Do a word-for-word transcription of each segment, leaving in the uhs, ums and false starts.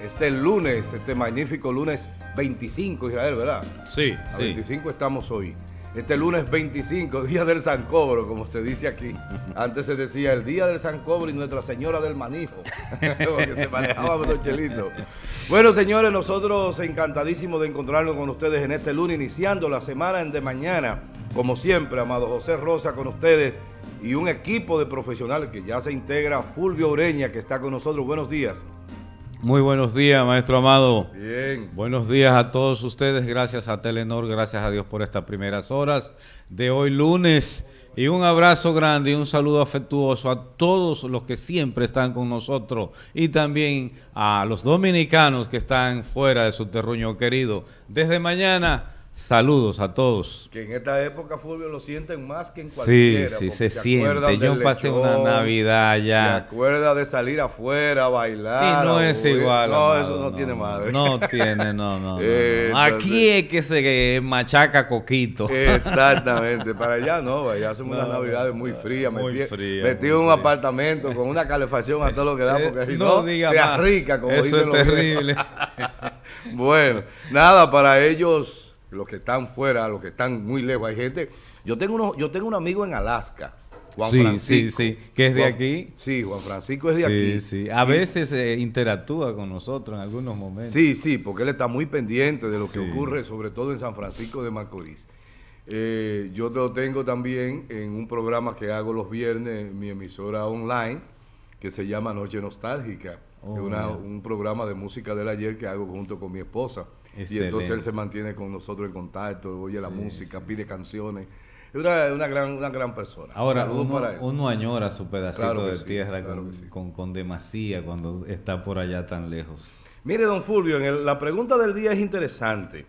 este lunes, este magnífico lunes veinticinco, Israel, ¿verdad? Sí, A sí. veinticinco estamos hoy. Este lunes veinticinco, día del Sancobro, como se dice aquí. Antes se decía el día del Sancobro y Nuestra Señora del Manijo, porque se manejaba los chelitos. Bueno, señores, nosotros encantadísimos de encontrarnos con ustedes en este lunes, iniciando la semana en de mañana. Como siempre, amado José Rosa con ustedes y un equipo de profesionales que ya se integra, Fulvio Ureña, que está con nosotros. Buenos días. Muy buenos días, maestro Amado. Bien. Buenos días a todos ustedes. Gracias a Telenor, gracias a Dios por estas primeras horas de hoy lunes. Y un abrazo grande y un saludo afectuoso a todos los que siempre están con nosotros y también a los dominicanos que están fuera de su terruño querido. Desde mañana, saludos a todos. Que en esta época, Fulvio, lo sienten más que en cualquiera. Sí, sí, se, se siente. Yo pasé lechón, una Navidad ya. Se acuerda de salir afuera a bailar. Y no es huir. igual. No, amado, eso no, no tiene madre. No tiene, no, no. no, eh, no. Aquí entonces, es que se machaca coquito. Exactamente. Para allá no, allá hacemos no, unas Navidades muy frías. Muy metí, fría. Metí en un apartamento con una calefacción a todo lo que da, porque si no, no diga te más. arrica, como eso dicen es terrible. Bueno, nada, para ellos, los que están fuera, los que están muy lejos, hay gente. Yo tengo uno, yo tengo un amigo en Alaska, Juan sí, Francisco. Sí, sí, que es de Juan, aquí. Sí, Juan Francisco es de sí, aquí. Sí, a veces eh, interactúa con nosotros en algunos momentos. Sí, sí, porque él está muy pendiente de lo que sí. ocurre, sobre todo en San Francisco de Macorís. Eh, yo lo tengo también en un programa que hago los viernes en mi emisora online, que se llama Noche Nostálgica. Oh, es una, un programa de música del ayer que hago junto con mi esposa. Excelente. Y entonces él se mantiene con nosotros en contacto, oye la sí, música, sí, pide sí. canciones. Es una, una, gran, una gran persona. Ahora, uno, para él. uno añora su pedacito claro de sí, tierra claro con, sí. con, con demasía cuando está por allá tan lejos. Mire, don Fulvio, en el, la pregunta del día es interesante.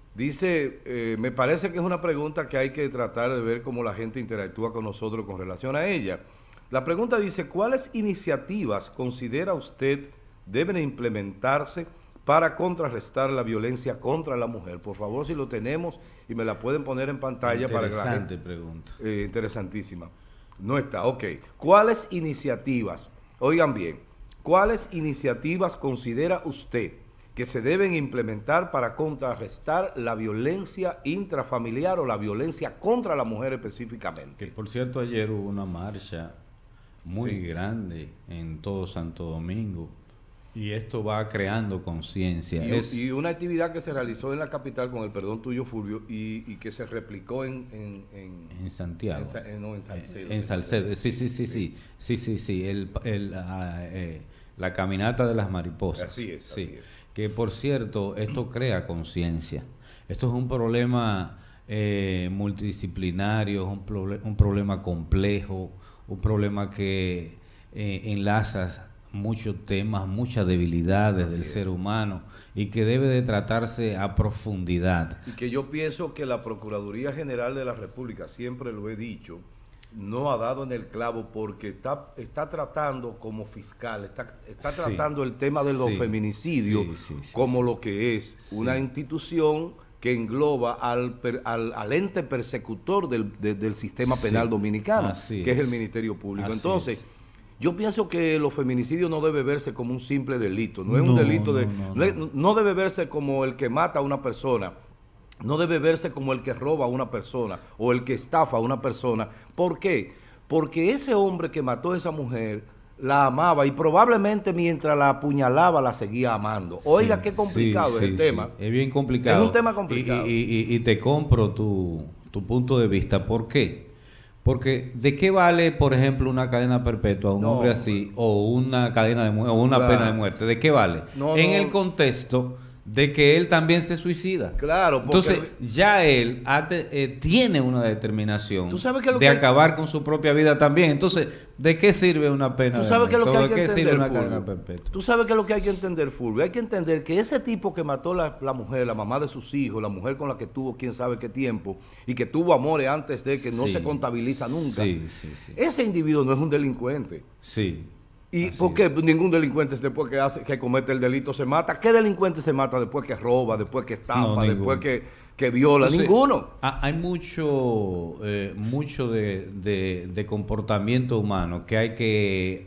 Dice, eh, me parece que es una pregunta que hay que tratar de ver cómo la gente interactúa con nosotros con relación a ella. La pregunta dice, ¿cuáles iniciativas considera usted deben implementarse para contrarrestar la violencia contra la mujer? Por favor, si lo tenemos y me la pueden poner en pantalla para que la gente... Interesante pregunta. Eh, interesantísima. No está, ok. ¿Cuáles iniciativas, oigan bien, cuáles iniciativas considera usted que se deben implementar para contrarrestar la violencia intrafamiliar o la violencia contra la mujer específicamente? Que por cierto, ayer hubo una marcha muy sí. grande en todo Santo Domingo. Y esto va creando conciencia. Y, es, y una actividad que se realizó en la capital, con el perdón tuyo, Fulvio, y, y que se replicó en... En, en, en Santiago. En, en, no, en Salcedo. En Salcedo, sí, sí, sí, sí. Sí, sí, sí. El, el, uh, eh, la caminata de las mariposas. Así es, sí. así es. Que, por cierto, esto crea conciencia. Esto es un problema eh, multidisciplinario, es un, proble un problema complejo, un problema que eh, enlaza muchos temas, muchas debilidades Así del es. ser humano y que debe de tratarse a profundidad. Y que yo pienso que la Procuraduría General de la República, siempre lo he dicho, no ha dado en el clavo porque está, está tratando como fiscal, está, está sí. tratando el tema de los sí. feminicidios sí, sí, sí, como sí. lo que es sí. una institución que engloba al, al, al ente persecutor del, de, del sistema penal sí. dominicano, Así que es. es el Ministerio Público. Así Entonces, es. yo pienso que los feminicidios no debe verse como un simple delito, no es no, un delito de... No, no, no. no debe verse como el que mata a una persona, no debe verse como el que roba a una persona o el que estafa a una persona. ¿Por qué? Porque ese hombre que mató a esa mujer la amaba y probablemente mientras la apuñalaba la seguía amando. Oiga, sí, qué complicado sí, es el sí, tema. Sí. Es bien complicado. Es un tema complicado. Y, y, y, y te compro tu, tu punto de vista. ¿Por qué? Porque ¿de qué vale, por ejemplo, una cadena perpetua a un no, hombre así o una cadena de o una claro. pena de muerte? ¿De qué vale? No, en no. el contexto de que él también se suicida. Claro. Porque Entonces, ya él te, eh, tiene una determinación ¿Tú sabes qué es lo de que acabar hay? con su propia vida también. Entonces, ¿de qué sirve una pena ¿Tú sabes de muerte? qué es lo que hay ¿De que qué entender, sirve una Fulvio? cadena perpetua? ¿Tú sabes qué es lo que hay que entender, Fulvio? Hay que entender que ese tipo que mató la, la mujer, la mamá de sus hijos, la mujer con la que tuvo quién sabe qué tiempo, y que tuvo amores antes de que no sí. se contabiliza nunca, sí, sí, sí. ese individuo no es un delincuente. Sí. ¿Y por qué ningún delincuente después que hace que comete el delito se mata? ¿Qué delincuente se mata después que roba, después que estafa, no, después que, que viola? Entonces, ninguno. Hay mucho, eh, mucho de, de, de comportamiento humano que hay que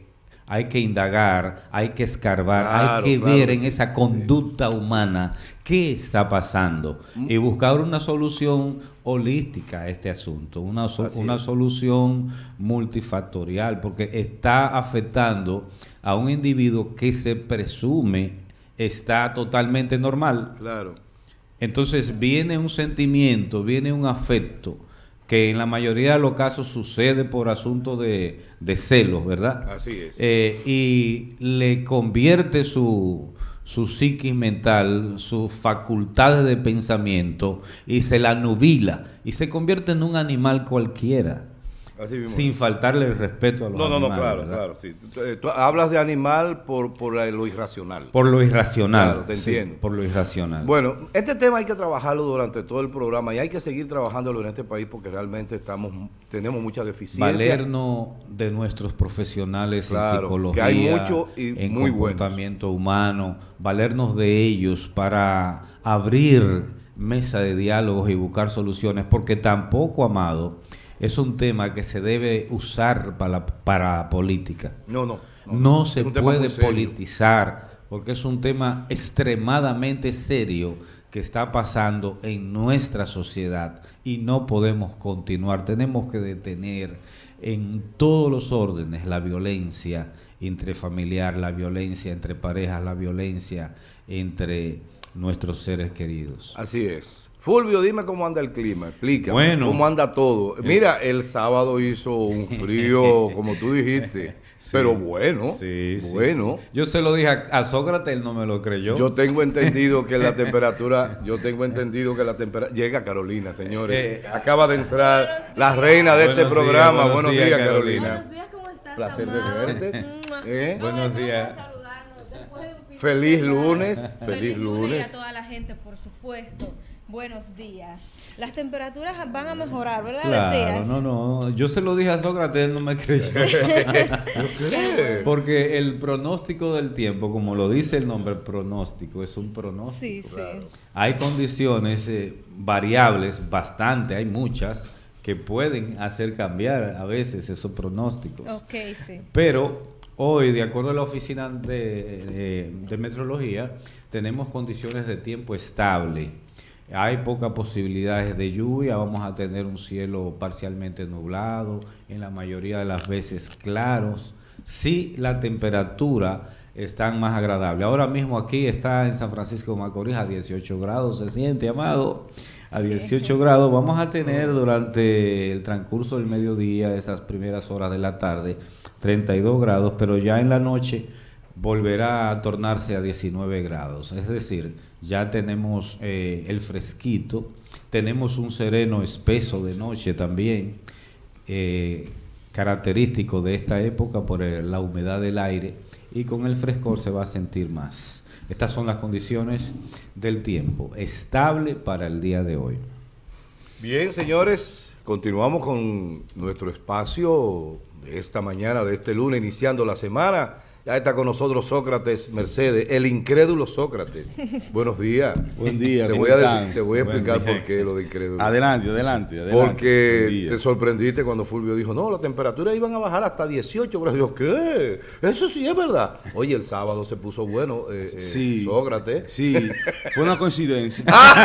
hay que indagar, hay que escarbar, claro, hay que claro, ver en sí, esa conducta sí. humana qué está pasando y buscar una solución holística a este asunto, una, so, una solución multifactorial, porque está afectando a un individuo que se presume está totalmente normal. Claro. Entonces viene un sentimiento, viene un afecto, que en la mayoría de los casos sucede por asunto de, de celos, ¿verdad? Así es. Eh, y le convierte su, su psiquis mental, sus facultades de pensamiento, y se la nubila, y se convierte en un animal cualquiera. Así mismo. Sin faltarle el respeto a los no, animales. No, no, claro, ¿verdad? Claro, sí. Tú, tú hablas de animal por, por lo irracional. Por lo irracional. Claro, te sí, entiendo. Por lo irracional. Bueno, este tema hay que trabajarlo durante todo el programa y hay que seguir trabajándolo en este país porque realmente estamos tenemos muchas deficiencias. Valernos de nuestros profesionales claro, en psicología, que hay mucho y en muy comportamiento buenos. humano, valernos de ellos para abrir mesa de diálogos y buscar soluciones, porque tampoco, Amado, es un tema que se debe usar para, para política. No, no. No, no se puede politizar, porque es un tema extremadamente serio que está pasando en nuestra sociedad y no podemos continuar. Tenemos que detener en todos los órdenes la violencia intrafamiliar, la violencia entre parejas, la violencia entre nuestros seres queridos. Así es. Fulvio, dime cómo anda el clima, explícame bueno, cómo anda todo. Mira, el sábado hizo un frío, como tú dijiste, sí, pero bueno, sí, bueno. Sí, sí. Yo se lo dije a, a Sócrates, él no me lo creyó. Yo tengo entendido que la temperatura, yo tengo entendido que la temperatura, llega Carolina, señores, eh, acaba de entrar la reina de este programa. Días, buenos, buenos días, días, Carolina. Carolina. Buenos días, ¿cómo estás, placer amado? de verte. ¿Eh? No, buenos días. Feliz lunes, feliz, feliz lunes. lunes. Y a toda la gente, por supuesto. Buenos días. Las temperaturas van a mejorar, ¿verdad? Claro, Deseas. no, no. Yo se lo dije a Sócrates, él no me creyó. Porque el pronóstico del tiempo, como lo dice el nombre, pronóstico, es un pronóstico. Sí, claro. sí. Hay condiciones eh, variables, bastante, hay muchas, que pueden hacer cambiar a veces esos pronósticos. Ok, sí. Pero hoy, de acuerdo a la Oficina de, de, de Meteorología, tenemos condiciones de tiempo estable. Hay pocas posibilidades de lluvia, vamos a tener un cielo parcialmente nublado, en la mayoría de las veces claros. Sí, la temperatura está más agradable. Ahora mismo aquí está en San Francisco de Macorís a dieciocho grados, se siente, Amado, a dieciocho sí. grados. Vamos a tener durante el transcurso del mediodía, esas primeras horas de la tarde, treinta y dos grados, pero ya en la noche volverá a tornarse a diecinueve grados, es decir, ya tenemos eh, el fresquito, tenemos un sereno espeso de noche también, eh, característico de esta época por el, la humedad del aire, y con el frescor se va a sentir más. Estas son las condiciones del tiempo, estable para el día de hoy. Bien, señores, continuamos con nuestro espacio de esta mañana, de este lunes, iniciando la semana. Ya está con nosotros Sócrates Mercedes, el incrédulo Sócrates. Buenos días. Buen día. Te voy a decir, te voy a explicar por qué lo de incrédulo. Adelante, adelante, adelante. Porque te sorprendiste cuando Fulvio dijo, no, la temperatura iban a bajar hasta dieciocho grados. Yo, ¿qué? Eso sí es verdad. Oye, el sábado se puso bueno, eh, eh, sí, Sócrates. Sí, fue una coincidencia.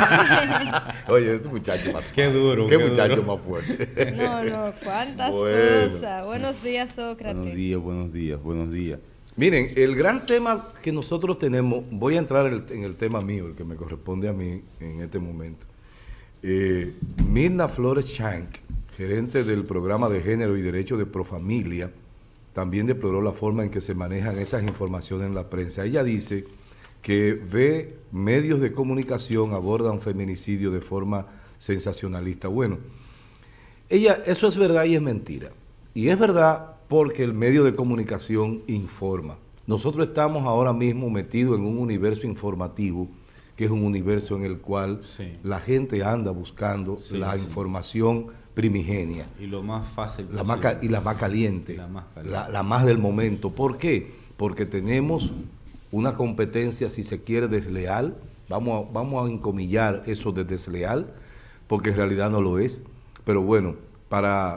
Oye, este muchacho más Qué duro. Qué, qué muchacho duro. más fuerte. No, no, cuántas bueno. cosas. Buenos días, Sócrates. Buenos días, buenos días, buenos días. Miren, el gran tema que nosotros tenemos, voy a entrar en el, en el tema mío, el que me corresponde a mí en este momento. Eh, Mirna Flores Shank, gerente del programa de género y derecho de Profamilia, también deploró la forma en que se manejan esas informaciones en la prensa. Ella dice que ve medios de comunicación abordan feminicidio de forma sensacionalista. Bueno, ella, eso es verdad y es mentira. Y es verdad porque el medio de comunicación informa. Nosotros estamos ahora mismo metidos en un universo informativo, que es un universo en el cual sí. la gente anda buscando sí, la sí. información primigenia. Y lo más fácil la más Y la más caliente. La más, caliente. La, la más del momento. ¿Por qué? Porque tenemos una competencia, si se quiere, desleal. Vamos a, vamos a encomillar eso de desleal, porque en realidad no lo es. Pero bueno, para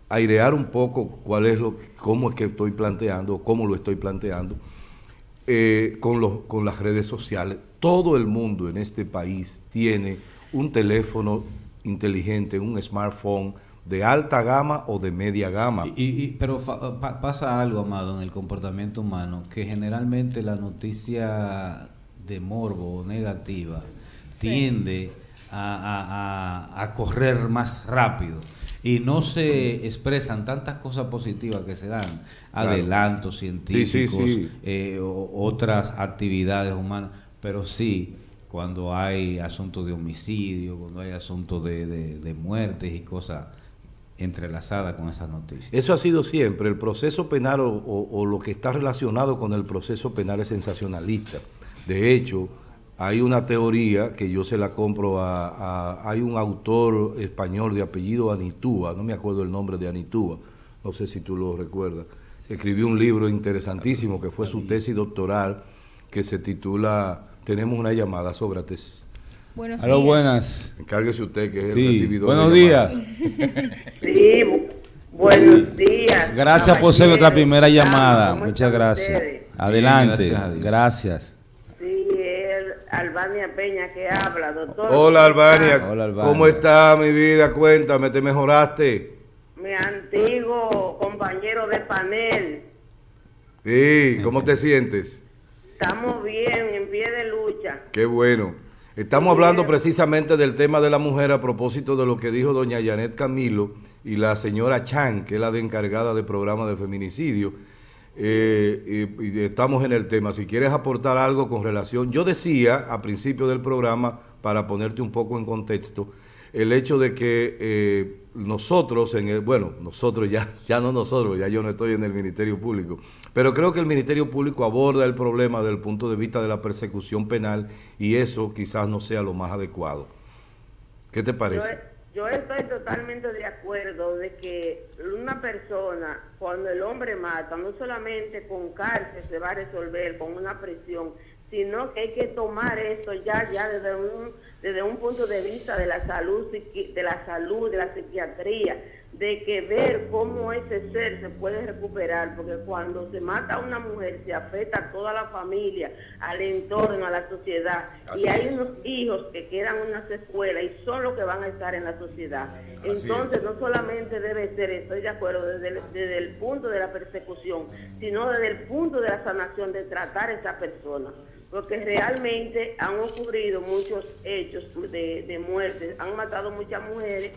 airear un poco cuál es lo, cómo es que estoy planteando, cómo lo estoy planteando, eh, con, los, con las redes sociales. Todo el mundo en este país tiene un teléfono inteligente, un smartphone de alta gama o de media gama. Y, y, pero fa, pa, pasa algo, Amado, en el comportamiento humano, que generalmente la noticia de morbo o negativa sí. tiende a, a, a, a correr más rápido y no se expresan tantas cosas positivas que se dan, claro. adelantos científicos, sí, sí, sí. Eh, o, otras actividades humanas, pero sí cuando hay asuntos de homicidio, cuando hay asuntos de, de, de muertes y cosas entrelazada con esas noticias. Eso ha sido siempre. El proceso penal o, o, o lo que está relacionado con el proceso penal es sensacionalista. De hecho, hay una teoría que yo se la compro a, a... Hay un autor español de apellido Anitúa, no me acuerdo el nombre de Anitúa, no sé si tú lo recuerdas, escribió un libro interesantísimo que fue su tesis doctoral, que se titula Tenemos una llamada, Sócrates. Buenos Aló, días. buenas. Encárguese usted, que es sí. el recibidor. Buenos de días. Sí, bu buenos días. Gracias por ser nuestra primera llamada. Muchas gracias. Ustedes? Adelante. Bien, gracias, gracias. Sí, es Albania Peña que habla, doctor. Hola, Albania. Hola, Albania. ¿Cómo está mi vida? Cuéntame, ¿te mejoraste? Mi antiguo compañero de panel. Sí, ¿cómo te sientes? Estamos bien, en pie de lucha. Qué bueno. Estamos hablando precisamente del tema de la mujer a propósito de lo que dijo doña Janet Camilo y la señora Chan, que es la de encargada del programa de feminicidio. Eh, y, y estamos en el tema. Si quieres aportar algo con relación... Yo decía a principio del programa, para ponerte un poco en contexto, el hecho de que eh, nosotros, en el, bueno, nosotros ya, ya no nosotros, ya yo no estoy en el Ministerio Público, pero creo que el Ministerio Público aborda el problema desde el punto de vista de la persecución penal y eso quizás no sea lo más adecuado. ¿Qué te parece? Yo, yo estoy totalmente de acuerdo de que una persona, cuando el hombre mata, no solamente con cárcel se va a resolver, con una prisión, sino que hay que tomar esto ya ya desde un desde un punto de vista de la salud de la salud de la psiquiatría, de que ver cómo ese ser se puede recuperar, porque cuando se mata a una mujer se afecta a toda la familia, al entorno, a la sociedad. Así y hay es. unos hijos que quedan en una secuela y son los que van a estar en la sociedad. Así Entonces es. no solamente debe ser, estoy de acuerdo, desde el, desde el punto de la persecución, sino desde el punto de la sanación, de tratar a esa persona. Porque realmente han ocurrido muchos hechos de, de muerte, han matado muchas mujeres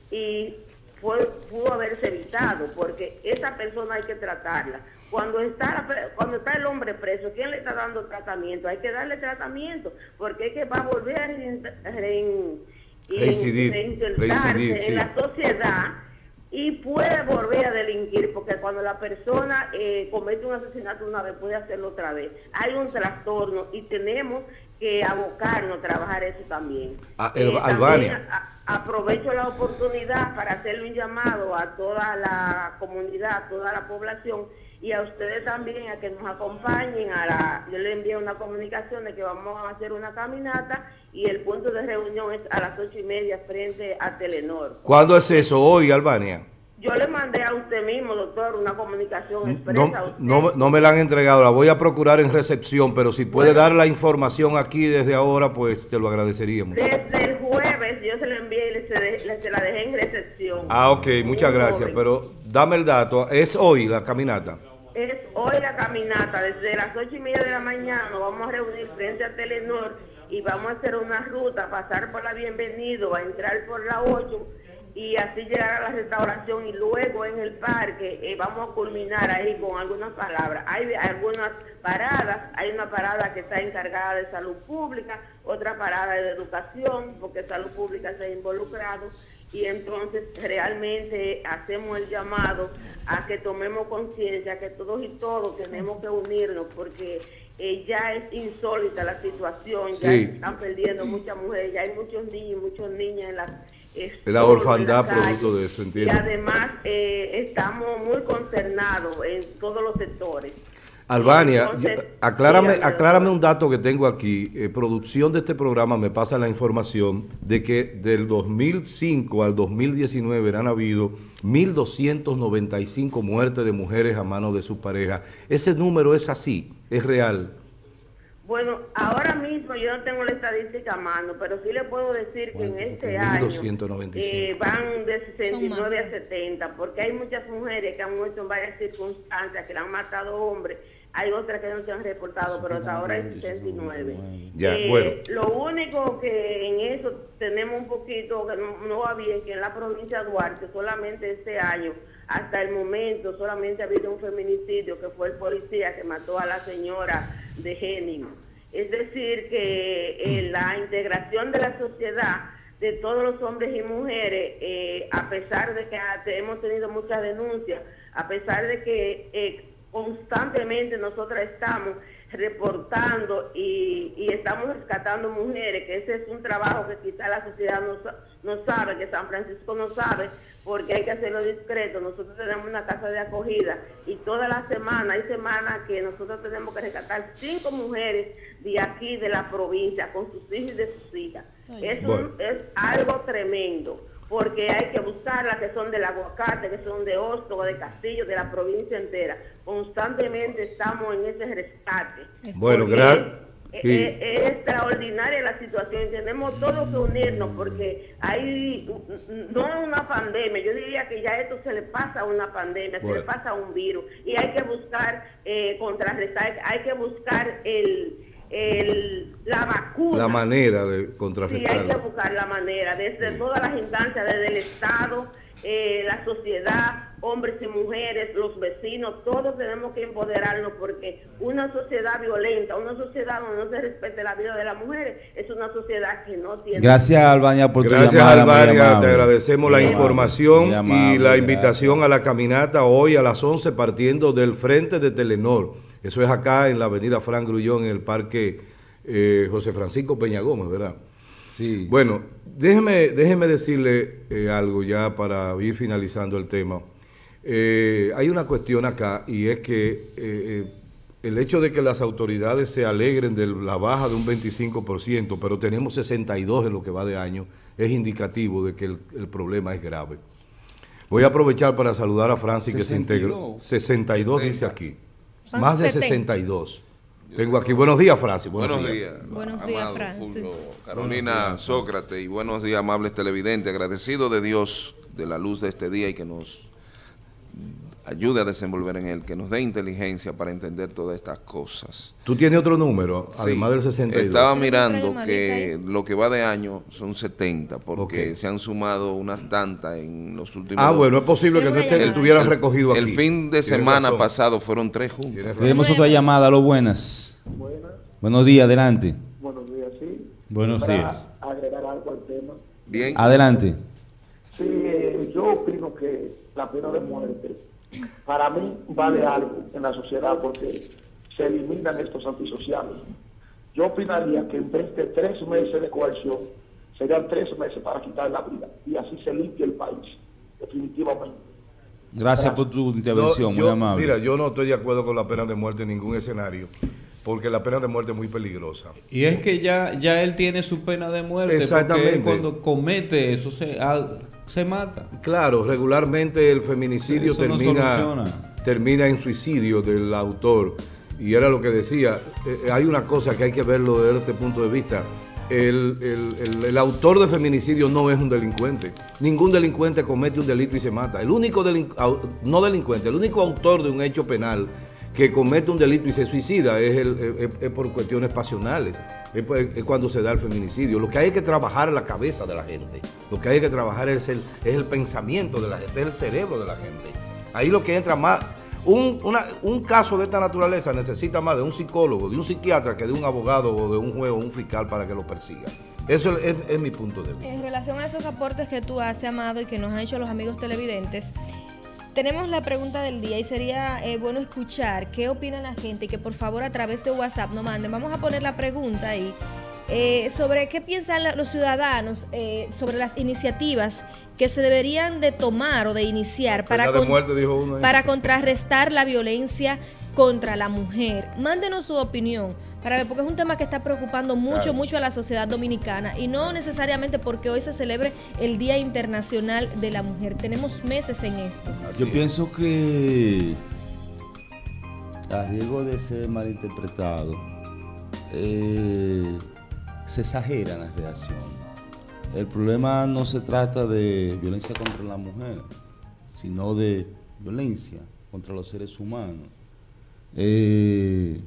y fue, pudo haberse evitado, porque esa persona hay que tratarla. Cuando está, cuando está el hombre preso, ¿quién le está dando tratamiento? Hay que darle tratamiento, porque es que va a volver a rein, reincidir, reinsertarse reincidir, sí. en la sociedad y puede volver a delinquir, porque cuando la persona eh, comete un asesinato una vez, puede hacerlo otra vez. Hay un trastorno y tenemos que abocarnos a trabajar eso también. Ah, el, eh, Albania. También a, aprovecho la oportunidad para hacerle un llamado a toda la comunidad, a toda la población y a ustedes también a que nos acompañen. A la, yo le envié una comunicación de que vamos a hacer una caminata y el punto de reunión es a las ocho y media frente a Telenor. ¿Cuándo es eso? ¿Hoy, Albania? Yo le mandé a usted mismo, doctor, una comunicación expresa no, a usted. No, no me la han entregado, la voy a procurar en recepción, pero si puede bueno, dar la información aquí desde ahora, pues te lo agradeceríamos. Desde el jueves yo se la envié y le, se, le, se la dejé en recepción. Ah, ok, muchas gracias, joven. Pero dame el dato, ¿es hoy la caminata? Es hoy la caminata, desde las ocho y media de la mañana nos vamos a reunir frente a Telenor y vamos a hacer una ruta, pasar por la Bienvenido, a entrar por la ocho y así llegar a la restauración y luego en el parque eh, vamos a culminar ahí con algunas palabras. Hay algunas paradas, hay una parada que está encargada de salud pública, otra parada de educación, porque salud pública se ha involucrado, y entonces realmente hacemos el llamado a que tomemos conciencia, que todos y todos tenemos que unirnos, porque eh, ya es insólita la situación, ya sí. están perdiendo muchas mujeres, ya hay muchos niños, muchas niñas en las la orfandad producto de eso, entiendo. Y además eh, estamos muy concernados en todos los sectores. Albania, Entonces, yo- aclárame, dígame, aclárame doctor. un dato que tengo aquí. Eh, producción de este programa me pasa la información de que del dos mil cinco al dos mil diecinueve han habido mil doscientas noventa y cinco muertes de mujeres a manos de sus parejas. Ese número es así, es real. Bueno, ahora mismo yo no tengo la estadística a mano, pero sí le puedo decir que en este año mil doscientos noventa y cinco. eh, van de sesenta y Son nueve más. a setenta, porque hay muchas mujeres que han muerto en varias circunstancias, que le han matado hombres, hay otras que no se han reportado, pero hasta ahora hay sesenta y nueve. Ya, Eh, bueno. Lo único que en eso tenemos un poquito que no, no va bien, que en la provincia de Duarte solamente este año, hasta el momento, solamente ha habido un feminicidio, que fue el policía que mató a la señora de Génimo. Es decir, que eh, la integración de la sociedad, de todos los hombres y mujeres, eh, a pesar de que ha- hemos tenido muchas denuncias, a pesar de que eh, constantemente nosotras estamos reportando y, y estamos rescatando mujeres, que ese es un trabajo que quizá la sociedad no, sa- no sabe, que San Francisco no sabe, porque hay que hacerlo discreto. Nosotros tenemos una casa de acogida y toda la semana, hay semanas que nosotros tenemos que rescatar cinco mujeres de aquí, de la provincia, con sus hijos y de sus hijas. Es, un- Bueno. es algo tremendo, porque hay que buscar las que son del aguacate, que son de Hosto, de Castillo, de la provincia entera. Constantemente estamos en ese rescate. Bueno, Porque gracias. es, Sí. es- es extraordinaria la situación y tenemos todos que unirnos, porque hay, no es una pandemia, yo diría que ya esto se le pasa a una pandemia, se Bueno. le pasa a un virus, y hay que buscar eh, contrarrestar, hay que buscar el, el, la vacuna. La manera de Sí, hay que contrarrestarlo. buscar la manera, desde Sí. todas las instancias, desde el Estado, eh, la sociedad, hombres y mujeres, los vecinos, todos tenemos que empoderarnos, porque una sociedad violenta, una sociedad donde no se respete la vida de las mujeres, es una sociedad que no tiene... Gracias, Albania, por tu Gracias, llamada, muy Albania, amable. te agradecemos la Muy amable, información muy amable, y la gracias. invitación a la caminata hoy a las once partiendo del frente de Telenor. Eso es acá en la avenida Fran Grullón, en el parque eh, José Francisco Peña Gómez, ¿verdad? Sí. Bueno, déjeme, déjeme decirle eh, algo ya para ir finalizando el tema. Eh, hay una cuestión acá y es que eh, eh, el hecho de que las autoridades se alegren de la baja de un veinticinco por ciento, pero tenemos sesenta y dos en lo que va de año, es indicativo de que el, el problema es grave. Voy a aprovechar para saludar a Francis que se integró. sesenta y dos dice aquí. Son Más de setenta. sesenta y dos. Tengo aquí. Buenos días, Francis. Buenos, días. Buenos días, amado Francis. Fulvio, Carolina, Sócrates, y buenos días, amables televidentes. Agradecido de Dios de la luz de este día y que nos ayude a desenvolver en él, que nos dé inteligencia para entender todas estas cosas. Tú tienes otro número, además Sí, del sesenta y dos. Estaba ¿Tenemos mirando otra llamadita que lo que va de año son setenta, porque Ok. se han sumado unas tantas en los últimos Ah, dos- bueno, es posible que no Tenemos esté- una llamada. estuvieran recogido aquí. El fin de Tienes semana razón. pasado fueron tres juntas. Tienes razón. Tenemos otra llamada, lo buenas. Buenas, Buenos días, adelante. buenos días, sí. Buenos Para días. agregar algo al tema. Bien. Adelante. Sí, eh, yo opino que la pena de muerte para mí vale algo en la sociedad porque se eliminan estos antisociales. Yo opinaría que en vez de tres meses de coerción, serían tres meses para quitar la vida y así se limpia el país, definitivamente. Gracias por tu intervención, No, muy yo- amable. Mira, yo no estoy de acuerdo con la pena de muerte en ningún escenario, porque la pena de muerte es muy peligrosa. Y es que ya, ya él tiene su pena de muerte. Exactamente. Porque él cuando comete eso se, ah, se mata. Claro, regularmente el feminicidio Eso no termina, soluciona. termina en suicidio del autor. Y era lo que decía, eh, hay una cosa que hay que verlo desde este punto de vista. El, el- el- el autor de feminicidio no es un delincuente. Ningún delincuente comete un delito y se mata. El único delin- au- no delincuente, el único autor de un hecho penal que comete un delito y se suicida es, el- es- es por cuestiones pasionales, es, por- es cuando se da el feminicidio. Lo que hay que trabajar es la cabeza de la gente, lo que hay que trabajar es el, es el pensamiento de la gente, es el cerebro de la gente. Ahí lo que entra más, un, una- un caso de esta naturaleza necesita más de un psicólogo, de un psiquiatra que de un abogado o de un juez o un fiscal para que lo persiga. Eso es, es mi punto de vista. En relación a esos aportes que tú haces, Amado, y que nos han hecho los amigos televidentes, tenemos la pregunta del día y sería eh, bueno escuchar qué opina la gente y que por favor a través de WhatsApp nos manden. Vamos a poner la pregunta ahí eh, sobre qué piensan la- los ciudadanos eh, sobre las iniciativas que se deberían de tomar o de iniciar para, Pena de con- muerte, dijo uno ahí. para contrarrestar la violencia contra la mujer. Mándenos su opinión, para ver, porque es un tema que está preocupando mucho, claro. mucho a la sociedad dominicana, y no necesariamente porque hoy se celebre el Día Internacional de la Mujer. Tenemos meses en esto. Así Yo es. pienso que, a riesgo de ser malinterpretado, eh, se exageran las reacciones. El problema no se trata de violencia contra la mujer, sino de violencia contra los seres humanos. Eh,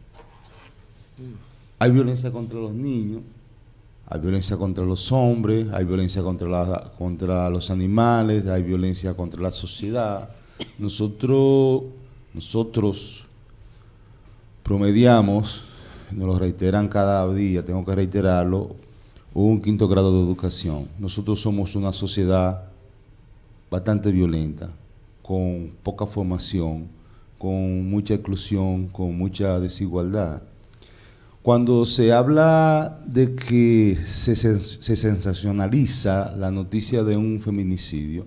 hay violencia contra los niños, hay violencia contra los hombres, hay violencia contra, la, contra los animales, hay violencia contra la sociedad. Nosotros, nosotros promediamos, nos lo reiteran cada día, tengo que reiterarlo, un quinto grado de educación. Nosotros somos una sociedad bastante violenta, con poca formación, con mucha exclusión, con mucha desigualdad. Cuando se habla de que se, se sensacionaliza la noticia de un feminicidio,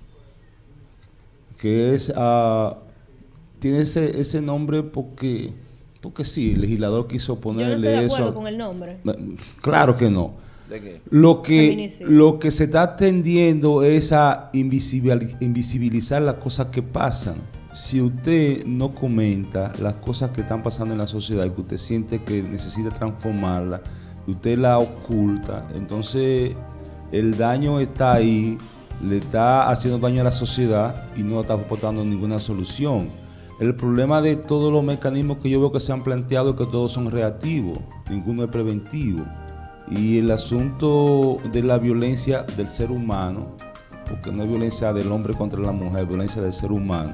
que es, uh, tiene ese, ese nombre porque, porque sí, el legislador quiso ponerle eso. Yo no estoy de acuerdo eso, con el nombre. Claro que no. ¿De qué? Lo que, lo que se está tendiendo es a invisibilizar las cosas que pasan. Si usted no comenta las cosas que están pasando en la sociedad y que usted siente que necesita transformarla, y usted la oculta, entonces el daño está ahí, le está haciendo daño a la sociedad y no está aportando ninguna solución. El problema de todos los mecanismos que yo veo que se han planteado es que todos son reactivos, ninguno es preventivo. Y el asunto de la violencia del ser humano, porque no es violencia del hombre contra la mujer, es violencia del ser humano,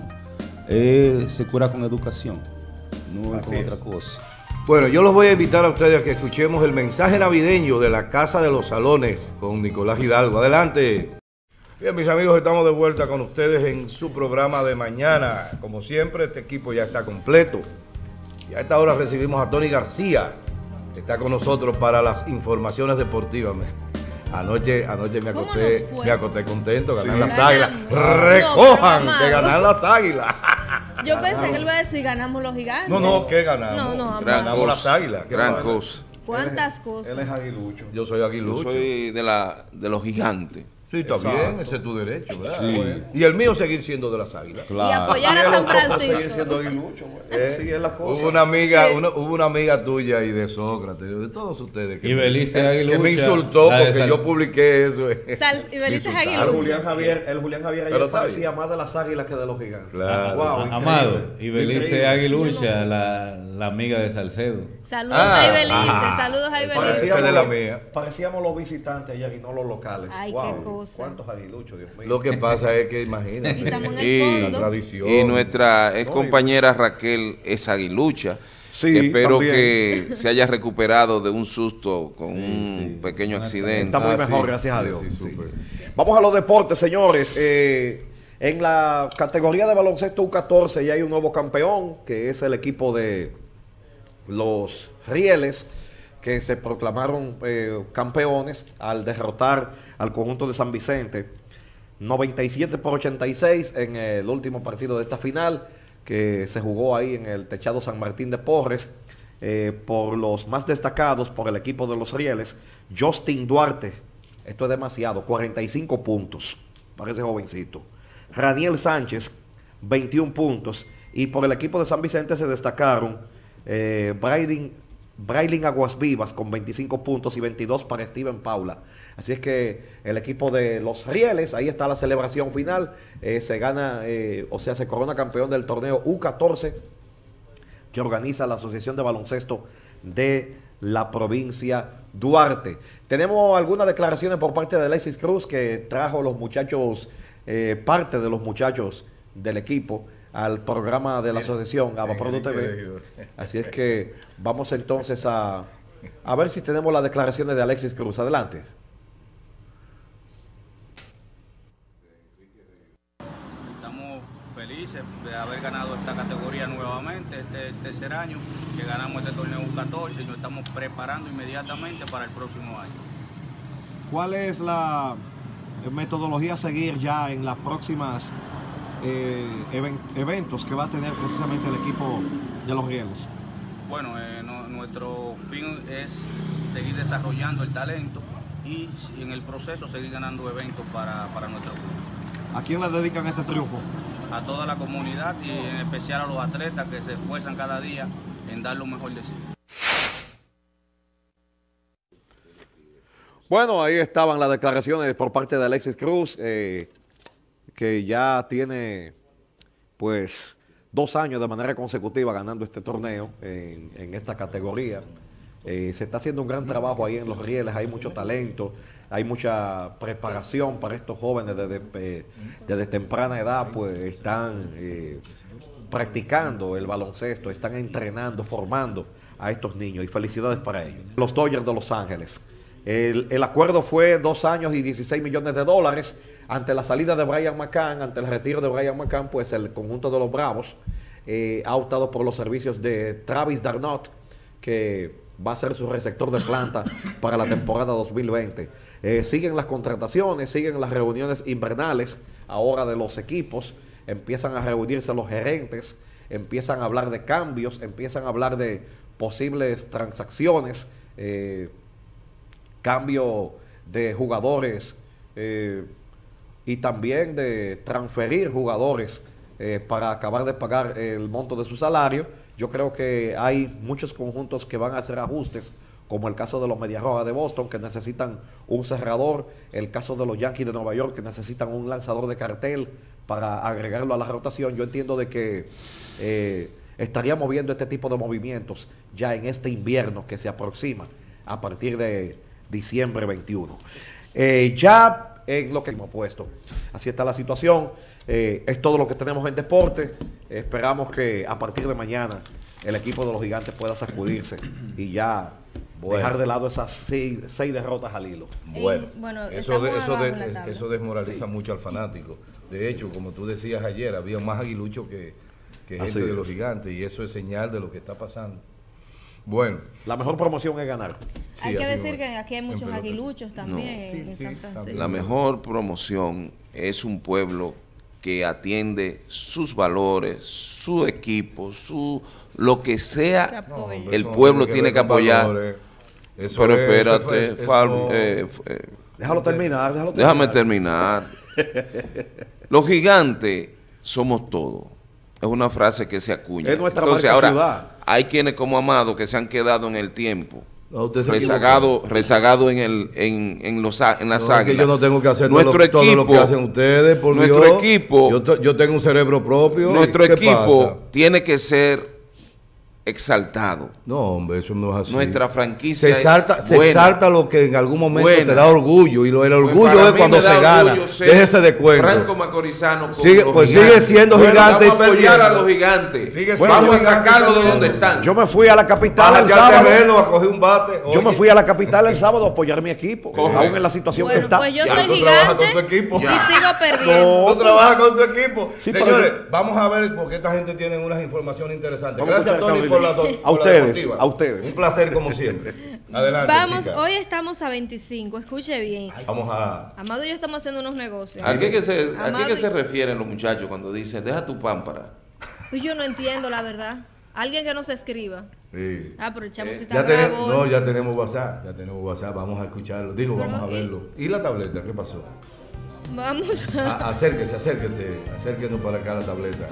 eh, se cura con educación, no es con otra cosa. Bueno, yo los voy a invitar a ustedes a que escuchemos el mensaje navideño de la Casa de los Salones con Nicolás Hidalgo. Adelante. Bien, mis amigos, estamos de vuelta con ustedes en su programa de mañana. Como siempre, este equipo ya está completo. Y a esta hora recibimos a Tony García, que está con nosotros para las informaciones deportivas. Anoche, anoche me acosté, me acosté contento, ganar sí. las águilas. Recojan no, que ganar las águilas. Yo pensé que él iba a decir ganamos los gigantes. No, no, que ganamos. No, no, ganamos las águilas. Gran cosa. ¿Cuántas cosas? Él es aguilucho. Yo soy aguilucho. Yo soy de, la, de los gigantes. Sí, está bien, ese es tu derecho, ¿verdad? Sí. Y el mío seguir siendo de las águilas. Claro. Y apoyar a San Francisco. Seguir siendo aguilucho, eh, sí, es la cosa. Hubo una amiga, sí. una, hubo una amiga tuya y de Sócrates, de todos ustedes, que, y Belice me, Aguilucha, que me insultó porque Sal... yo publiqué eso. Sal, y Belice es Aguilucha. El Julián Javier, el Julián Javier ayer parecía más de las águilas que de los gigantes. Claro. Wow, Amado, y Belice Aguilucha, la, la amiga de Salcedo. Saludos ah, a Ibelice, ah, saludos a Ibelice. Parecíamos, de la mía. Parecíamos los visitantes ayer y no los locales. Ay, wow, qué cosa. ¿Cuántos aguiluchos? Lo que pasa es que imagínate y, la tradición. Y nuestra ex compañera Raquel es aguilucha. Sí, espero también. que se haya recuperado de un susto con sí, un sí. pequeño accidente. Está muy ah, mejor, sí. gracias a Dios. Sí, sí, sí. Vamos a los deportes, señores. Eh, en la categoría de baloncesto U catorce ya hay un nuevo campeón, que es el equipo de los Rieles, que se proclamaron eh, campeones al derrotar al conjunto de San Vicente noventa y siete por ochenta y seis en el último partido de esta final, que se jugó ahí en el techado San Martín de Porres. Eh, por los más destacados, por el equipo de los Rieles, Justin Duarte, esto es demasiado, cuarenta y cinco puntos, parece jovencito. Raniel Sánchez, veintiún puntos. Y por el equipo de San Vicente se destacaron eh, Braidin Braylin Aguas Vivas con veinticinco puntos y veintidós para Steven Paula. Así es que el equipo de los Rieles, ahí está la celebración final, eh, se gana, eh, o sea, se corona campeón del torneo U catorce que organiza la Asociación de Baloncesto de la provincia Duarte. Tenemos algunas declaraciones por parte de Alexis Cruz, que trajo los muchachos, eh, parte de los muchachos del equipo al programa de la asociación, a Vapordo T V. Así es que vamos entonces a, a ver si tenemos las declaraciones de Alexis Cruz. Adelante. Estamos felices de haber ganado esta categoría nuevamente, este tercer año que ganamos este torneo U catorce y nos estamos preparando inmediatamente para el próximo año. ¿Cuál es la metodología a seguir ya en las próximas eh, even- eventos que va a tener precisamente el equipo de los Rieles? Bueno, eh, no- nuestro fin es seguir desarrollando el talento y en el proceso seguir ganando eventos para, para nuestro club. ¿A quién le dedican este triunfo? A toda la comunidad y en especial a los atletas que se esfuerzan cada día en dar lo mejor de sí. Bueno, ahí estaban las declaraciones por parte de Alexis Cruz, eh, que ya tiene pues dos años de manera consecutiva ganando este torneo en, en esta categoría. Eh, se está haciendo un gran trabajo ahí en los Rieles, hay mucho talento, hay mucha preparación para estos jóvenes desde, eh, desde temprana edad, pues están eh, practicando el baloncesto, están entrenando, formando a estos niños y felicidades para ellos. Los Dodgers de Los Ángeles. El, el acuerdo fue dos años y dieciséis millones de dólares. Ante la salida de Brian McCann, ante el retiro de Brian McCann, pues el conjunto de los Bravos eh, ha optado por los servicios de Travis Darnot, que va a ser su receptor de planta para la temporada dos mil veinte. Eh, siguen las contrataciones, siguen las reuniones invernales ahora de los equipos, empiezan a reunirse los gerentes, empiezan a hablar de cambios, empiezan a hablar de posibles transacciones, eh, cambio de jugadores eh, y también de transferir jugadores eh, para acabar de pagar el monto de su salario. Yo creo que hay muchos conjuntos que van a hacer ajustes, como el caso de los Medias Rojas de Boston, que necesitan un cerrador, el caso de los Yankees de Nueva York, que necesitan un lanzador de cartel para agregarlo a la rotación. Yo entiendo de que eh, estaríamos viendo este tipo de movimientos ya en este invierno que se aproxima a partir de diciembre veintiuno. Eh, ya en lo que hemos puesto. Así está la situación. Eh, es todo lo que tenemos en deporte. Eh, esperamos que a partir de mañana el equipo de los Gigantes pueda sacudirse y ya bueno. dejar de lado esas seis, seis derrotas al hilo. Bueno, Eh, bueno, eso, de, eso, abajo de, en la tabla. eso desmoraliza sí. mucho al fanático. De hecho, como tú decías ayer, había más aguiluchos que, que gente de los Gigantes, y eso es señal de lo que está pasando. Bueno, la mejor promoción es ganar. Sí, hay que decir que aquí hay muchos aguiluchos también no. en, sí, en sí, San Francisco. La mejor promoción es un pueblo que atiende sus valores, su equipo, su lo que sea, no, hombre, el pueblo tiene que, que apoyar. Eso Pero es, espérate, eso es, Fal, no. eh, eh, déjalo terminar, déjalo déjame terminar. Los Gigantes somos todo. Es una frase que se acuña. Es nuestra Entonces, marca ahora, ciudad. Hay quienes como Amado que se han quedado en el tiempo. No, rezagado, rezagado en el en, en los en las no, águilas. Es que yo no tengo que hacer nuestro todo, lo, equipo, todo lo que hacen ustedes, por nuestro Dios. equipo, yo, yo tengo un cerebro propio. Nuestro equipo pasa? tiene que ser exaltado. No, hombre, eso no es así. Nuestra franquicia se exalta, es se buena, exalta lo que en algún momento buena. te da orgullo, y lo, el orgullo pues es cuando se gana. Déjese de cuento. Franco Macorizano sigue, pues sigue siendo bueno, gigante. Vamos a apoyar a los gigantes. Sigue bueno, vamos a sacarlos de donde están. Yo me fui a la capital el sábado terreno, a coger un bate. Oye. Yo me fui a la capital el sábado a apoyar a mi equipo, Coge. aún en la situación bueno, que está. Pues yo ya, soy tú gigante con tu equipo. y sigo perdiendo. No, tú trabajas con tu equipo. Sí, Señores, pero... vamos a ver porque esta gente tiene unas informaciones interesantes. Vamos Gracias, Tony, por la, a por ustedes, la a ustedes. Un placer como siempre. Adelante, Vamos, chica. hoy estamos a veinticinco, escuche bien. Vamos a... Amado y yo estamos haciendo unos negocios. ¿A qué, que se, ¿a Amado qué que y... se refieren los muchachos cuando dicen, deja tu pámpara? Pues yo no entiendo, la verdad. Alguien que no se escriba. Sí. Ah, pero el chamo eh, si está ya bravo. tenemos, no, ya tenemos WhatsApp, ya tenemos WhatsApp, vamos a escucharlo. Digo, pero, vamos a verlo. ¿Y, ¿Y la tableta? ¿Qué pasó? Vamos a... a acérquese, acérquese, acérquenos para acá la tableta.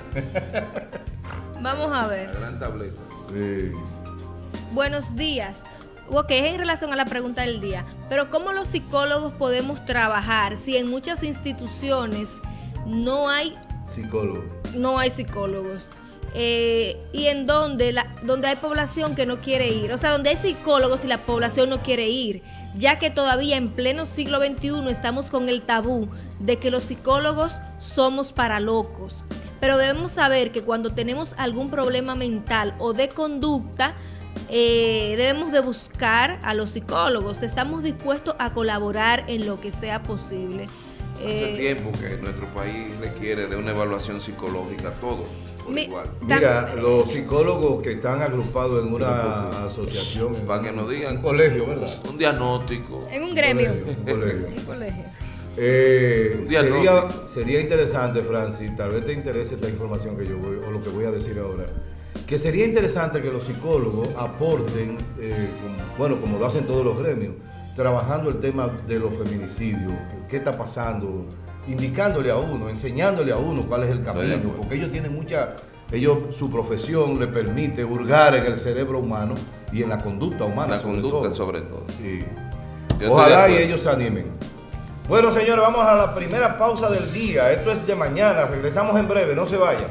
Vamos a ver. La gran tableta. Sí. Buenos días. Ok, es en relación a la pregunta del día. Pero ¿cómo los psicólogos podemos trabajar si en muchas instituciones no hay psicólogos? No hay psicólogos. Eh, y en donde, la, donde hay población que no quiere ir. O sea, donde hay psicólogos y la población no quiere ir. Ya que todavía en pleno siglo veintiuno estamos con el tabú de que los psicólogos somos para locos. Pero debemos saber que cuando tenemos algún problema mental o de conducta, eh, debemos de buscar a los psicólogos. Estamos dispuestos a colaborar en lo que sea posible. Hace eh, tiempo que nuestro país requiere de una evaluación psicológica, todo. Mi, igual. Mira, los psicólogos que están agrupados en una asociación, para que nos digan, un colegio, ¿verdad? Un diagnóstico. En un gremio. Un colegio. Un colegio. Eh, sería, sería interesante, Francis, tal vez te interese esta información que yo voy, o lo que voy a decir ahora, que sería interesante que los psicólogos aporten, eh, como, bueno, como lo hacen todos los gremios, trabajando el tema de los feminicidios, qué está pasando, indicándole a uno, enseñándole a uno cuál es el camino, porque ellos tienen mucha, ellos, su profesión le permite hurgar en el cerebro humano y en la conducta humana. La sobre conducta todo. sobre todo. Sí. Ojalá y ellos se animen. Bueno, señores, vamos a la primera pausa del día. Esto es de mañana. Regresamos en breve. No se vayan.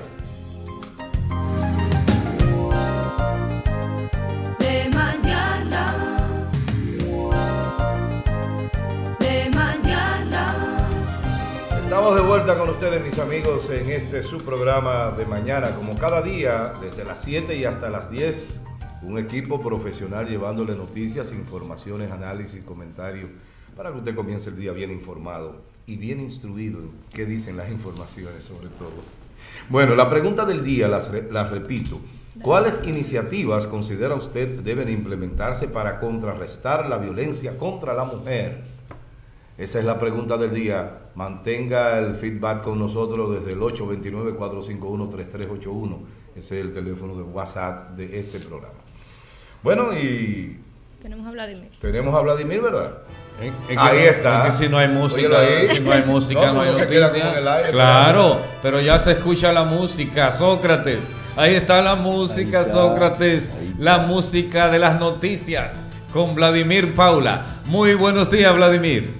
De mañana. De mañana. Estamos de vuelta con ustedes, mis amigos, en este su programa de mañana. Como cada día, desde las siete y hasta las diez, un equipo profesional llevándole noticias, informaciones, análisis, comentarios, para que usted comience el día bien informado y bien instruido en qué dicen las informaciones sobre todo. Bueno, la pregunta del día, las, las repito. ¿Cuáles iniciativas considera usted deben implementarse para contrarrestar la violencia contra la mujer? Esa es la pregunta del día. Mantenga el feedback con nosotros desde el ocho dos nueve, cuatro cinco uno, tres tres ocho uno. Ese es el teléfono de WhatsApp de este programa. Bueno, y... Tenemos a Vladimir. Tenemos a Vladimir, ¿verdad? Es que, ahí está. Es que si no hay música, ahí. si no hay música, no, no hay no noticia. Aire, claro, pero ya se escucha la música, Sócrates. Ahí está la música, está, Sócrates. La música de las noticias con Vladimir Paula. Muy buenos días, Vladimir.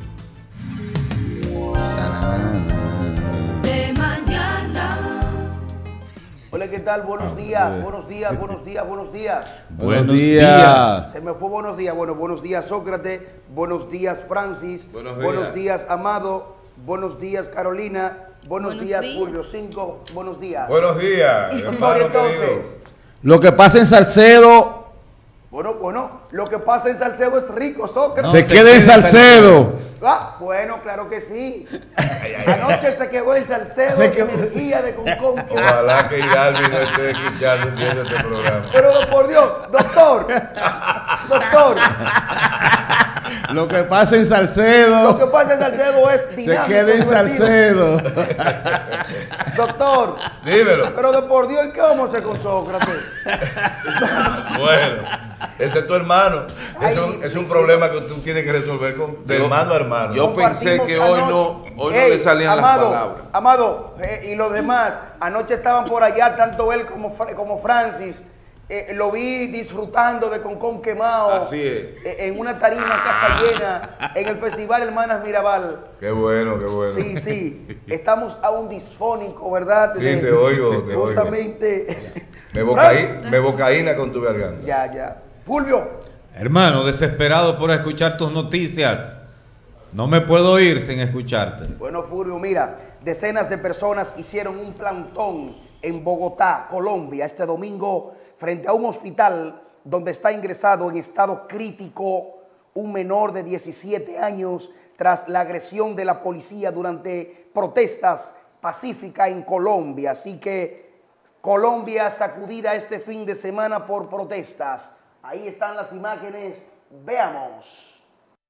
De mañana. Hola, ¿qué tal? Buenos días, buenos días, buenos días, buenos días. Buenos días. Se me fue buenos días. Bueno, buenos días, Sócrates. Buenos días, Francis. Buenos días, buenos días Amado. Buenos días, Carolina. Buenos, buenos días, días, Fulvio. Cinco, buenos días. Buenos días, hermano querido. Lo que pasa en Salcedo... Bueno, bueno, lo que pasa en Salcedo es rico, Sócrates. No, se, se queda en Salcedo. Ah, bueno, claro que sí. Anoche se quedó en Salcedo se quedó... energía de Concón. Ojalá que Hidalgo no esté escuchando viendo este programa. Pero por Dios, doctor, doctor. Lo que pasa en Salcedo. Lo que pasa en Salcedo es dinámico. Se queda en Salcedo. Doctor. Dímelo. Pero de por Dios, ¿qué vamos a hacer con Sócrates? Bueno, ese es tu hermano. Es un, es un problema que tú tienes que resolver con, de yo, hermano a hermano. Yo pensé que hoy no, hoy Ey, no le salían Amado, las palabras. Amado, eh, y los demás, anoche estaban por allá, tanto él como, como Francis. Eh, lo vi disfrutando de Concón quemado. Así es. Eh, en una tarima casa llena, en el Festival Hermanas Mirabal. Qué bueno, qué bueno. Sí, sí. Estamos a un disfónico, ¿verdad? Sí, de, te oigo, te justamente. Oigo. Me, bocaí, me bocaína con tu garganta. Ya, ya. Fulvio. Hermano, desesperado por escuchar tus noticias. No me puedo ir sin escucharte. Bueno, Fulvio, mira, decenas de personas hicieron un plantón en Bogotá, Colombia, este domingo, frente a un hospital donde está ingresado en estado crítico un menor de diecisiete años tras la agresión de la policía durante protestas pacíficas en Colombia. Así que Colombia sacudida este fin de semana por protestas. Ahí están las imágenes, veamos.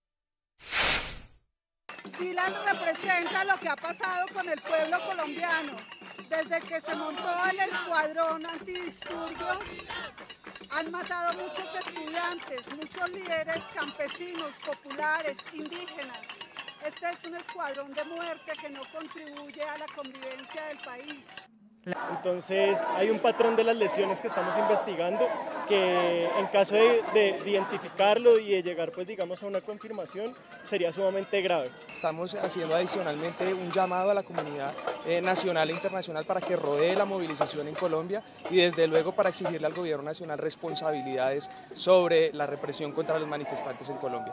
Dylan representa lo que ha pasado con el pueblo colombiano. Desde que se montó el escuadrón antidisturbios, han matado muchos estudiantes, muchos líderes campesinos, populares, indígenas. Este es un escuadrón de muerte que no contribuye a la convivencia del país. Entonces hay un patrón de las lesiones que estamos investigando que en caso de, de, de identificarlo y de llegar pues digamos a una confirmación sería sumamente grave. Estamos haciendo adicionalmente un llamado a la comunidad eh, nacional e internacional para que rodee la movilización en Colombia y desde luego para exigirle al gobierno nacional responsabilidades sobre la represión contra los manifestantes en Colombia.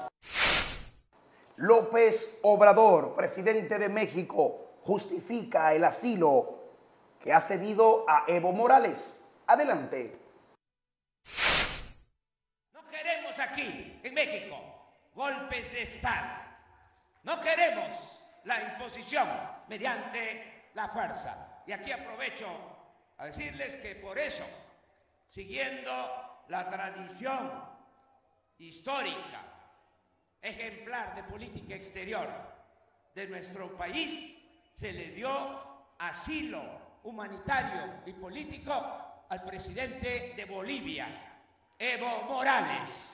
López Obrador, presidente de México, justifica el asilo que ha cedido a Evo Morales. Adelante. No queremos aquí, en México, golpes de Estado. No queremos la imposición mediante la fuerza. Y aquí aprovecho a decirles que por eso, siguiendo la tradición histórica, ejemplar de política exterior de nuestro país se le dio asilo humanitario y político al presidente de Bolivia, Evo Morales.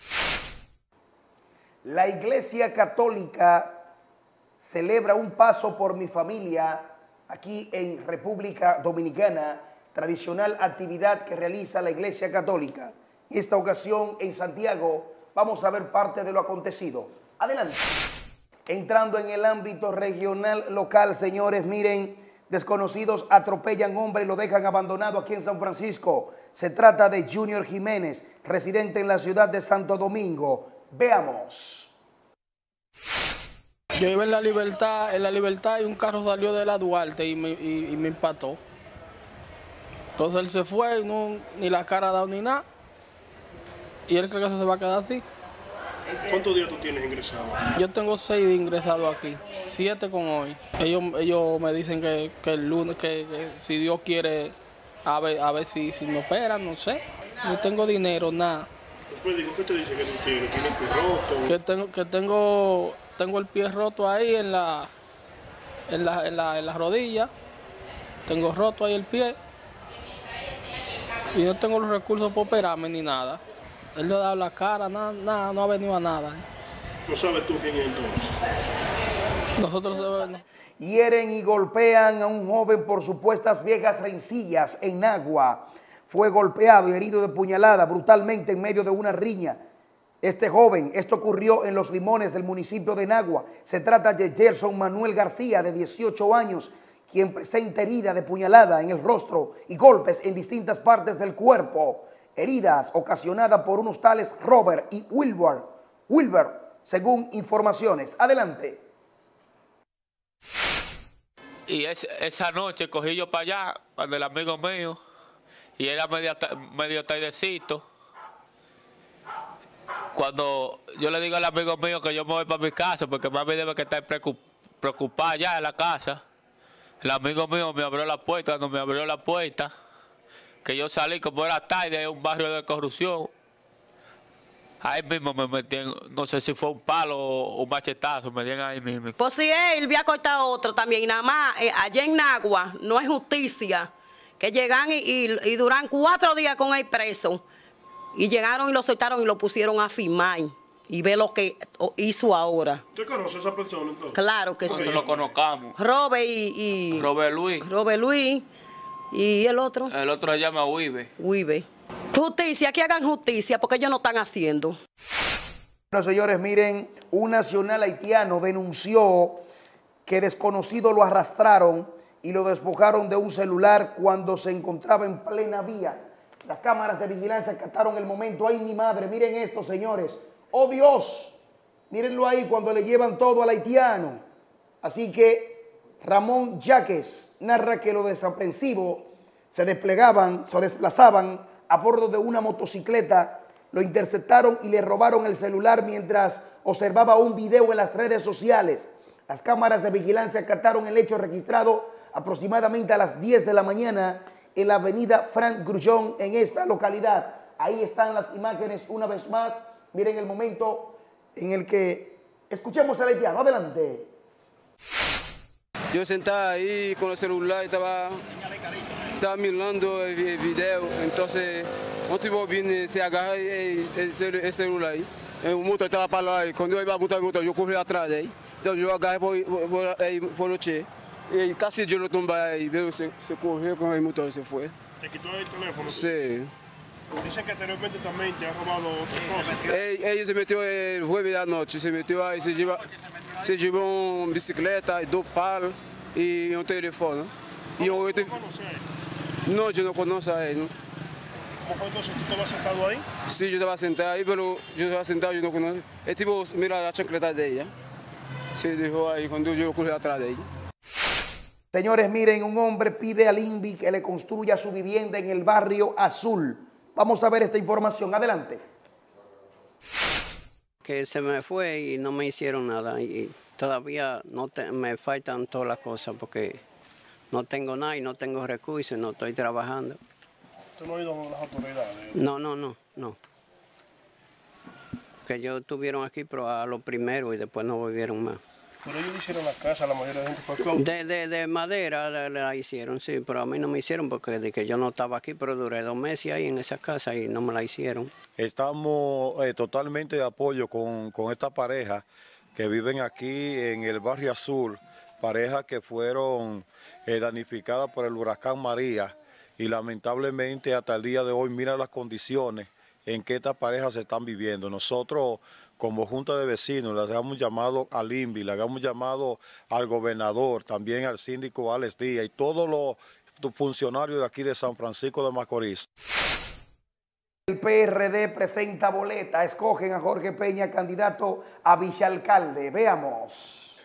La Iglesia Católica celebra un paso por mi familia aquí en República Dominicana, tradicional actividad que realiza la Iglesia Católica. En esta ocasión en Santiago vamos a ver parte de lo acontecido. Adelante. Entrando en el ámbito regional local, señores, miren, desconocidos atropellan hombre y lo dejan abandonado aquí en San Francisco. Se trata de Junior Jiménez, residente en la ciudad de Santo Domingo. Veamos. Yo iba en la Libertad, en la Libertad y un carro salió de la Duarte y me, y, y me impactó. Entonces él se fue, y no, ni la cara ha dado ni nada. Y él cree que eso se va a quedar así. ¿Cuántos días tú tienes ingresado? Yo tengo seis días ingresados aquí, siete con hoy. Ellos, ellos me dicen que, que el lunes, que, que si Dios quiere, a ver, a ver si, si me operan, no sé. No tengo dinero, nada. Después digo, ¿qué te dice que tú tienes? ¿Tienes el pie roto? Que tengo, que tengo, tengo el pie roto ahí en la, en la, en la, en la rodilla. Tengo roto ahí el pie. Y no tengo los recursos para operarme ni nada. Él le ha dado la cara, nada, nada, no ha venido a nada. ¿No sabes tú quién es entonces? Nosotros sabemos. Hieren y golpean a un joven por supuestas viejas rencillas en Nagua. Fue golpeado y herido de puñalada brutalmente en medio de una riña. Este joven, esto ocurrió en Los Limones del municipio de Nagua. Se trata de Gerson Manuel García, de dieciocho años, quien presenta herida de puñalada en el rostro y golpes en distintas partes del cuerpo. Heridas ocasionadas por unos tales Robert y Wilber, Wilber, según informaciones. Adelante. Y es, esa noche cogí yo para allá, para el amigo mío, y era medio, medio tardecito. Cuando yo le digo al amigo mío que yo me voy para mi casa, porque mami debe que estar preocupada ya en la casa, el amigo mío me abrió la puerta. Cuando me abrió la puerta, que yo salí como era tarde de un barrio de corrupción, ahí mismo me metí en, no sé si fue un palo o un machetazo, me dieron ahí mismo. Pues si él había cortado otro también, y nada más, eh, allá en Nagua, no es justicia, que llegan y, y, y duran cuatro días con él preso, y llegaron y lo soltaron y lo pusieron a firmar, y ve lo que hizo ahora. ¿Usted conoce a esa persona entonces? Claro que sí. Nosotros lo conozcamos. Robert y, y... Robert Luis. Robert Luis. ¿Y el otro? El otro se llama Wibe. Wibe. Justicia, que hagan justicia, porque ellos no están haciendo. Bueno, señores, miren, un nacional haitiano denunció que desconocidos lo arrastraron y lo despojaron de un celular cuando se encontraba en plena vía. Las cámaras de vigilancia captaron el momento. ¡Ay, mi madre! Miren esto, señores. ¡Oh, Dios! Mírenlo ahí cuando le llevan todo al haitiano. Así que Ramón Yaques narra que los desaprensivos se desplegaban, se desplazaban a bordo de una motocicleta, lo interceptaron y le robaron el celular mientras observaba un video en las redes sociales. Las cámaras de vigilancia captaron el hecho registrado aproximadamente a las diez de la mañana en la avenida Frank Grullón en esta localidad. Ahí están las imágenes una vez más. Miren el momento en el que escuchemos al haitiano. Adelante. Yo sentado ahí con el celular, estaba, estaba mirando el video, entonces un tipo viene, se agarra el, el, el celular ahí, el motor estaba parado ahí, cuando yo iba a botar el motor, yo corrí atrás de ahí, entonces yo agarré por, por, por, por el che, y casi yo lo tumbé ahí, pero se, se corrió con el motor y se fue. ¿Te quitó el teléfono? Sí. Dicen que anteriormente también te ha robado otras cosas. Ella se metió el jueves de la noche, se metió ahí, se lleva, se llevó una bicicleta, dos palos y un teléfono. ¿No, y yo, ¿no te... conoce a él? No, yo no conozco a él. ¿No? ¿Cómo fue entonces? ¿Tú estabas sentado ahí? Sí, yo estaba sentado ahí, pero yo estaba sentado, yo no conozco. El tipo mira la chancleta de ella. Se dejó ahí cuando yo corrí atrás de ella. Señores, miren, un hombre pide al INVI que le construya su vivienda en el barrio Azul. Vamos a ver esta información. Adelante. Que se me fue y no me hicieron nada. Y todavía no te, me faltan todas las cosas porque no tengo nada y no tengo recursos, no estoy trabajando. ¿Tú no has ido con las autoridades? No, no, no, no. Que ellos estuvieron aquí pero a lo primero y después no volvieron más. Pero ellos hicieron la casa, la mayoría de gente fue con... De, de, de madera la, la hicieron, sí, pero a mí no me hicieron porque de que yo no estaba aquí, pero duré dos meses ahí en esa casa y no me la hicieron. Estamos eh, totalmente de apoyo con, con esta pareja que viven aquí en el barrio Azul, parejas que fueron eh, damnificadas por el huracán María y lamentablemente hasta el día de hoy mira las condiciones en que estas parejas se están viviendo. Nosotros como Junta de Vecinos le hagamos llamado al I N V I, le hagamos llamado al gobernador, también al síndico Alex Díaz y todos los funcionarios de aquí de San Francisco de Macorís. El P R D presenta boleta, escogen a Jorge Peña candidato a vicealcalde. Veamos.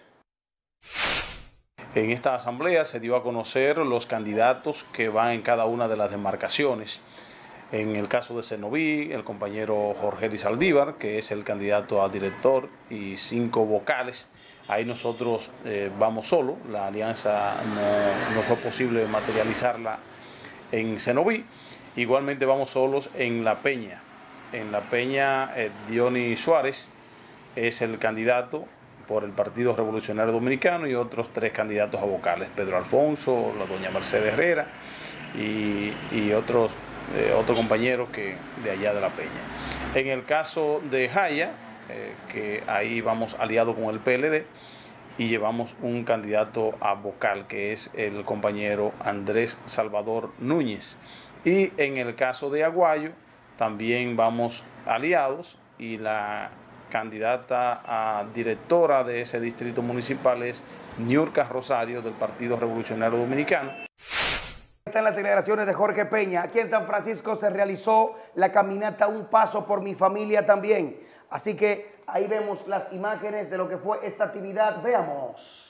En esta asamblea se dio a conocer los candidatos que van en cada una de las demarcaciones. En el caso de Cenoví, el compañero Jorge Luis Saldívar, que es el candidato a director, y cinco vocales. Ahí nosotros eh, vamos solos, la alianza no, no fue posible materializarla en Cenoví. Igualmente vamos solos en La Peña. En La Peña, eh, Diony Suárez es el candidato por el Partido Revolucionario Dominicano y otros tres candidatos a vocales, Pedro Alfonso, la doña Mercedes Herrera y, y otros eh, otro compañero que de allá de La Peña. En el caso de Jaya, eh, que ahí vamos aliado con el P L D y llevamos un candidato a vocal que es el compañero Andrés Salvador Núñez. Y en el caso de Aguayo también vamos aliados y la candidata a directora de ese distrito municipal es Niurka Rosario del Partido Revolucionario Dominicano. Están las declaraciones de Jorge Peña. Aquí en San Francisco se realizó la caminata Un Paso por Mi Familia también. Así que ahí vemos las imágenes de lo que fue esta actividad. Veamos.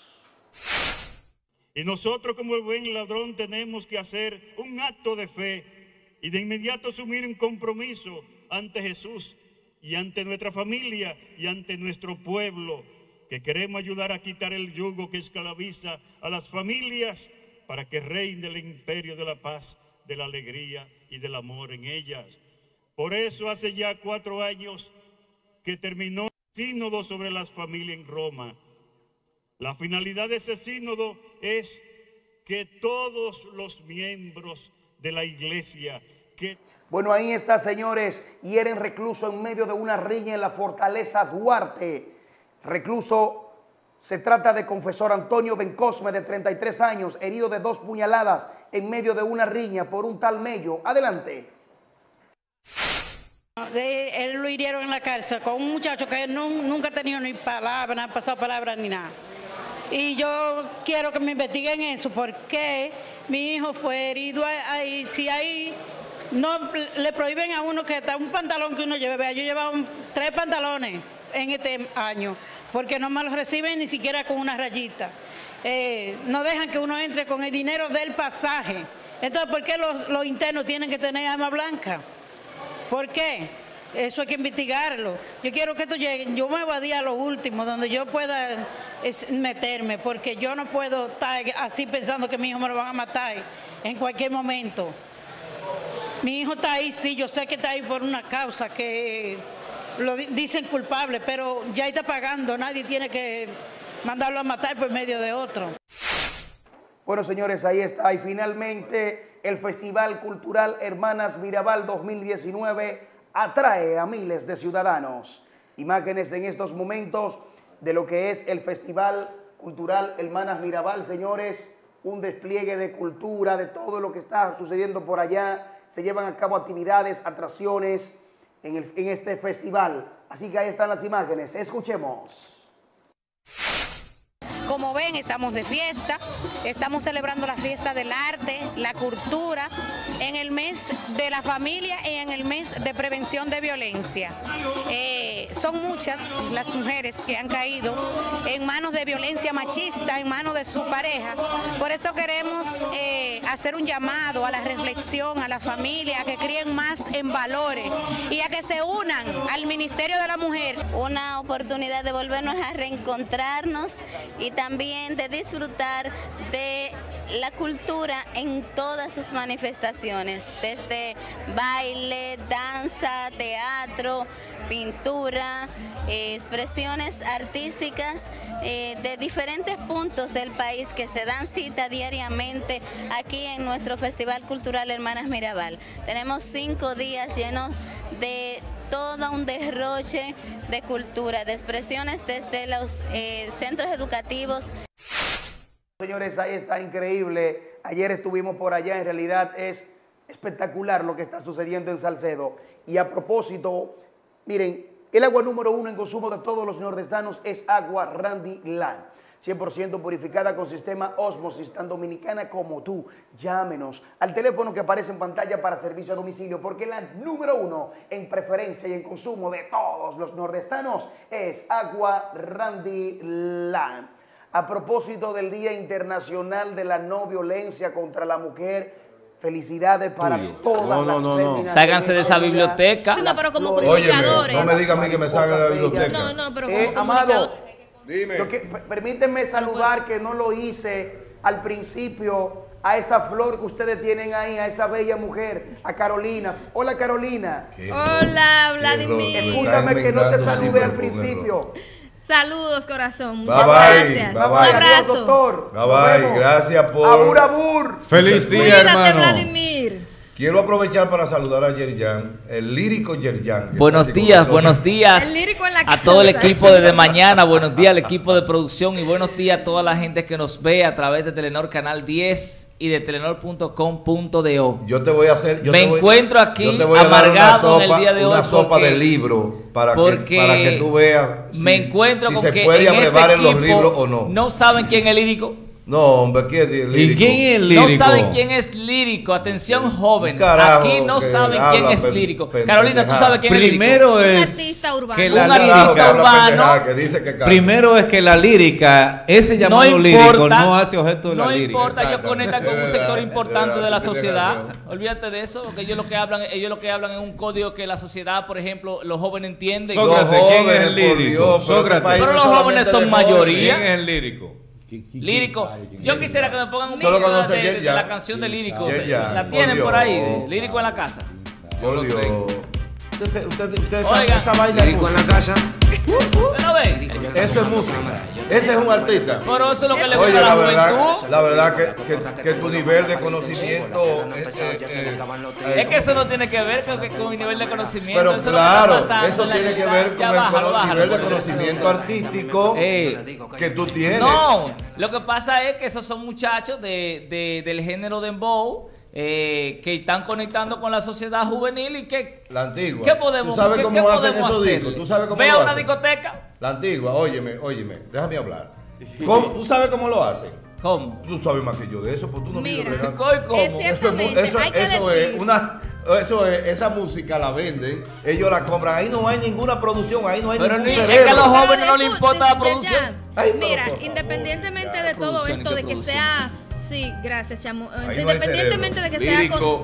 Y nosotros como el buen ladrón tenemos que hacer un acto de fe y de inmediato asumir un compromiso ante Jesús y ante nuestra familia y ante nuestro pueblo, que queremos ayudar a quitar el yugo que esclaviza a las familias para que reine el imperio de la paz, de la alegría y del amor en ellas. Por eso hace ya cuatro años que terminó el sínodo sobre las familias en Roma. La finalidad de ese sínodo es que todos los miembros de la iglesia que... Bueno, ahí está, señores, hieren recluso en medio de una riña en la Fortaleza Duarte. Recluso, se trata de confesor Antonio Bencosme, de treinta y tres años, herido de dos puñaladas en medio de una riña por un tal Mello. Adelante. De, él lo hirieron en la cárcel con un muchacho que no, nunca ha tenido ni palabra, no ha pasado palabra ni nada. Y yo quiero que me investiguen eso, porque mi hijo fue herido ahí. Si ahí no le prohíben a uno que está un pantalón que uno lleve, vea, yo llevaba un, tres pantalones en este año, porque no me los reciben ni siquiera con una rayita. Eh, no dejan que uno entre con el dinero del pasaje. Entonces, ¿por qué los, los internos tienen que tener arma blanca? ¿Por qué? Eso hay que investigarlo. Yo quiero que esto llegue. Yo me voy a lo último, donde yo pueda es, meterme, porque yo no puedo estar así pensando que mi hijo me lo van a matar en cualquier momento. Mi hijo está ahí, sí, yo sé que está ahí por una causa que lo dicen culpable, pero ya está pagando, nadie tiene que mandarlo a matar por medio de otro. Bueno, señores, ahí está. Y finalmente el Festival Cultural Hermanas Mirabal dos mil diecinueve atrae a miles de ciudadanos. Imágenes en estos momentos de lo que es el Festival Cultural Hermanas Mirabal, señores. Un despliegue de cultura, de todo lo que está sucediendo por allá. Se llevan a cabo actividades, atracciones en, el, en este festival. Así que ahí están las imágenes. Escuchemos. Como ven, estamos de fiesta, estamos celebrando la fiesta del arte, la cultura, en el mes de la familia y en el mes de prevención de violencia. Eh, son muchas las mujeres que han caído en manos de violencia machista, en manos de su pareja. Por eso queremos eh, hacer un llamado a la reflexión, a la familia, a que críen más en valores y a que se unan al Ministerio de la Mujer. Una oportunidad de volvernos a reencontrarnos y también de disfrutar de la cultura en todas sus manifestaciones, desde baile, danza, teatro, pintura, eh, expresiones artísticas eh, de diferentes puntos del país que se dan cita diariamente aquí en nuestro Festival Cultural Hermanas Mirabal. Tenemos cinco días llenos de todo un derroche de cultura, de expresiones desde los eh, centros educativos. Señores, ahí está increíble. Ayer estuvimos por allá, en realidad es espectacular lo que está sucediendo en Salcedo. Y a propósito, miren, el agua número uno en consumo de todos los nordestanos es agua Randy Land. cien por ciento purificada con sistema Osmosis, tan dominicana como tú. Llámenos al teléfono que aparece en pantalla para servicio a domicilio, porque la número uno en preferencia y en consumo de todos los nordestanos es agua Randy Land. A propósito del Día Internacional de la No Violencia contra la Mujer, felicidades para Tuyo. todas no, no, no, las no. féminas. Ságanse de esa biblioteca. Sí, no, pero como Óyeme, comunicadores. no me digan a mí que me salga de la biblioteca. No, no, pero como Eh, Amado, comunicador. Dime. Yo que, permítanme saludar, que no lo hice al principio, a esa flor que ustedes tienen ahí, a esa bella mujer, a Carolina. Hola, Carolina. Hola, Vladimir. Escúchame que no te salude al principio. Saludos, corazón. Bye, Muchas bye, gracias. bye, Un bye. abrazo. Doctor. Bye bye, gracias por... Abur, abur. Feliz día, Cuídate, hermano. Vladimir. Quiero aprovechar para saludar a Yerjan, el lírico Yerjan. que Buenos está aquí con días, nosotros. buenos días El lírico en la a casa. todo el equipo desde mañana, buenos días al equipo de producción y buenos días a toda la gente que nos ve a través de Telenor Canal diez y de telenor punto com punto do. Yo te voy a hacer... Yo Me te voy- encuentro aquí yo te voy a dar una amargado en sopa, el día de hoy una sopa porque- de libro para, que, porque para que tú veas si, me encuentro si con se que puede en abrevar este en los equipo libros o no. No saben quién es lírico. No, hombre, ¿quién es lírico? quién es el No lírico? saben quién es lírico. Atención, jóvenes. Carajo, Aquí no que saben habla quién es pen- lírico. pen- Carolina, ¿tú pendejada. sabes quién Primero es lírico? Un es artista urbano. que Un la artista Carajo, que lírica, habla urbano. pendejada, que dice que canta. primero es que la lírica, ese llamado No lírico importa, no hace objeto de la no lírica. importa, ellos Exacto. conectan con un Es sector verdad, importante es de la verdad, sociedad. tienes razón. Olvídate de eso, porque ellos lo que hablan, ellos lo que hablan es un código que la sociedad, por ejemplo, los jóvenes entienden. Sócrates, Los ¿quién es jóvenes, el por lírico? Dios, pero Sócrates. este país Pero no los solamente jóvenes son de mayoría. ¿Quién es el lírico? Lírico. Yo quisiera que me pongan un Solo video conoce de, de- Yer de Ya. la canción de lírico. Yer Ya, La por tienen por ahí, Dios. de lírico en la casa. Por Dios. Usted, se- usted, usted sabe Oigan. esa vaina. Lírico en la casa. ¿Usted lo ve? Eso es música. Ese es un artista. Pero eso es lo que le Oye, gusta a la la verdad, juventud. la verdad que, que, que tu nivel de conocimiento eh, eh, eh, Es que eso no tiene que ver con, con mi nivel de conocimiento. pero eso es lo que claro, está pasando eso en la tiene que realidad. ver con Ya el bájalo, cono- bájalo, nivel de por Dios. conocimiento artístico Eh, que tú tienes. No, lo que pasa es que esos son muchachos de, de- del género dembow eh, que están conectando con la sociedad juvenil y que La antigua. ¿qué podemos ¿Tú sabes qué- cómo qué hacen podemos esos hacerle? discos? ¿Tú sabes cómo Ve lo a una hacen? discoteca. La antigua, óyeme, óyeme, déjame hablar. ¿Cómo? ¿Tú sabes cómo lo hacen? ¿Cómo? Tú sabes más que yo de eso, pues tú no Mira, vives bregando. ¿cómo? Es ciertamente, Eso, hay que eso decir. es una, eso es, esa música la venden, ellos la compran, ahí no hay ninguna producción, ahí no hay Pero ningún ni- es cerebro. que a los Pero jóvenes no escu- les importa la ya, producción. ya. Ay, pero Mira, por favor, independientemente ya. de todo Producción, esto, ¿qué de que producción? sea, sí, gracias, chamo. Ahí no hay Independientemente de cerebro. que sea Lírico,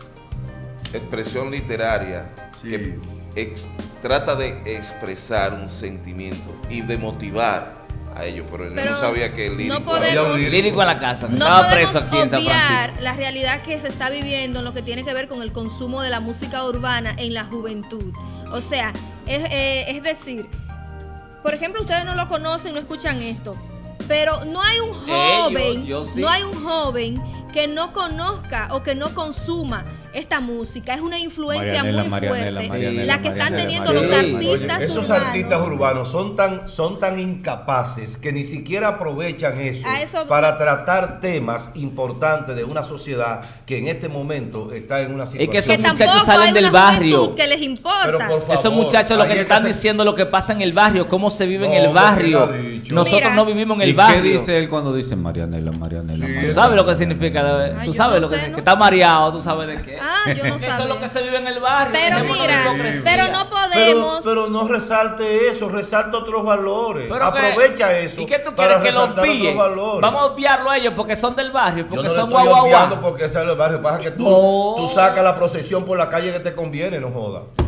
con, expresión literaria, Sí. que ex- trata de expresar un sentimiento y de motivar a ellos, pero él Pero no sabía que el lírico no podemos- Lírico en la casa. no Estaba preso podemos aquí en San obviar Francisco. la realidad que se está viviendo en lo que tiene que ver con el consumo de la música urbana en la juventud. O sea, es, eh, es decir, por ejemplo, ustedes no lo conocen, no escuchan esto, pero no hay un joven, yo- yo sí. no hay un joven que no conozca o que no consuma esta música. Es una influencia Marianela, muy Marianela, fuerte Marianela, la que están Marianela, teniendo los Marianela. artistas Oye, esos urbanos. artistas urbanos son tan, son tan incapaces que ni siquiera aprovechan eso, A eso- para tratar temas importantes de una sociedad que en este momento está en una Es situación. que esos Que muchachos tampoco salen hay del una barrio. juventud que les importa. Pero por favor, Esos muchachos lo ahí que te es están se- diciendo lo que pasa en el barrio, cómo se vive en No, el hombre, barrio. ¿quién lo ha dicho? Nosotros Mira. no vivimos en ¿Y el qué barrio. dice él cuando dice Marianela, Marianela, Sí, Marianela? ¿Tú sabes lo que significa? Ay, ¿Tú yo sabes no lo que sé, significa? ¿no? Que está mareado, ¿tú sabes de qué? Ah, yo no Eso es lo sabía. que se vive en el barrio. Pero dejémonos de mira, hipocresía. pero no Pero, podemos. pero no resalte eso, resalta otros valores. Pero que- Aprovecha eso. ¿Y qué tú para quieres que lo resaltar obvíe? otros valores. Vamos a obviarlo a ellos porque son del barrio, Yo porque no le son estoy guau guau obviando guau. porque sea el barrio. Pasa que tú, No. tú sacas la procesión por la calle que te conviene, no jodas.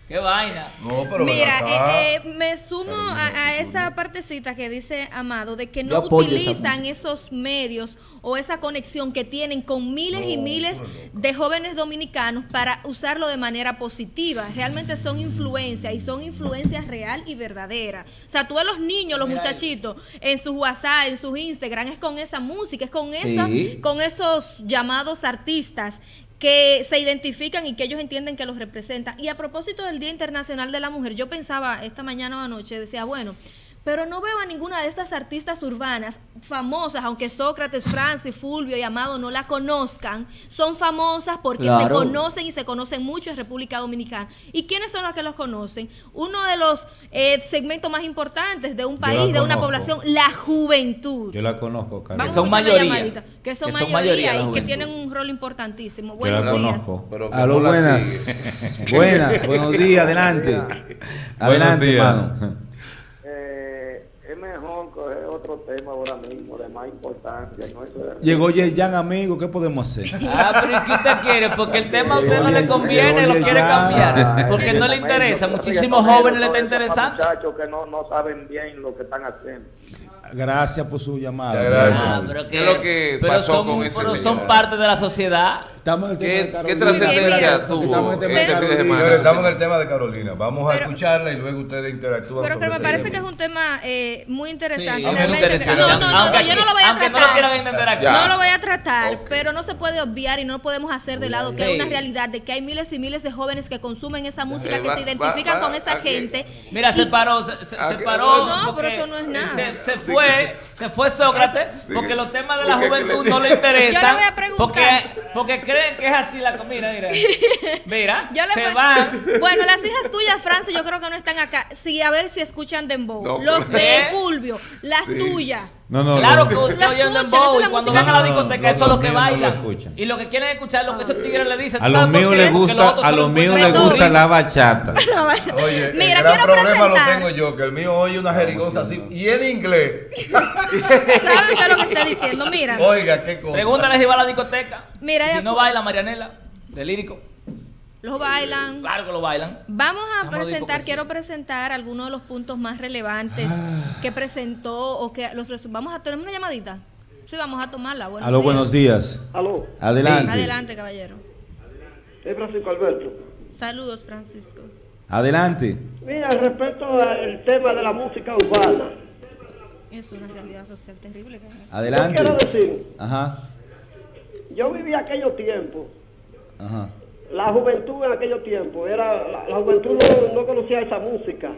¡Qué vaina! No, pero mira, eh, eh, me sumo a, a esa partecita que dice Amado, de que no utilizan esos medios o esa conexión que tienen con miles no, y miles no. de jóvenes dominicanos para usarlo de manera positiva. Realmente son influencias y son influencias real y verdadera. O sea, tú ves los niños, los mira muchachitos, ahí. en sus WhatsApp, en sus Instagram, es con esa música, es con, sí. esa, con esos llamados artistas que se identifican y que ellos entienden que los representan. Y a propósito del Día Internacional de la Mujer, yo pensaba esta mañana o anoche, decía, bueno, pero no veo a ninguna de estas artistas urbanas famosas, aunque Sócrates, Francis, Fulvio y Amado no la conozcan, son famosas porque claro. se conocen y se conocen mucho en República Dominicana. ¿Y quiénes son los que los conocen? Uno de los eh, segmentos más importantes de un país, de una población, la juventud. Yo la conozco, Carlos. Que son mayoría. Que son que mayoría, mayoría y que tienen un rol importantísimo. Buenos Yo la días. Conozco. Aló, buenas. Buenas, buenos días, adelante. Adelante, hermano. Otro tema ahora mismo de más importancia. ¿No? Llegó Yerjan, amigo, ¿qué podemos hacer? Ah, pero ¿y qué usted quiere? Porque el tema a usted no le conviene, lo quiere cambiar. Porque no le interesa. Muchísimos jóvenes le está interesando. Muchachos que no, no saben bien lo que están haciendo. Gracias por su llamada. Gracias. Ah, pero que, ¿Qué es lo que pero pasó son, con ese pero señor? son parte de la sociedad. ¿Qué, ¿qué trascendencia tuvo este fin de semana? Estamos en el tema de Carolina. Vamos a pero, escucharla y luego ustedes interactúan. Pero que me parece tema. que es un tema eh, muy interesante. Sí, realmente, no, no, no, aunque, yo no lo voy a tratar. No lo quieran entender aquí. No lo voy a tratar, okay. pero no se puede obviar y no podemos hacer de lado que sí. hay una realidad de que hay miles y miles de jóvenes que consumen esa música, eh, que va, se identifican va, va, con esa aquí. gente. Mira, se paró, se, se, se paró. No, pero eso no es nada. Se, se fue, se fue Sócrates, porque los temas de la juventud no le interesan. Yo le voy a preguntar. Porque, porque creen que es así la comida, mira. Mira, yo le se van. Bueno, las hijas tuyas, Francis, yo creo que no están acá. Sí, a ver si escuchan Dembow. No, los de ¿Eh? Fulvio, las sí. tuyas. No, no, claro no, que ustedes oyen Dembow y cuando van a la discoteca no, no, eso es lo que bailan. No y lo que quieren escuchar lo que esos tigres le dicen. A los míos les gusta, a los míos les gusta la bachata. Oye, mira, el gran problema presentar. lo tengo yo, que el mío oye una jerigosa así y en inglés. ¿Sabe usted lo que está diciendo? Mira. Oiga, qué cosa. Pregúntale si va a la discoteca. Mira, si no baila Marianela, de lírico. Los bailan. Claro que lo bailan. Vamos a Vamos presentar, quiero presentar algunos de los puntos más relevantes ah. que presentó o que los vamos a tener una llamadita. Sí, vamos a tomarla. Buenos Aló, días. buenos días. Aló. Adelante. Sí. Adelante, caballero. Es Francisco Alberto. Saludos, Francisco. Adelante. Mira, respecto al tema de la música urbana. Es una realidad social terrible. Adelante. Yo quiero decir. Ajá. Yo viví aquellos tiempos. Ajá. La juventud en aquellos tiempos, era, la, la juventud no, no conocía esa música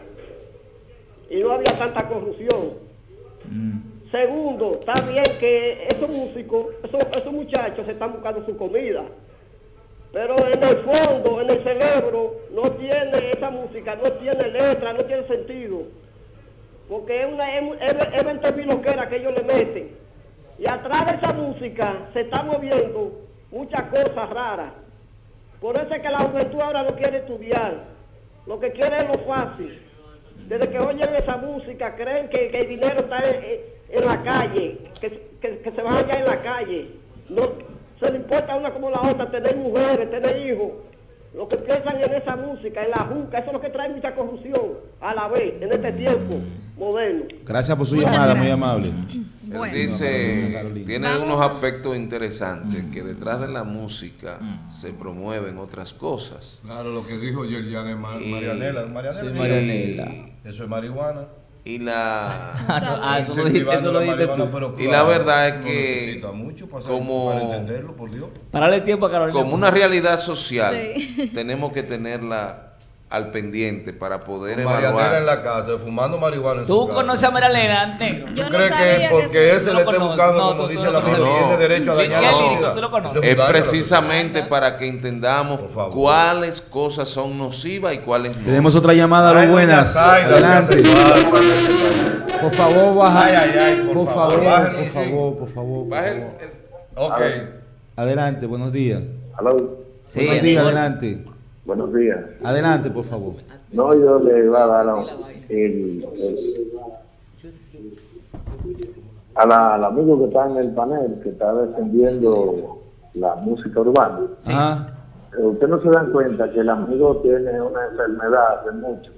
y no había tanta corrupción. Mm. Segundo, está bien que esos músicos, esos, esos muchachos se están buscando su comida, pero en el fondo, en el cerebro, no tiene esa música, no tiene letra, no tiene sentido, porque es una es veinte mil loqueras que ellos le meten, y atrás de esa música se están moviendo muchas cosas raras. Por eso es que la juventud ahora no quiere estudiar, lo que quiere es lo fácil. Desde que oyen esa música creen que, que el dinero está en, en la calle, que, que, que se van allá en la calle. No se le importa a una como la otra, tener mujeres, tener hijos. Lo que piensan en esa música, en la juca, eso es lo que trae mucha corrupción a la vez, en este tiempo moderno. Gracias por su Muchas llamada, gracias. Muy amable. Bueno. Él dice, tiene Vamos. unos aspectos interesantes, que detrás de la música se promueven otras cosas. Claro, lo que dijo Yerjan es Mar y, Marianela. Marianela, sí, Marianela. Eso es marihuana. Y la ah, no, eso lo dijiste tú. Claro, y la verdad es que no mucho para como para entenderlo, por Dios. Parale tiempo a Carolina. Como una realidad social, sí. tenemos que tenerla al pendiente para poder Con evaluar. Marianela en la casa, fumando marihuana en ¿Tú su casa. conoces a Marianela, negro? ¿Tú crees no que porque él se le esté buscando, no, como tú, dice tú, la Biblia, tiene derecho a dañar la sociedad? ¿Tú lo conoces? Es precisamente para que entendamos cuáles cosas son nocivas y cuáles no. Tenemos otra llamada, Ay, buenas. Adelante. Por favor, baja. Ay, ay, ay, por, por favor, favor, baja, por favor, por favor. Baja el, el... Ok. Adelante, buenos días. Aló. Sí, buenos días, adelante. Buenos días. Adelante, por favor. No, yo le iba a dar el, el, a la, al amigo que está en el panel, que está defendiendo la música urbana. Sí. Ajá. usted no se dan cuenta que el amigo tiene una enfermedad de mucho.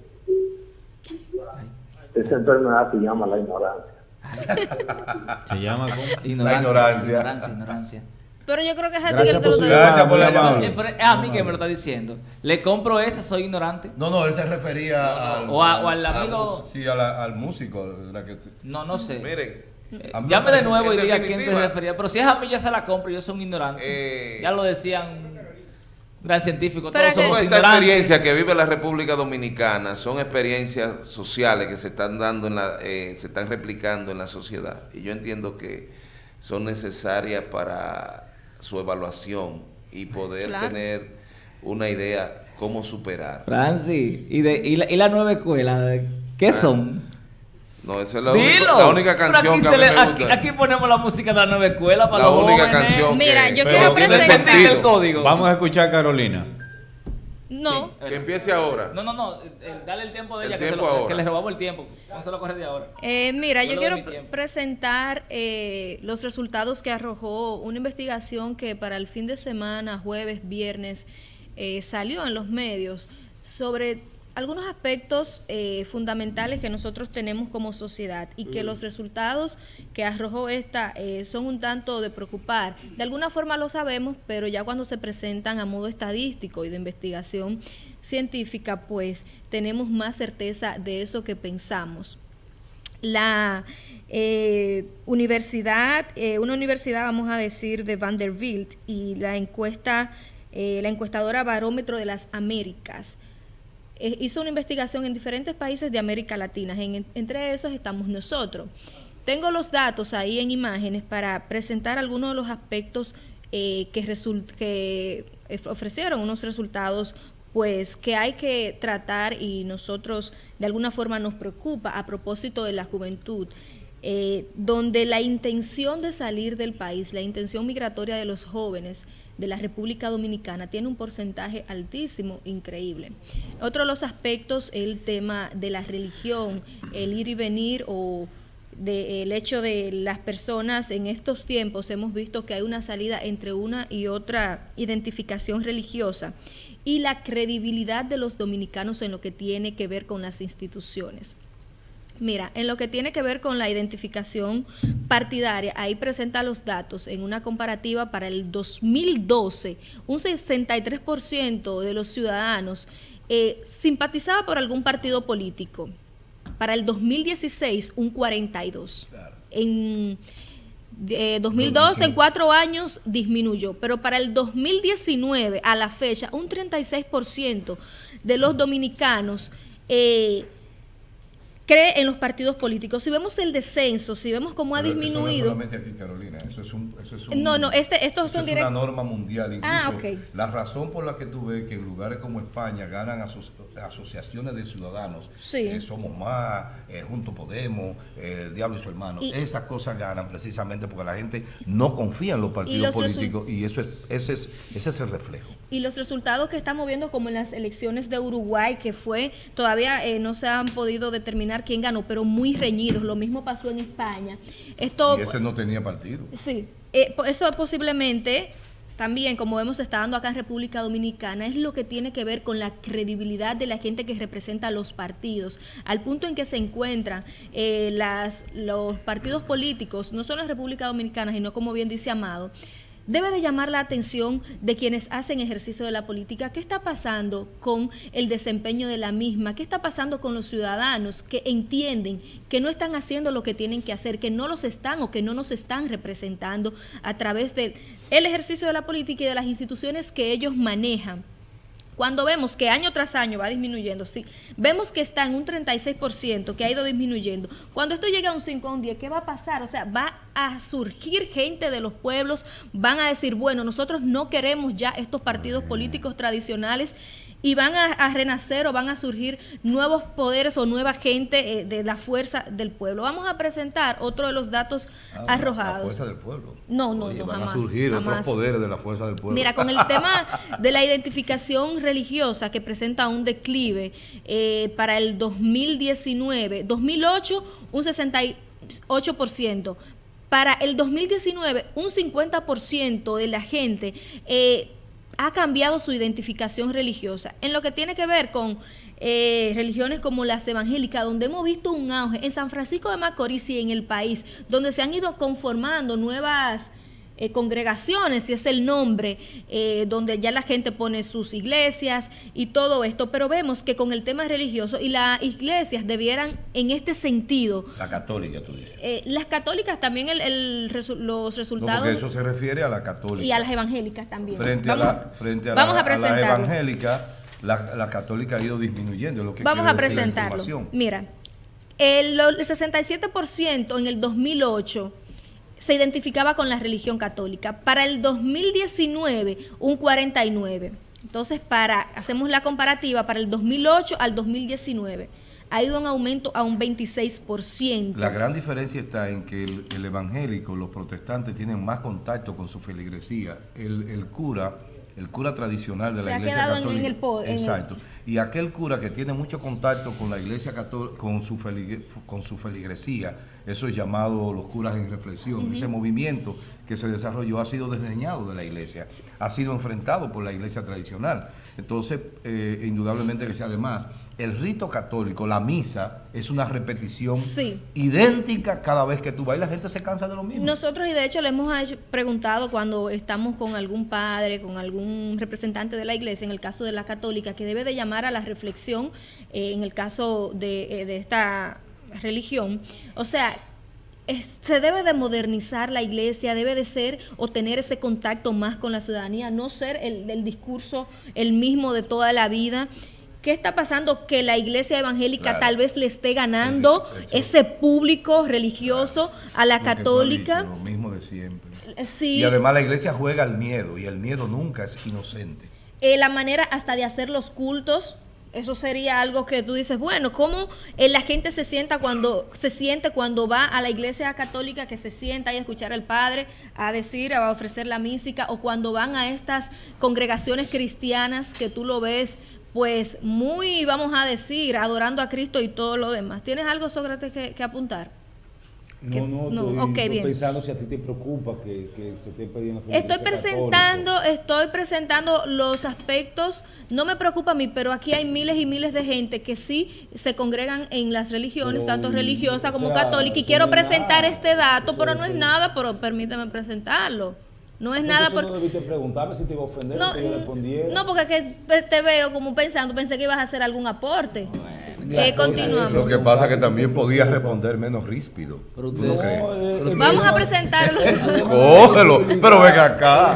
Esa enfermedad se llama la ignorancia. Se llama ¿cómo? Ignorancia, La ignorancia. ignorancia, ignorancia. Pero yo creo que es a ti Gracias que te por lo su está gracias por la diciendo. llamada. Eh, pero es a mí que me lo está diciendo. Le compro esa, soy ignorante. No, no, él se refería al, O a- o al al- amigo- al- sí, a la- al músico. La que, No, no sé. Miren, Eh, a mí me llame de parece- nuevo y en diga a quién te definitiva- refería. Pero si es a mí, ya se la compro. Yo soy un ignorante. Eh, ya lo decían un gran científico. Pero Todos que- somos Toda esta ignorantes. experiencia que vive la República Dominicana son experiencias sociales que se están dando en la, eh, se están replicando en la sociedad, y yo entiendo que son necesarias para su evaluación y poder Claro. tener una idea cómo superar. Francis, ¿y, de, y, la, y la nueva escuela? ¿Qué son? No, esa es la, Dilo. única, la única Pero canción aquí que a se mí le- me aquí, gusta. aquí ponemos la música de la nueva escuela para La los única jóvenes. canción Mira, que, yo que quiero tiene presentar- sentido. el código. Vamos a escuchar a Carolina. No. Que empiece ahora. No, no, no. eh, Dale el tiempo de El ella, que, se tiempo lo- ahora. que le robamos el tiempo. Vamos a lo correr de ahora. Eh, mira, Yo yo le quiero doy mi tiempo. presentar eh, los resultados que arrojó una investigación que para el fin de semana, jueves, viernes, eh, salió en los medios sobre algunos aspectos eh, fundamentales que nosotros tenemos como sociedad y que los resultados que arrojó esta eh, son un tanto de preocupar. De alguna forma lo sabemos, pero ya cuando se presentan a modo estadístico y de investigación científica, pues tenemos más certeza de eso que pensamos. La eh, universidad, eh, una universidad, vamos a decir, de Vanderbilt y la encuesta, eh, la encuestadora Barómetro de las Américas, eh, hizo una investigación en diferentes países de América Latina. En, entre esos estamos nosotros. Tengo los datos ahí en imágenes para presentar algunos de los aspectos eh, que, result que ofrecieron unos resultados pues que hay que tratar y nosotros de alguna forma nos preocupa a propósito de la juventud, eh, donde la intención de salir del país, la intención migratoria de los jóvenes de la República Dominicana tiene un porcentaje altísimo, increíble. Otro de los aspectos es el tema de la religión, el ir y venir o de, el hecho de las personas en estos tiempos hemos visto que hay una salida entre una y otra identificación religiosa y la credibilidad de los dominicanos en lo que tiene que ver con las instituciones. Mira, en lo que tiene que ver con la identificación partidaria, ahí presenta los datos en una comparativa para el dos mil doce, un sesenta y tres por ciento de los ciudadanos eh, simpatizaba por algún partido político. Para el dos mil dieciséis, un cuarenta y dos por ciento. Claro. En eh, dos mil doce, en cuatro años, disminuyó. Pero para el dos mil diecinueve, a la fecha, un treinta y seis por ciento de los dominicanos eh, cree en los partidos políticos. Si vemos el descenso, si vemos cómo ha Pero disminuido... Eso no es solamente aquí, Carolina, eso es, un, eso es, un, no, no, este, estos eso son es direct... una norma mundial. Incluso ah, okay. La razón por la que tú ves que en lugares como España ganan aso asociaciones de ciudadanos, sí. eh, Somos Más, eh, Juntos Podemos, eh, El Diablo y su Hermano, y esas cosas ganan precisamente porque la gente no confía en los partidos y los políticos y eso es, ese, es, ese es el reflejo. Y los resultados que estamos viendo como en las elecciones de Uruguay, que fue, todavía eh, no se han podido determinar quién ganó, pero muy reñidos, lo mismo pasó en España. Esto, y ese no tenía partido. Sí, eh, eso posiblemente también, como vemos, está dando acá en República Dominicana, es lo que tiene que ver con la credibilidad de la gente que representa a los partidos, al punto en que se encuentran eh, las, los partidos políticos, no solo en República Dominicana, sino como bien dice Amado, debe de llamar la atención de quienes hacen ejercicio de la política. ¿Qué está pasando con el desempeño de la misma? ¿Qué está pasando con los ciudadanos que entienden que no están haciendo lo que tienen que hacer, que no los están o que no nos están representando a través del el ejercicio de la política y de las instituciones que ellos manejan? Cuando vemos que año tras año va disminuyendo, sí, vemos que está en un treinta y seis por ciento, que ha ido disminuyendo. Cuando esto llega a un cinco, a un diez, ¿qué va a pasar? O sea, va a surgir gente de los pueblos, van a decir, bueno, nosotros no queremos ya estos partidos políticos tradicionales y van a, a renacer o van a surgir nuevos poderes o nueva gente eh, de la fuerza del pueblo. Vamos a presentar otro de los datos ah, arrojados. La fuerza del pueblo. No, no, Oye, no, van jamás. a surgir jamás. otros poderes de la fuerza del pueblo. Mira, con el tema de la identificación religiosa que presenta un declive eh, para el dos mil diecinueve, dos mil ocho, un sesenta y ocho por ciento. Para el dos mil diecinueve, un cincuenta por ciento de la gente... Eh, ha cambiado su identificación religiosa. En lo que tiene que ver con eh, religiones como las evangélicas, donde hemos visto un auge, en San Francisco de Macorís y en el país, donde se han ido conformando nuevas eh, congregaciones, si es el nombre, eh, donde ya la gente pone sus iglesias y todo esto, pero vemos que con el tema religioso, y las iglesias debieran, en este sentido... La católica, tú dices. Eh, las católicas también, el, el resu los resultados... No, porque eso se refiere a la católica. Y a las evangélicas también. Frente vamos, a la, frente a vamos la, a presentarlo. a la evangélica, la, la católica ha ido disminuyendo. Lo que vamos a presentarlo. Mira, el, el sesenta y siete por ciento en el dos mil ocho se identificaba con la religión católica. Para el dos mil diecinueve, un cuarenta y nueve por ciento. Entonces, para hacemos la comparativa, para el dos mil ocho al dos mil diecinueve, ha ido en aumento a un veintiséis por ciento. La gran diferencia está en que el, el evangélico, los protestantes, tienen más contacto con su feligresía. El, el cura, el cura tradicional de se la ha iglesia quedado católica. En el poder. Exacto. Y aquel cura que tiene mucho contacto con la iglesia católica, con su, feligre, con su feligresía, eso es llamado los curas en reflexión. Uh-huh. Ese movimiento que se desarrolló ha sido desdeñado de la iglesia, sí. ha sido enfrentado por la iglesia tradicional. Entonces, eh, indudablemente que sea además, el rito católico, la misa, es una repetición sí. idéntica cada vez que tú vas y la gente se cansa de lo mismo. Nosotros, y de hecho le hemos hecho, preguntado cuando estamos con algún padre, con algún representante de la iglesia, en el caso de la católica, que debe de llamar a la reflexión, eh, en el caso de, eh, de esta religión, o sea, Es, se debe de modernizar la iglesia, debe de ser o tener ese contacto más con la ciudadanía, no ser el, el discurso el mismo de toda la vida. ¿Qué está pasando? Que la iglesia evangélica claro. tal vez le esté ganando eso. ese público religioso claro. a la lo católica. Dicho, lo mismo de siempre. Sí. Y además la iglesia juega al miedo, y el miedo nunca es inocente. Eh, la manera hasta de hacer los cultos, eso sería algo que tú dices, bueno, ¿cómo eh, la gente se sienta cuando se siente cuando va a la iglesia católica, que se sienta ahí a escuchar al padre, a decir, a ofrecer la mística, o cuando van a estas congregaciones cristianas que tú lo ves, pues muy, vamos a decir, adorando a Cristo y todo lo demás? ¿Tienes algo, Sócrates, que, que apuntar? No, no, no estoy, okay, estoy bien. pensando si a ti te preocupa que, que se esté pidiendo. Estoy presentando, católica. estoy presentando los aspectos, no me preocupa a mí, pero aquí hay miles y miles de gente que sí se congregan en las religiones, pero, tanto religiosas como sea, católicas, y quiero presentar nada. este dato, pero no es nada, pero permíteme presentarlo. No es nada por... No debiste preguntarme si te iba a ofender, no, o te respondiera. No, porque que te veo como pensando, pensé que ibas a hacer algún aporte. Bueno, eh, continuamos. Lo que pasa es que también podías responder menos ríspido. Pero usted no, crees? Eh, Vamos a presentarlo. Cógelo, pero venga acá.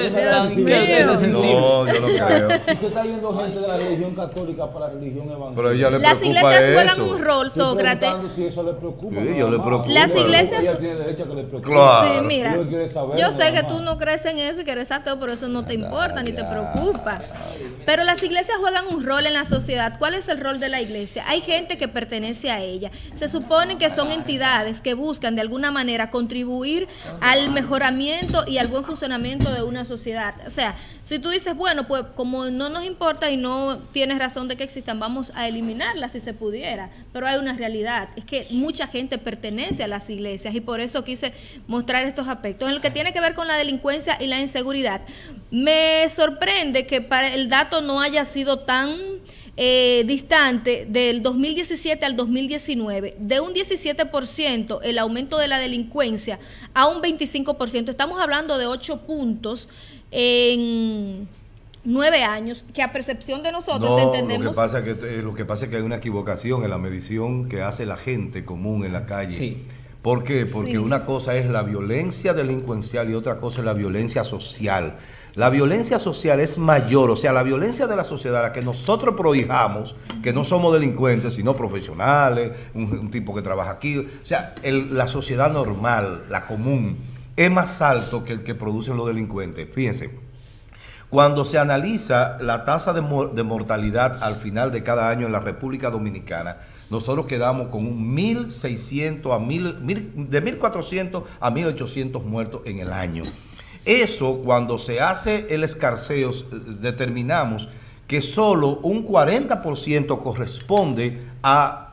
No, yo lo creo. Si se está yendo gente de la religión católica para la religión evangélica. Pero ella le Las preocupa iglesias eso. juegan un rol, Sócrates. Si eso le preocupa. Sí, yo le preocupa. Las iglesias. Ella tiene derecho a que le preocupe. Claro. Sí, mira. Yo, saber, yo sé que tú no crees en eso y que eres ateo, pero eso no te importa ni te preocupa. Pero las iglesias juegan un rol en la sociedad. ¿Cuál es el rol de la iglesia? Hay gente que pertenece a ella. Se supone que son entidades que buscan de alguna manera contribuir al mejoramiento y al buen funcionamiento de una sociedad. O sea, si tú dices, bueno, pues como no nos importa y no tienes razón de que existan, vamos a eliminarlas si se pudiera. Pero hay una realidad, es que mucha gente pertenece a las iglesias y por eso quise mostrar estos aspectos. En lo que tiene que ver con la delincuencia y la inseguridad, me sorprende que para el dato no haya sido tan eh, distante del dos mil diecisiete al dos mil diecinueve, de un diecisiete por ciento el aumento de la delincuencia a un veinticinco por ciento. Estamos hablando de ocho puntos en nueve años, que a percepción de nosotros no, entendemos... Lo que, pasa es que, eh, lo que pasa es que hay una equivocación en la medición que hace la gente común en la calle. Sí. ¿Por qué? Porque Sí. una cosa es la violencia delincuencial y otra cosa es la violencia social. La violencia social es mayor, o sea, la violencia de la sociedad, la que nosotros prohijamos, que no somos delincuentes, sino profesionales, un, un tipo que trabaja aquí, o sea, el, la sociedad normal, la común, es más alto que el que producen los delincuentes. Fíjense, cuando se analiza la tasa de, mor de mortalidad al final de cada año en la República Dominicana, nosotros quedamos con un mil seiscientos a mil, de mil cuatrocientos a mil ochocientos muertos en el año. Eso, cuando se hace el escarceo, determinamos que solo un cuarenta por ciento corresponde a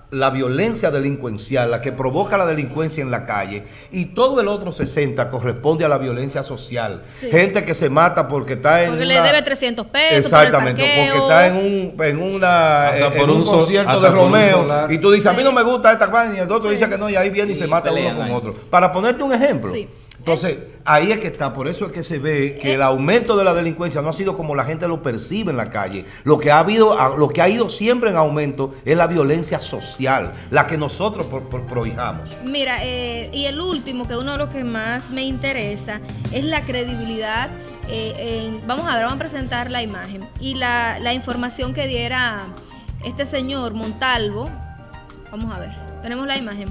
la violencia delincuencial, la que provoca la delincuencia en la calle, y todo el otro sesenta corresponde a la violencia social. Sí. Gente que se mata porque está en Porque una... le debe trescientos pesos. Exactamente, por el porque está en un, en una Hasta en por un, un sol- concierto hasta de por un Romeo, solar. y tú dices, a mí Sí. no me gusta esta vaina, y el otro Sí. dice que no, y ahí viene y se Sí, mata pelean uno con ahí. otro. Para ponerte un ejemplo. Sí. Entonces, ahí es que está, por eso es que se ve que el aumento de la delincuencia no ha sido como la gente lo percibe en la calle. Lo que ha habido, a- lo que ha ido siempre en aumento es la violencia social, la que nosotros pro- pro- prohijamos. Mira, eh, y el último, que uno de los que más me interesa, es la credibilidad. eh, en- vamos a ver, vamos a presentar la imagen. Y la, la información que diera este señor Montalvo, vamos a ver, tenemos la imagen,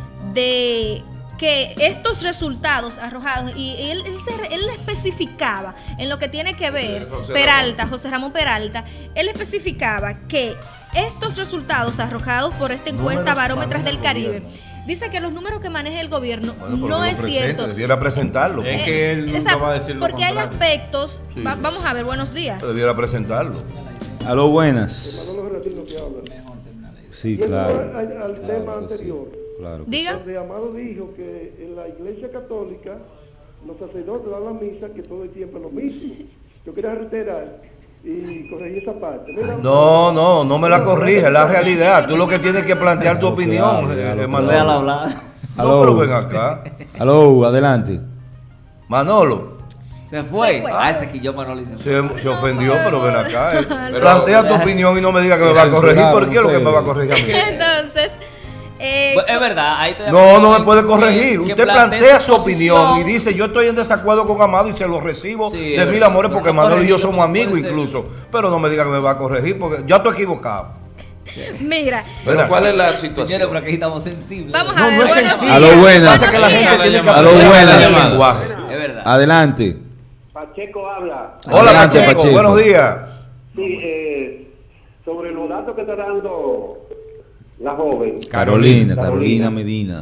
de que estos resultados arrojados, y él, él, se, él especificaba en lo que tiene que ver, José Peralta, Ramón. José Ramón Peralta, él especificaba que estos resultados arrojados por esta encuesta Números Barómetros del maneja el Caribe, gobierno. dice que los números que maneja el gobierno Bueno, pero no que lo es presente, cierto. Debiera presentarlo. Es porque- que él nunca Esa- va a decir lo porque hay contrario. aspectos, Sí. va- vamos a ver, buenos días. Debiera presentarlo. Aló, buenas. Manolo Geratino que habla. Sí, Yendo claro. al, al Claro tema que sí. anterior, Claro que Diga. donde Amado dijo que en la iglesia católica los sacerdotes dan la misa que todo el tiempo es lo mismo. Yo quería reiterar y corregir esa parte. Mira, No, no, no me la corrija, es la realidad. Tú lo que tienes que plantear tu No, opinión, claro, eh, claro, eh, Manolo. Déjalo hablar. No, Aló. pero ven acá. Aló, adelante. Manolo, Se fue. Se fue. Ah, ese que yo Manolo hizo. se, se ofendió, pero ven acá. eh. Pero- Plantea tu opinión y no me diga que me va a corregir. ¿Por qué es lo que me va a corregir a mí? Entonces, eh, Pues, es verdad, ahí estoy de No, acuerdo no con me puede que- corregir. que Usted plantee plantea su posición. opinión y dice, yo estoy en desacuerdo con Amado y se lo recibo Sí, de es mil verdad. amores Pero porque no Manolo y yo corregirlo, somos puede amigos ser. incluso. Pero no me diga que me va a corregir porque ya estoy equivocado. mira, Pero Ven ¿cuál acá. es la Señores, situación? pero aquí estamos sensibles. vamos a No, ver. no es buenos sencillo. días. Aló, buenas. Pasa que la gente tiene que Aló, aprender buenas. el lenguaje. Es verdad. Adelante. Pacheco habla. Hola, Adelante, Pacheco, Pacheco. buenos días. Sí, eh, sobre los datos que está dando la joven. Carolina, Carolina Medina.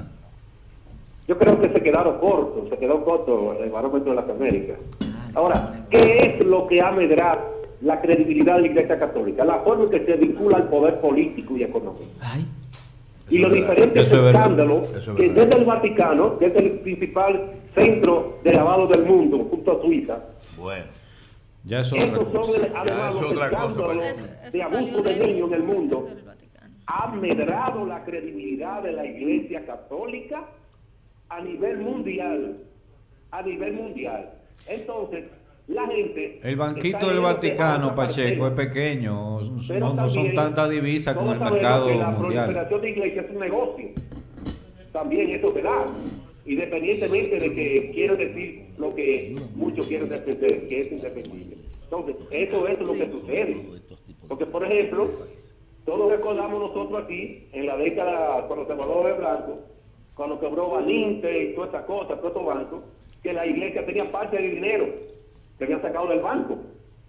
Yo creo que se quedaron cortos, se quedó corto el barómetro de las Américas. Ahora, ¿qué es lo que ha medrado la credibilidad de la Iglesia Católica? La forma en que se vincula al poder político y económico. Ay. Y los diferentes Eso es verdad. escándalos Eso es que verdad. desde el Vaticano, que es el principal centro de lavado del mundo, junto a Suiza, Bueno, Ya eso es otra estos son cosa. el- además eso es los otra cosa, escándalos Pacheco. Eso de salió abuso de del niños en el mismo mundo, del Vaticano. ha medrado la credibilidad de la Iglesia Católica a nivel mundial, a nivel mundial. Entonces, la gente... El banquito está del yéndose a Vaticano, otra Pacheco, es parcela. pequeño. Pero No, no son también, tantas divisas con todos el sabemos mercado que la mundial. proliferación de iglesias es un negocio. También eso se da. Independientemente de que quiero decir lo que muchos quieren defender, que es indefendible. Entonces, eso es lo que sucede. Porque, por ejemplo, todos recordamos nosotros aquí, en la década, cuando se habló de Blanco, cuando quebró Baninte y todas esas cosas, todos estos bancos, que la iglesia tenía parte del dinero que habían sacado del banco.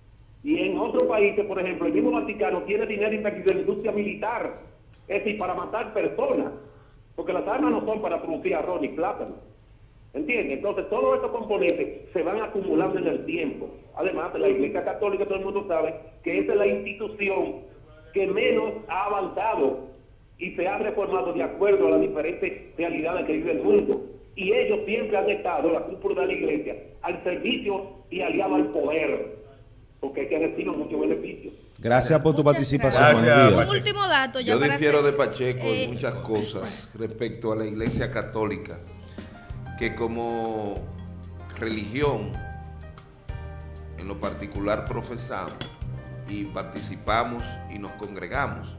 Y en otros países, por ejemplo, el mismo Vaticano tiene dinero invertido en la industria militar, es decir, para matar personas, porque las armas no son para producir arroz ni plátano. ¿Entiendes? Entonces, todos estos componentes se van acumulando en el tiempo. Además, la Iglesia Católica, todo el mundo sabe que esa es la institución que menos ha avanzado y se ha reformado de acuerdo a las diferentes realidades que vive el mundo. Y ellos siempre han estado, la cúpula de la Iglesia, al servicio y aliado al poder, porque es que reciben muchos beneficios. Gracias por tu Muchas participación. gracias. Buenos días. Un Pacheco. último dato ya Yo para difiero hacer- de Pacheco eh, en muchas cosas respecto a la Iglesia Católica, que como religión, en lo particular profesamos y participamos y nos congregamos,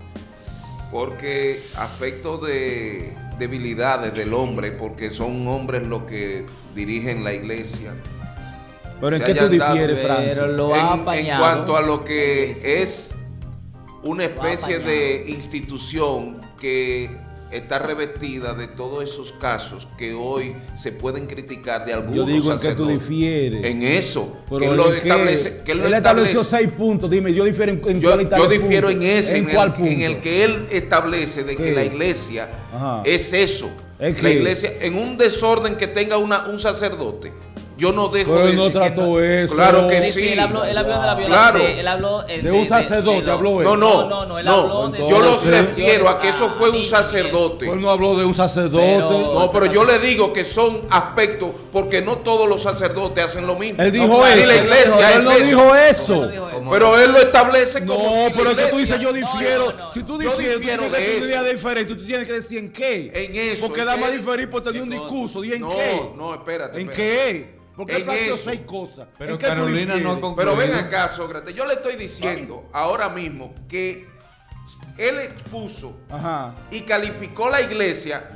porque aspectos de debilidades del hombre, porque son hombres los que dirigen la iglesia. Pero ¿en se qué tú hayan dado- difieres, Francis? Pero lo ha en, en apañado. cuanto a lo que es una Lo ha especie apañado. de institución que está revestida de todos esos casos que hoy se pueden criticar de algunos Yo digo en qué tú sacerdotes. difieres. En eso, Pero que él lo ¿en qué? establece, que él lo Él estableció establece. seis puntos. Dime, yo difiero en, en Yo, cuál está yo el difiero punto. en ese, ¿En en, cuál el, punto? en el que él establece de que ¿Qué? la iglesia Ajá. es eso. ¿Es La qué? iglesia, en un desorden que tenga una, un sacerdote, yo no dejo Pero de... no trató eso. Claro que Sí, sí. sí, él habló, él habló de la Claro. violencia. Él habló el De un sacerdote habló él. No, no, No, no, no, él no. habló de- Yo lo Entonces- refiero a que eso fue un sacerdote. Él no habló de un sacerdote. No, pero yo le digo que son aspectos, porque no todos los sacerdotes hacen lo mismo. Él dijo No, eso. y la iglesia Pero él es no eso. dijo eso. Pero él lo establece como No, si la pero es que tú iglesia- dices yo difiero. Si tú Yo difieres, tú difiero tienes que de tener una idea eso. diferente. Tú tienes que decir en qué. En eso. Porque ¿en da qué? más diferir por tener un discurso. ¿Y en No, qué? no, espérate. ¿En espérate. qué? Porque él En planteó eso. seis cosas. Pero ¿En qué tú Carolina no ha difieres? concluido. Pero ven acá, Sócrates, yo le estoy diciendo ahora mismo que él expuso Ajá. y calificó la iglesia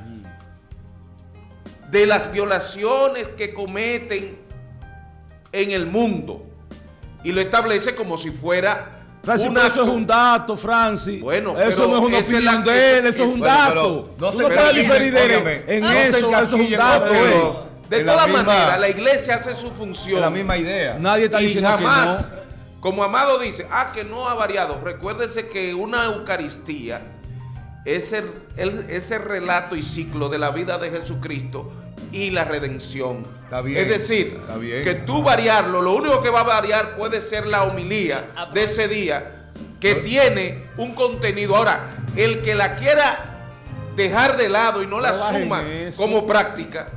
de las violaciones que cometen en el mundo y lo establece como si fuera Francis, una... pero eso es un dato, Francis. Bueno, eso pero no es una esa es opinión la- de él, eso- eso es un bueno, dato. pero no Tú se no puedes permite, diferir de él. óigame, En no se eso, eso es un encasquillen, dato. pero- eh. De en la todas misma- maneras, la iglesia hace su función. Es la misma idea. Nadie está y diciendo jamás, que no. como Amado dice, ah, que no ha variado. Recuérdese que una Eucaristía es el, el- ese relato y ciclo de la vida de Jesucristo y la redención. Está bien, Es decir, está bien. que tú variarlo, lo único que va a variar puede ser la homilía de ese día, que tiene un contenido. Ahora, el que la quiera dejar de lado y no la Trabajen suma eso. como práctica,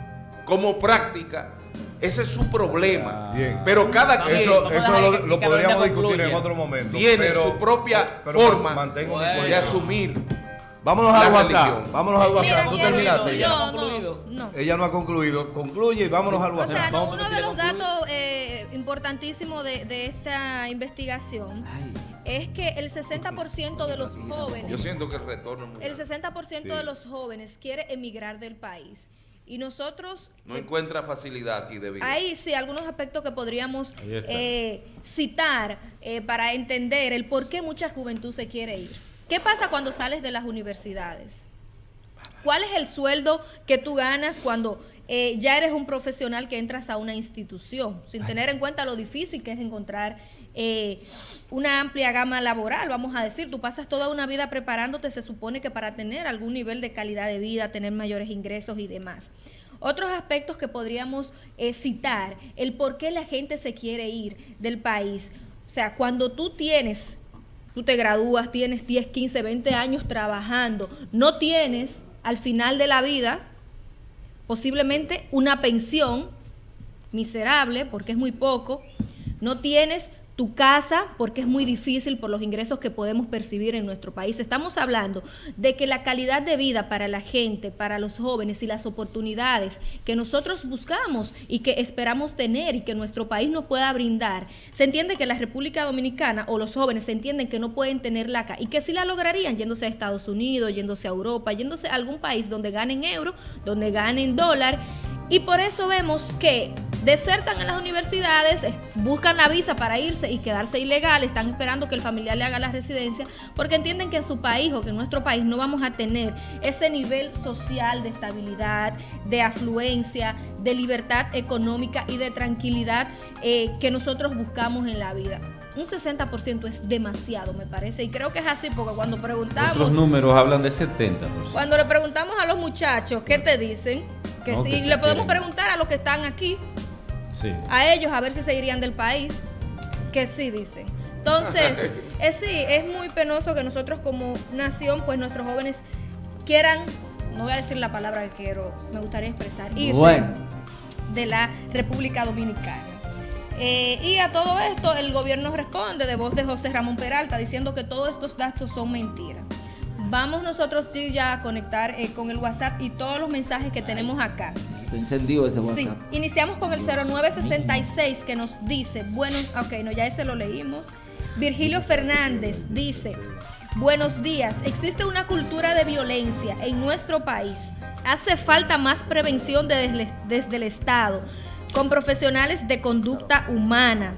como práctica, ese es su problema. Bien. Pero cada quien Eso, eso dejar lo, que- lo que podríamos Carolina discutir en concluya. otro momento. tiene pero- su propia pero forma mantengo mi Bueno. de posición. asumir. Vámonos la al WhatsApp. religión. Vámonos al WhatsApp. Mira, ¿Tú quiero- terminaste ya? No, no, no. Ella no ha concluido. Concluye y vámonos al O WhatsApp. sea, no, Vamos, uno porque de quiere los concluir. datos eh, importantísimos de, de esta investigación es que el sesenta por ciento de los Yo jóvenes, siento que el retorno es muy el grande. sesenta por ciento Sí. de los jóvenes quiere emigrar del país. Y nosotros no encuentra facilidad aquí de vida. hay sí algunos aspectos que podríamos Ahí está. eh, citar eh, para entender el por qué mucha juventud se quiere ir. ¿Qué pasa cuando sales de las universidades? ¿Cuál es el sueldo que tú ganas cuando eh, ya eres un profesional que entras a una institución? Sin tener en cuenta lo difícil que es encontrar eh, una amplia gama laboral, vamos a decir. Tú pasas toda una vida preparándote, se supone que para tener algún nivel de calidad de vida, tener mayores ingresos y demás. Otros aspectos que podríamos eh, citar, el por qué la gente se quiere ir del país. O sea, cuando tú tienes, tú te gradúas, tienes diez, quince, veinte años trabajando, no tienes al final de la vida posiblemente una pensión miserable, porque es muy poco, no tienes tu casa, porque es muy difícil por los ingresos que podemos percibir en nuestro país. Estamos hablando de que la calidad de vida para la gente, para los jóvenes y las oportunidades que nosotros buscamos y que esperamos tener y que nuestro país nos pueda brindar, se entiende que la República Dominicana o los jóvenes se entienden que no pueden tenerla acá y que sí la lograrían yéndose a Estados Unidos, yéndose a Europa, yéndose a algún país donde ganen euro, donde ganen dólar. Y por eso vemos que desertan en las universidades, es- buscan la visa para irse y quedarse ilegal, están esperando que el familiar le haga la residencia, porque entienden que en su país o que en nuestro país no vamos a tener ese nivel social de estabilidad, de afluencia, de libertad económica y de tranquilidad eh, que nosotros buscamos en la vida. Un sesenta por ciento es demasiado, me parece, y creo que es así, porque cuando preguntamos... Otros números hablan de setenta por ciento. Cuando le preguntamos a los muchachos, ¿qué te dicen? Que No, sí, que se le podemos quieren. preguntar a los que están aquí, Sí. a ellos, a ver si se irían del país, que sí dicen. Entonces, es sí, es muy penoso que nosotros como nación, pues nuestros jóvenes quieran, no voy a decir la palabra que quiero, me gustaría expresar, irse Bueno. de la República Dominicana. Eh, y a todo esto el gobierno responde de voz de José Ramón Peralta diciendo que todos estos datos son mentiras. Vamos nosotros sí ya a conectar eh, con el WhatsApp y todos los mensajes que tenemos acá. Está encendido ese WhatsApp. Sí, iniciamos con el cero nueve sesenta y seis que nos dice, bueno, ok, no, ya ese lo leímos. Virgilio Fernández dice, buenos días, existe una cultura de violencia en nuestro país. Hace falta más prevención de desde, desde el Estado, con profesionales de conducta humana.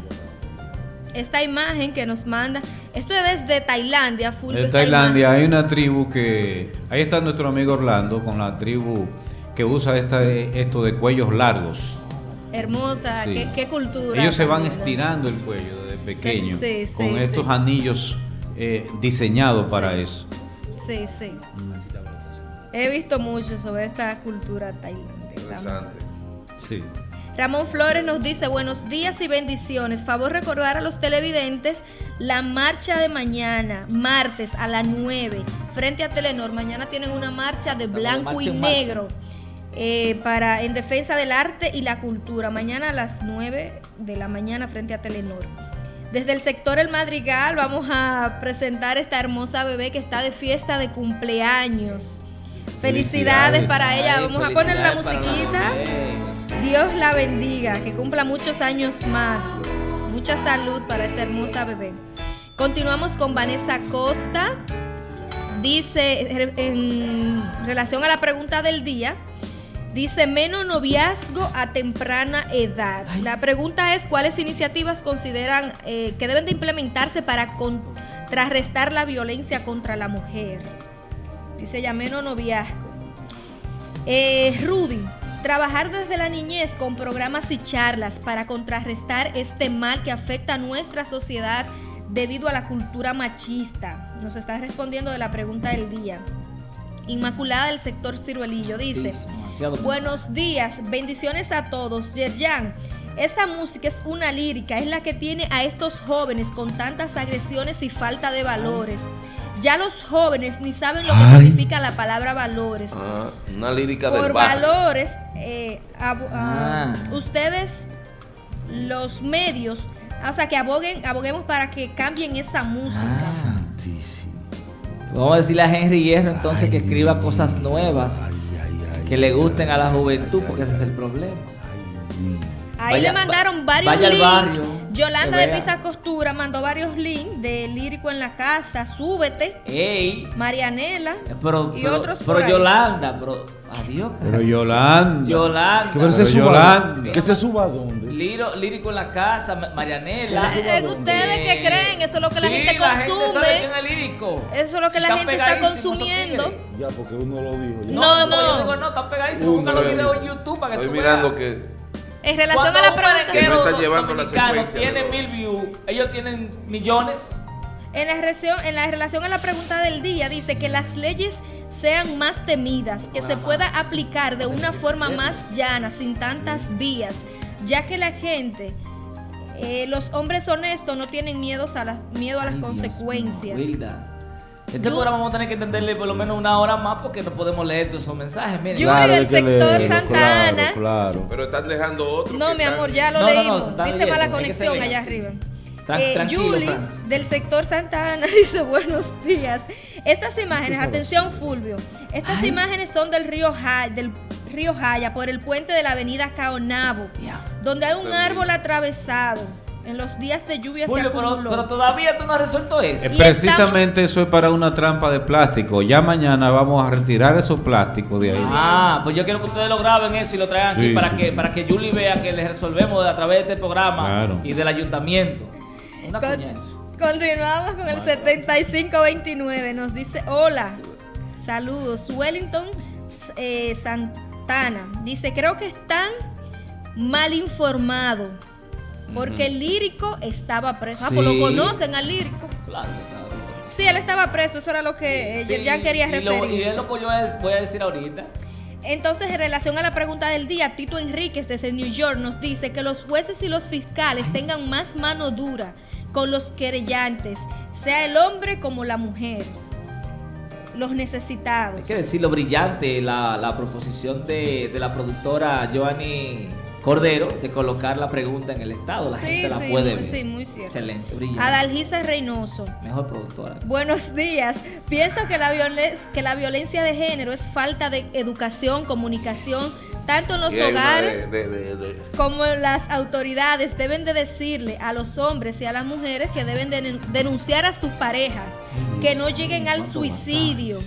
Esta imagen que nos manda, esto es desde Tailandia, Fulvio, En esta Tailandia imagen. hay una tribu que... Ahí está nuestro amigo Orlando con la tribu que usa esta, esto de cuellos largos. Hermosa, Sí. qué, qué cultura. Ellos se van también, ¿no? estirando el cuello desde pequeño sí, sí, con sí. estos anillos eh, diseñados para Sí. eso. Sí, sí. He visto mucho sobre esta cultura tailandesa. Sí. Ramón Flores nos dice, buenos días y bendiciones. Favor recordar a los televidentes la marcha de mañana, martes a las nueve, frente a Telenor. Mañana tienen una marcha de blanco y negro eh, para, en defensa del arte y la cultura. Mañana a las nueve de la mañana frente a Telenor. Desde el sector El Madrigal vamos a presentar esta hermosa bebé que está de fiesta de cumpleaños. Felicidades, felicidades para ella. Vamos a poner la musiquita. Dios la bendiga, que cumpla muchos años más. Mucha salud para esa hermosa bebé. Continuamos con Vanessa Costa. Dice, en relación a la pregunta del día, dice, menos noviazgo a temprana edad. La pregunta es, ¿cuáles iniciativas consideran eh, que deben de implementarse para contrarrestar la violencia contra la mujer? Dice ya, menos noviazgo. Eh, Rudy, trabajar desde la niñez con programas y charlas para contrarrestar este mal que afecta a nuestra sociedad debido a la cultura machista. Nos está respondiendo de la pregunta del día. Inmaculada del sector Ciruelillo dice, buenos días, bendiciones a todos. Yerjan, esa música es una lírica, es la que tiene a estos jóvenes con tantas agresiones y falta de valores. Ya los jóvenes ni saben lo que Ay. significa la palabra valores. Ah, una lírica del Por barrio. valores, eh, ab- ah. uh, ustedes, los medios, o sea, que aboguen, aboguemos para que cambien esa música. Ah, santísimo. Vamos a decirle a Henry Hierro entonces ay, que escriba Dios, cosas nuevas ay, ay, ay, que le gusten a la juventud, porque ese es el problema. Ahí vaya, le mandaron varios vaya links. Al barrio, Yolanda de Pisa Costura mandó varios links de Lírico en la Casa, Súbete, Ey. Marianela pero, y pero, otros pero por ahí. Yolanda, pero adiós. Pero Yolanda. Yolanda. Que se suba Yolanda. ¿Que se suba a dónde? Liro, Lírico en la Casa, Marianela. Eh, ustedes que creen, eso es lo que la sí, gente la consume. Gente sabe quién es Lírico. Eso es lo que la gente está consumiendo. Ya, porque uno lo dijo. Ya. No, no. no. Yo digo, no, está pegadísimo. Busca los videos en YouTube para que Estoy tú mirando veas. que en relación Cuando a la un pregunta que no están llevando la secuencia tiene mil views, ellos tienen millones. En la, relación, en la relación a la pregunta del día, dice que las leyes sean más temidas, que se pueda aplicar de una forma más llana, sin tantas vías, ya que la gente, eh, los hombres honestos no tienen miedos a las, miedo a las Ay, consecuencias. Dios mío, este Yo, programa vamos a tener que entenderle por lo menos una hora más porque no podemos leer todos esos mensajes. Miren. Yuri claro, del sector leer, Santa Ana. Claro, claro. Pero están dejando otro. No, mi están... amor, ya lo no, leímos. No, no, dice mala conexión allá así. arriba. Tran eh, Yuli del sector Santa Ana dice buenos días. Estas imágenes, atención Fulvio, estas Ay. imágenes son del río Jaya, del río Jaya por el puente de la avenida Caonabo, yeah. donde hay un También. árbol atravesado. En los días de lluvia Julio, se acumuló. Pero, pero todavía tú no has resuelto eso. Eh, precisamente estamos... eso es para una trampa de plástico. Ya mañana vamos a retirar esos plásticos de ahí. Ah, pues yo quiero que ustedes lo graben eso y lo traigan sí, aquí para, sí, que, sí. para que Julie vea que les resolvemos a través de este programa claro. y del ayuntamiento. Una Con, cuña eso. Continuamos con el setenta y cinco veintinueve. Nos dice, hola, saludos. Wellington eh, Santana. Dice, creo que están mal informados. Porque el Lírico estaba preso. Ah, sí. pues lo conocen al Lírico. Claro, claro. Sí, él estaba preso, eso era lo que sí, ya quería y referir. Lo, y es lo que yo voy a decir ahorita. Entonces, en relación a la pregunta del día, Tito Enríquez desde New York nos dice que los jueces y los fiscales tengan más mano dura con los querellantes, sea el hombre como la mujer, los necesitados. Hay que decir lo brillante, la, la proposición de, de la productora Giovanni Cordero de colocar la pregunta en el estado, la sí, gente la sí, puede muy, ver. Sí, muy cierto. Excelente, brillante. Adalgisa Reynoso. Mejor productora. Buenos días. Pienso que la, violen que la violencia de género es falta de educación, comunicación, tanto en los hogares de, de, de, de. como en las autoridades deben de decirle a los hombres y a las mujeres que deben de denunciar a sus parejas, que no lleguen al suicidio.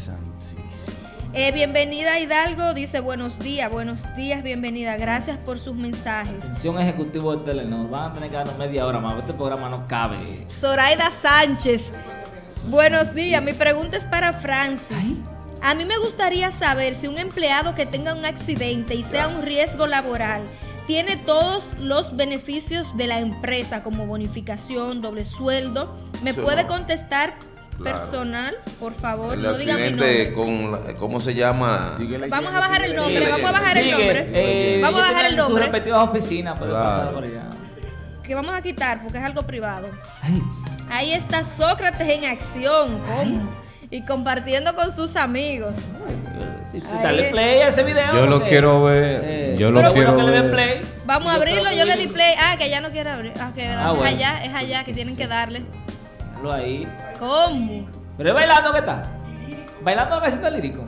Eh, bienvenida Hidalgo, dice buenos días, buenos días, bienvenida, gracias por sus mensajes. Atención ejecutivo de Telenor, van a tener que darnos media hora más, este programa no cabe. Zoraida Sánchez, buenos días, mi pregunta es para Francis. A mí me gustaría saber si un empleado que tenga un accidente y sea un riesgo laboral, tiene todos los beneficios de la empresa como bonificación, doble sueldo. ¿Me puede contestar Claro. personal, por favor, El no diga mi nombre. accidente con, la- ¿cómo se llama? Vamos a bajar el nombre, Sigue vamos a bajar el Sigue, nombre. eh, vamos a ellos bajar el tienen sus nombre. respectivas oficinas, puede Claro. pasar por allá. Que vamos a quitar porque es algo privado. Ahí está Sócrates en acción, ¿cómo? Y compartiendo con sus amigos. Dale play a ese video. Yo lo porque, quiero ver. eh, Yo lo pero quiero bueno que le den ver. play. Vamos a Yo abrirlo, creo yo que le di Willy- play. Ah, que ya no quiere abrir. Ah, que Ah, es bueno. allá, es allá que tienen que darle. Lo ahí. ¿Cómo? Pero es bailando que está. Bailando o haciendo lírico.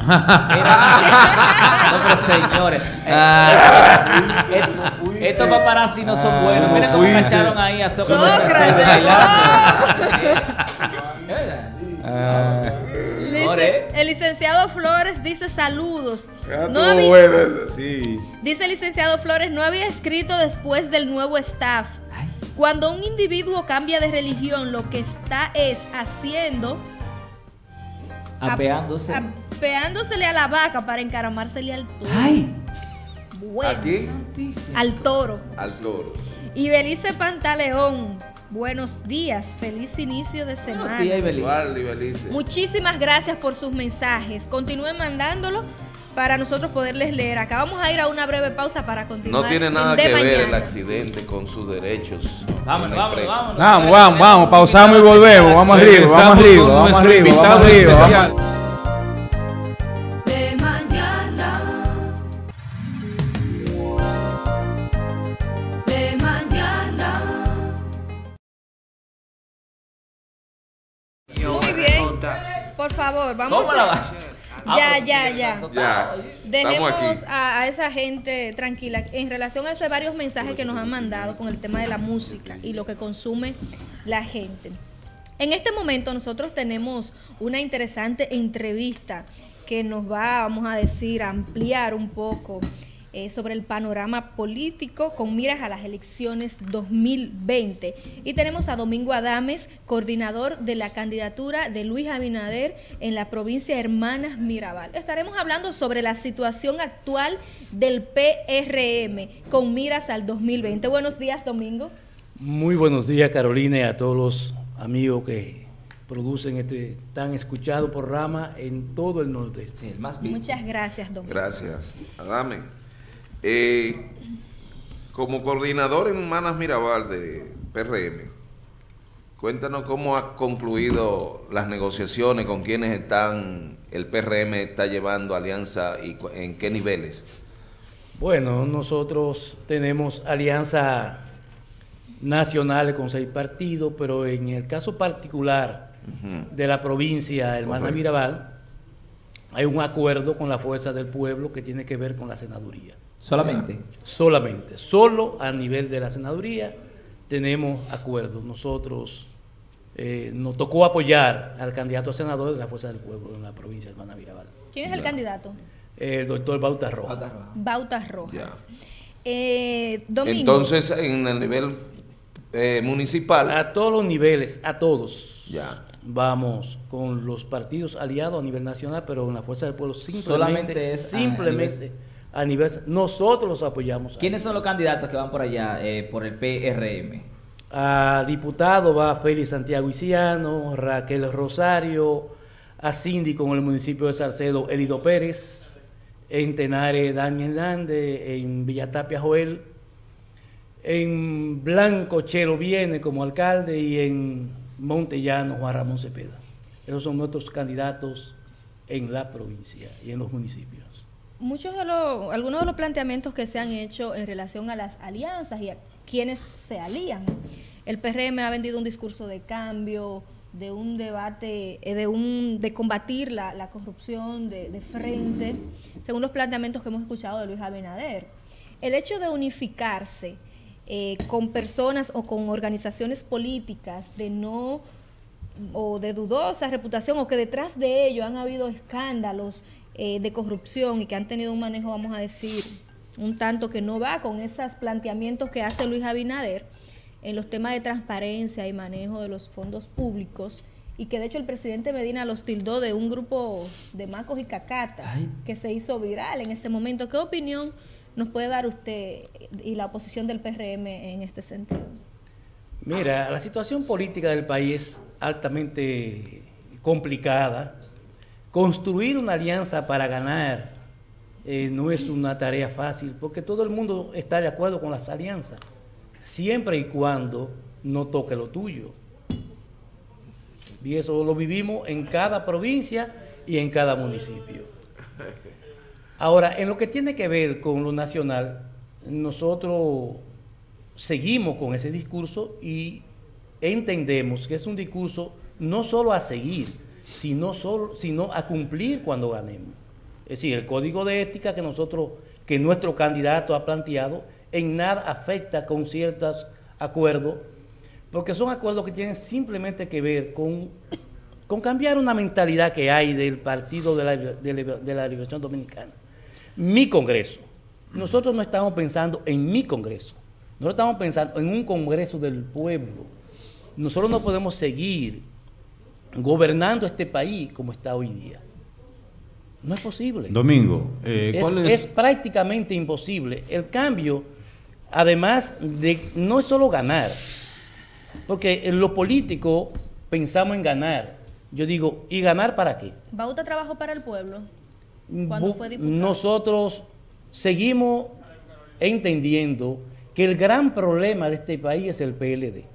Mira. No, pero señores. eh, eh, estos paparazzi no son buenos. Miren cómo fuiste. cacharon ahí a Sócrates Sócrates, bailando. Dice, el licenciado Flores dice saludos. Ah, No estuvo había- bueno eso. Sí. Dice el licenciado Flores, no había escrito después del nuevo staff. Cuando un individuo cambia de religión, lo que está es haciendo... Apeándose. Apeándosele a la vaca para encaramársele al toro. Ay. Bueno, ¿A quién? al toro. Al toro. Y Belice Pantaleón, buenos días, feliz inicio de semana. días, Ibelice. Igual, Ibelice. Muchísimas gracias por sus mensajes. Continúen mandándolo para nosotros poderles leer. Acá vamos a ir a una breve pausa para continuar. No tiene en nada De que ver el Mañana. accidente con sus derechos. Vámonos, en la vámonos, empresa. vámonos. Vamos, vamos, vamos, pausamos y volvemos. Vamos arriba, vamos Regresamos arriba, con vamos nuestro arriba, invitado vamos arriba. especial. Vamos. De mañana. De mañana. Muy bien. Por favor, vamos ¿Cómo la a... va? Ya, ya, ya. Ya, Dejemos estamos aquí. a, a esa gente tranquila. En relación a eso hay varios mensajes que nos han mandado con el tema de la música y lo que consume la gente. En este momento nosotros tenemos una interesante entrevista que nos va, vamos a decir, a ampliar un poco eh, sobre el panorama político con miras a las elecciones dos mil veinte. Y tenemos a Domingo Adames, coordinador de la candidatura de Luis Abinader en la provincia de Hermanas Mirabal. Estaremos hablando sobre la situación actual del P R M con miras al dos mil veinte. Buenos días, Domingo. Muy buenos días, Carolina, y a todos los amigos que producen este tan escuchado programa en todo el nordeste. el más visto. Muchas gracias, Domingo. Gracias. Adame. Eh, como coordinador en Hermanas Mirabal de P R M, cuéntanos cómo ha concluido las negociaciones, con quienes están, el P R M está llevando alianza y cu- en qué niveles. Bueno, nosotros tenemos alianza nacionales con seis partidos, pero en el caso particular Ujú. de la provincia Hermana Correcto. Mirabal, hay un acuerdo con la Fuerza del Pueblo que tiene que ver con la senaduría. Solamente. Solamente, solo a nivel de la senaduría tenemos acuerdos. Nosotros eh, nos tocó apoyar al candidato a senador de la Fuerza del Pueblo en la provincia de Hermana Mirabal, ¿Quién es el candidato? el doctor Bauta Rojas. Bautas Rojas. Eh, Domingo. Entonces, en el nivel eh, municipal. A todos los niveles, a todos. Ya. Vamos con los partidos aliados a nivel nacional, pero en la Fuerza del Pueblo simplemente, Solamente es a simplemente a nivel, nosotros los apoyamos. ¿Quiénes son los candidatos que van por allá, eh, por el P R M? A diputado va Félix Santiago Iciano, Raquel Rosario, a síndico en el municipio de Salcedo, Elido Pérez, en Tenares, Daniel Hernández, en Villatapia, Joel, en Blanco, Chelo Viene como alcalde y en Montellano, Juan Ramón Cepeda. Esos son nuestros candidatos en la provincia y en los municipios. Muchos de los, algunos de los planteamientos que se han hecho en relación a las alianzas y a quienes se alían. El P R M ha vendido un discurso de cambio, de un debate, eh, de un de combatir la, la corrupción de, de frente, según los planteamientos que hemos escuchado de Luis Abinader. El hecho de unificarse eh, con personas o con organizaciones políticas de no o de dudosa reputación o que detrás de ello han habido escándalos eh, de corrupción y que han tenido un manejo, vamos a decir, un tanto que no va con esos planteamientos que hace Luis Abinader en los temas de transparencia y manejo de los fondos públicos, y que de hecho el presidente Medina los tildó de un grupo de macos y cacatas. Ay. Que se hizo viral en ese momento. ¿Qué opinión nos puede dar usted y la oposición del P R M en este sentido? Mira, la situación política del país es altamente complicada. Construir una alianza para ganar eh, no es una tarea fácil, porque todo el mundo está de acuerdo con las alianzas, siempre y cuando no toque lo tuyo. Y eso lo vivimos en cada provincia y en cada municipio. Ahora, en lo que tiene que ver con lo nacional, nosotros seguimos con ese discurso y entendemos que es un discurso no solo a seguir, sino, solo, sino a cumplir cuando ganemos. Es decir, el código de ética que nosotros, que nuestro candidato ha planteado, en nada afecta con ciertos acuerdos, porque son acuerdos que tienen simplemente que ver con, con cambiar una mentalidad que hay del Partido de la, de, de la Liberación Dominicana. Mi Congreso. Nosotros no estamos pensando en mi Congreso. Nosotros estamos pensando en un Congreso del pueblo. Nosotros no podemos seguir gobernando este país como está hoy día. No es posible. Domingo, eh, ¿cuál es, es? es prácticamente imposible. El cambio, además de no es solo ganar, porque en lo político pensamos en ganar. Yo digo, ¿y ganar para qué? ¿Bauta trabajó para el pueblo cuando fue diputado? Nosotros seguimos entendiendo que el gran problema de este país es el P L D.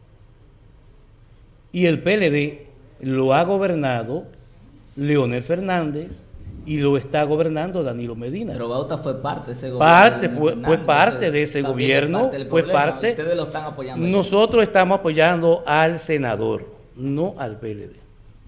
Y el P L D lo ha gobernado Leonel Fernández y lo está gobernando Danilo Medina. Pero Bauta fue parte de ese gobierno. Parte, fue, fue parte de ese gobierno, fue parte. Ustedes lo están apoyando. Nosotros estamos apoyando al senador, no al P L D.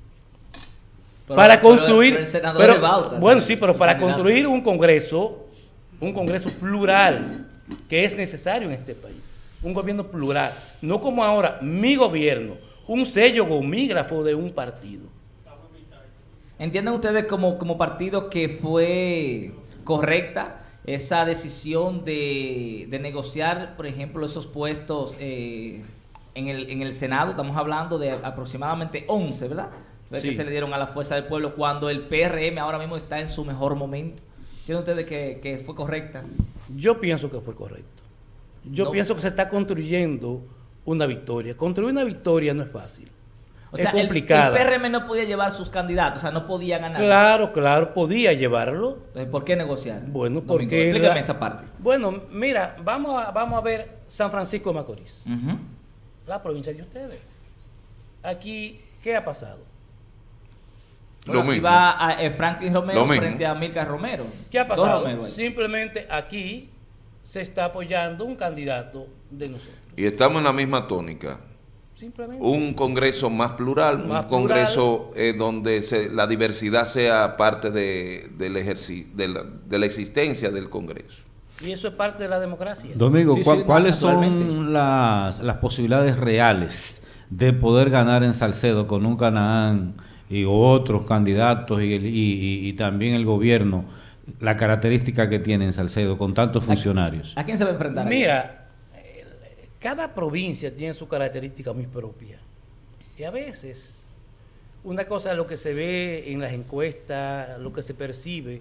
Pero, para pero, construir, pero el senador pero, es Bauta, bueno, ¿sí? sí, pero El para candidato. construir un congreso, un congreso plural, que es necesario en este país, un gobierno plural, no como ahora, mi gobierno, un sello gomígrafo de un partido. ¿Entienden ustedes como, como partido que fue correcta esa decisión de, de negociar, por ejemplo, esos puestos eh, en, el, en el Senado? Estamos hablando de aproximadamente once, ¿verdad? Sí. Que se le dieron a la Fuerza del Pueblo cuando el P R M ahora mismo está en su mejor momento. ¿Entienden ustedes que, que fue correcta? Yo pienso que fue correcto. Yo no. pienso que se está construyendo una victoria. Construir una victoria no es fácil. O es sea, complicada. El, el P R M no podía llevar sus candidatos, o sea, no podía ganar. Claro, claro, podía llevarlo. Entonces, ¿por qué negociar? Bueno, Domingo, porque... explíqueme la, esa parte. Bueno, mira, vamos a, vamos a ver San Francisco de Macorís. Uh-huh. La provincia de ustedes. Aquí, ¿qué ha pasado? Bueno, aquí va a, eh, Franklin Romero frente a Milka Romero. ¿Qué ha pasado? Simplemente aquí se está apoyando un candidato de nosotros. Y estamos en la misma tónica. Simplemente. Un congreso más plural, más un congreso plural. Eh, donde se, la diversidad sea parte de, del ejercicio, de, la, de la existencia del congreso. Y eso es parte de la democracia. Domingo, sí, ¿cu sí, ¿cuáles son las, las posibilidades reales de poder ganar en Salcedo con un Canaán y otros candidatos y, el, y, y, y también el gobierno, la característica que tiene en Salcedo con tantos funcionarios? ¿A, ¿a quién se va a enfrentar? Mira, cada provincia tiene su característica muy propia. Y a veces, una cosa es lo que se ve en las encuestas, lo que se percibe.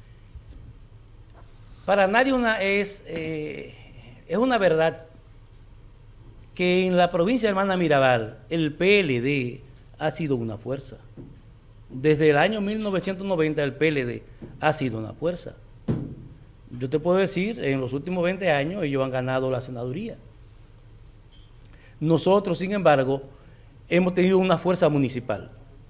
Para nadie una es, eh, es una verdad que en la provincia de Hermana Mirabal el P L D ha sido una fuerza. Desde el año mil novecientos noventa el P L D ha sido una fuerza. Yo te puedo decir, en los últimos veinte años ellos han ganado la senaduría. Nosotros, sin embargo, hemos tenido una fuerza municipal.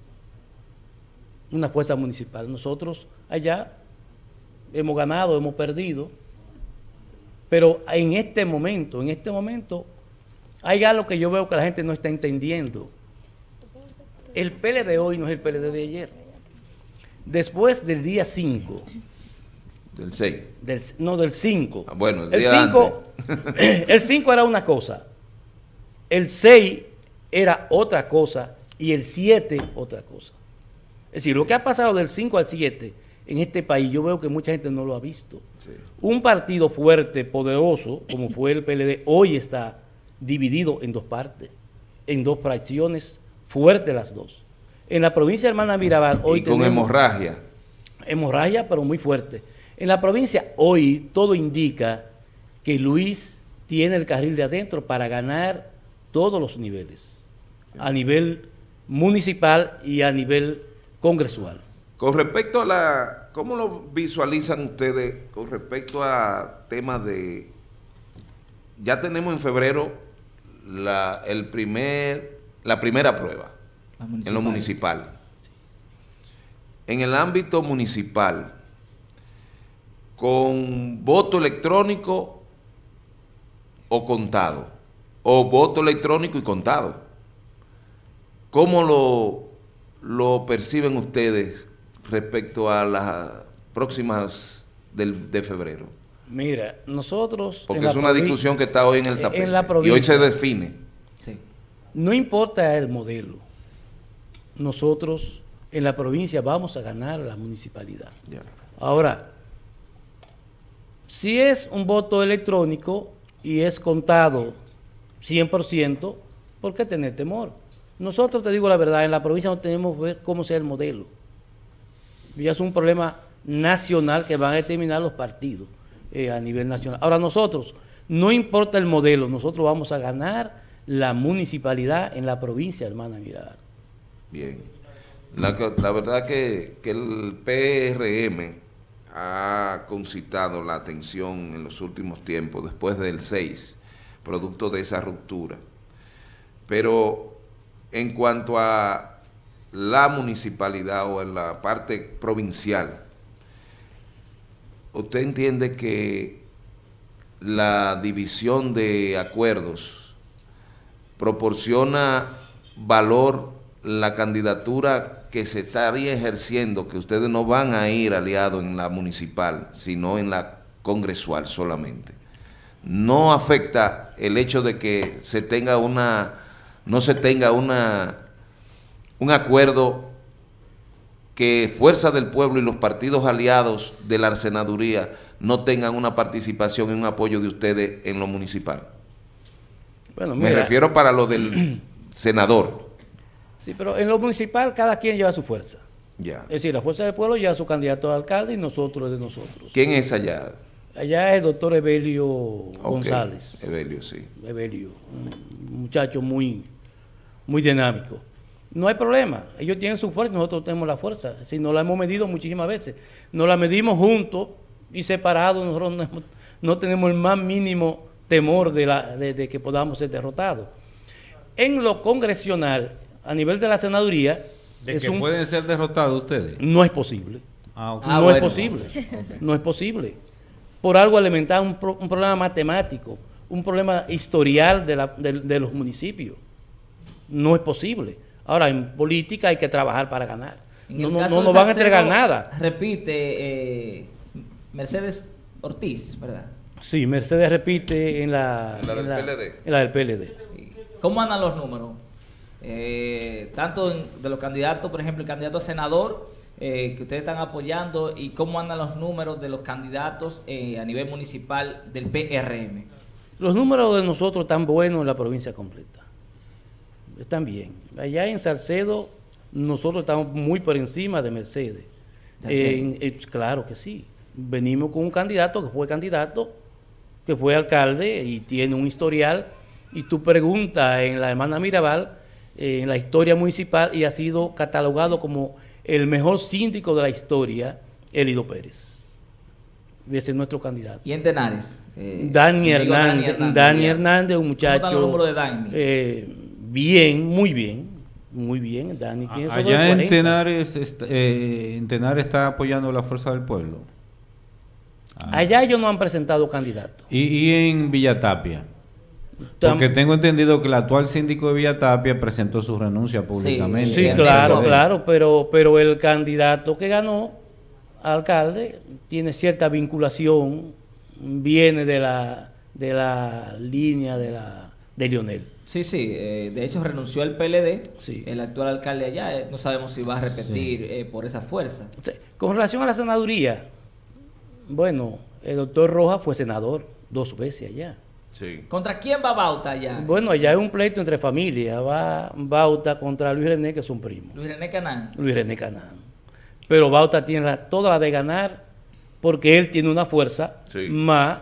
Una fuerza municipal. Nosotros allá hemos ganado, hemos perdido, pero en este momento, en este momento, hay algo que yo veo que la gente no está entendiendo. El P L D de hoy no es el P L D de ayer. Después del día cinco. Del seis. Del, no, del cinco. Ah, bueno, el, el día cinco. El cinco era una cosa. El seis era otra cosa y el siete otra cosa. Es decir, lo que ha pasado del cinco al siete en este país, yo veo que mucha gente no lo ha visto. Sí. Un partido fuerte, poderoso, como fue el P L D, hoy está dividido en dos partes, en dos fracciones fuertes las dos. En la provincia de Hermana Mirabal hoy y con tenemos hemorragia. Hemorragia, pero muy fuerte. En la provincia hoy todo indica que Luis tiene el carril de adentro para ganar todos los niveles, a nivel municipal y a nivel congresual. Con respecto a la, ¿cómo lo visualizan ustedes con respecto a temas de, ya tenemos en febrero la, el primer, la primera prueba en lo municipal? En el ámbito municipal, con voto electrónico o contado, o voto electrónico y contado, ¿cómo lo, lo perciben ustedes respecto a las próximas del, de febrero? Mira, nosotros... Porque es una discusión que está hoy en el tapete, en la y hoy se define. Sí. No importa el modelo, nosotros en la provincia vamos a ganar la municipalidad. Ya. Ahora, si es un voto electrónico y es contado cien por ciento, ¿por qué tener temor? Nosotros, te digo la verdad, en la provincia no tenemos que ver cómo sea el modelo. Ya es un problema nacional que van a determinar los partidos eh, a nivel nacional. Ahora nosotros, no importa el modelo, nosotros vamos a ganar la municipalidad en la provincia, hermana Mirabal. Bien. La, la verdad que, que el P R M ha concitado la atención en los últimos tiempos, después del seis, producto de esa ruptura. Pero en cuanto a la municipalidad o en la parte provincial, ¿usted entiende que la división de acuerdos proporciona valor la candidatura que se estaría ejerciendo, que ustedes no van a ir aliados en la municipal, sino en la congresual solamente? ¿No afecta el hecho de que se tenga una, no se tenga una, un acuerdo que Fuerza del Pueblo y los partidos aliados de la senaduría no tengan una participación y un apoyo de ustedes en lo municipal? Bueno, mira, me refiero para lo del senador. Sí, pero en lo municipal cada quien lleva su fuerza. Ya. Es decir, la Fuerza del Pueblo lleva su candidato a alcalde y nosotros de nosotros. ¿Quién es allá? Allá es el doctor Evelio okay. González. Evelio, sí. Evelio, un muchacho muy, muy dinámico. No hay problema, ellos tienen su fuerza, nosotros tenemos la fuerza. Si nos la hemos medido muchísimas veces, nos la medimos juntos y separados, nosotros no, no tenemos el más mínimo temor de, la, de, de que podamos ser derrotados. En lo congresional, a nivel de la senaduría... ¿De que un, pueden ser derrotados ustedes? No es posible. Ah, okay. No ah, es bueno. posible. Okay. No es posible. Por algo elemental, un, pro, un problema matemático, un problema historial de, la, de, de los municipios. No es posible. Ahora, en política hay que trabajar para ganar. No nos no, no van a entregar nada. Repite, eh, Mercedes Ortiz, ¿verdad? Sí, Mercedes repite en la, en la, del, en la, P L D. En la del P L D. ¿Cómo andan los números? Eh, tanto en, de los candidatos, por ejemplo, el candidato a senador eh, que ustedes están apoyando, y cómo andan los números de los candidatos eh, a nivel municipal del P R M. Los números de nosotros están buenos en la provincia completa. Están bien. Allá en Salcedo nosotros estamos muy por encima de Mercedes. Eh, eh, claro que sí. Venimos con un candidato que fue candidato, que fue alcalde y tiene un historial. Y tú preguntas en la hermana Mirabal, eh, en la historia municipal, y ha sido catalogado como el mejor síndico de la historia, Elido Pérez. Ese es nuestro candidato. ¿Y en Tenares? Eh, Dani Hernández, Dani Hernández, Dani Hernández, un muchacho. ¿Cómo está el número de Dani? Eh, bien, muy bien, muy bien. Dani tiene sobre Allá cuarenta. en Tenares, está, eh, en Tenares está apoyando la Fuerza del Pueblo. Ah. Allá ellos no han presentado candidatos. ¿Y, y en Villatapia? Porque tengo entendido que el actual síndico de Villatapia presentó su renuncia públicamente. Sí, sí, claro, claro, pero, pero el candidato que ganó, alcalde, tiene cierta vinculación, viene de la de la línea de la de Lionel. Sí, sí, eh, de hecho renunció al P L D, sí. El actual alcalde allá, eh, no sabemos si va a repetir sí. eh, por esa fuerza. Con relación a la senaduría, bueno, el doctor Rojas fue senador dos veces allá. Sí. ¿Contra quién va Bauta allá? Bueno, allá hay un pleito entre familias. Va Bauta contra Luis René, que son primos. Luis René Canán. Luis René Canán. Pero Bauta tiene la, toda la de ganar, porque él tiene una fuerza, sí. más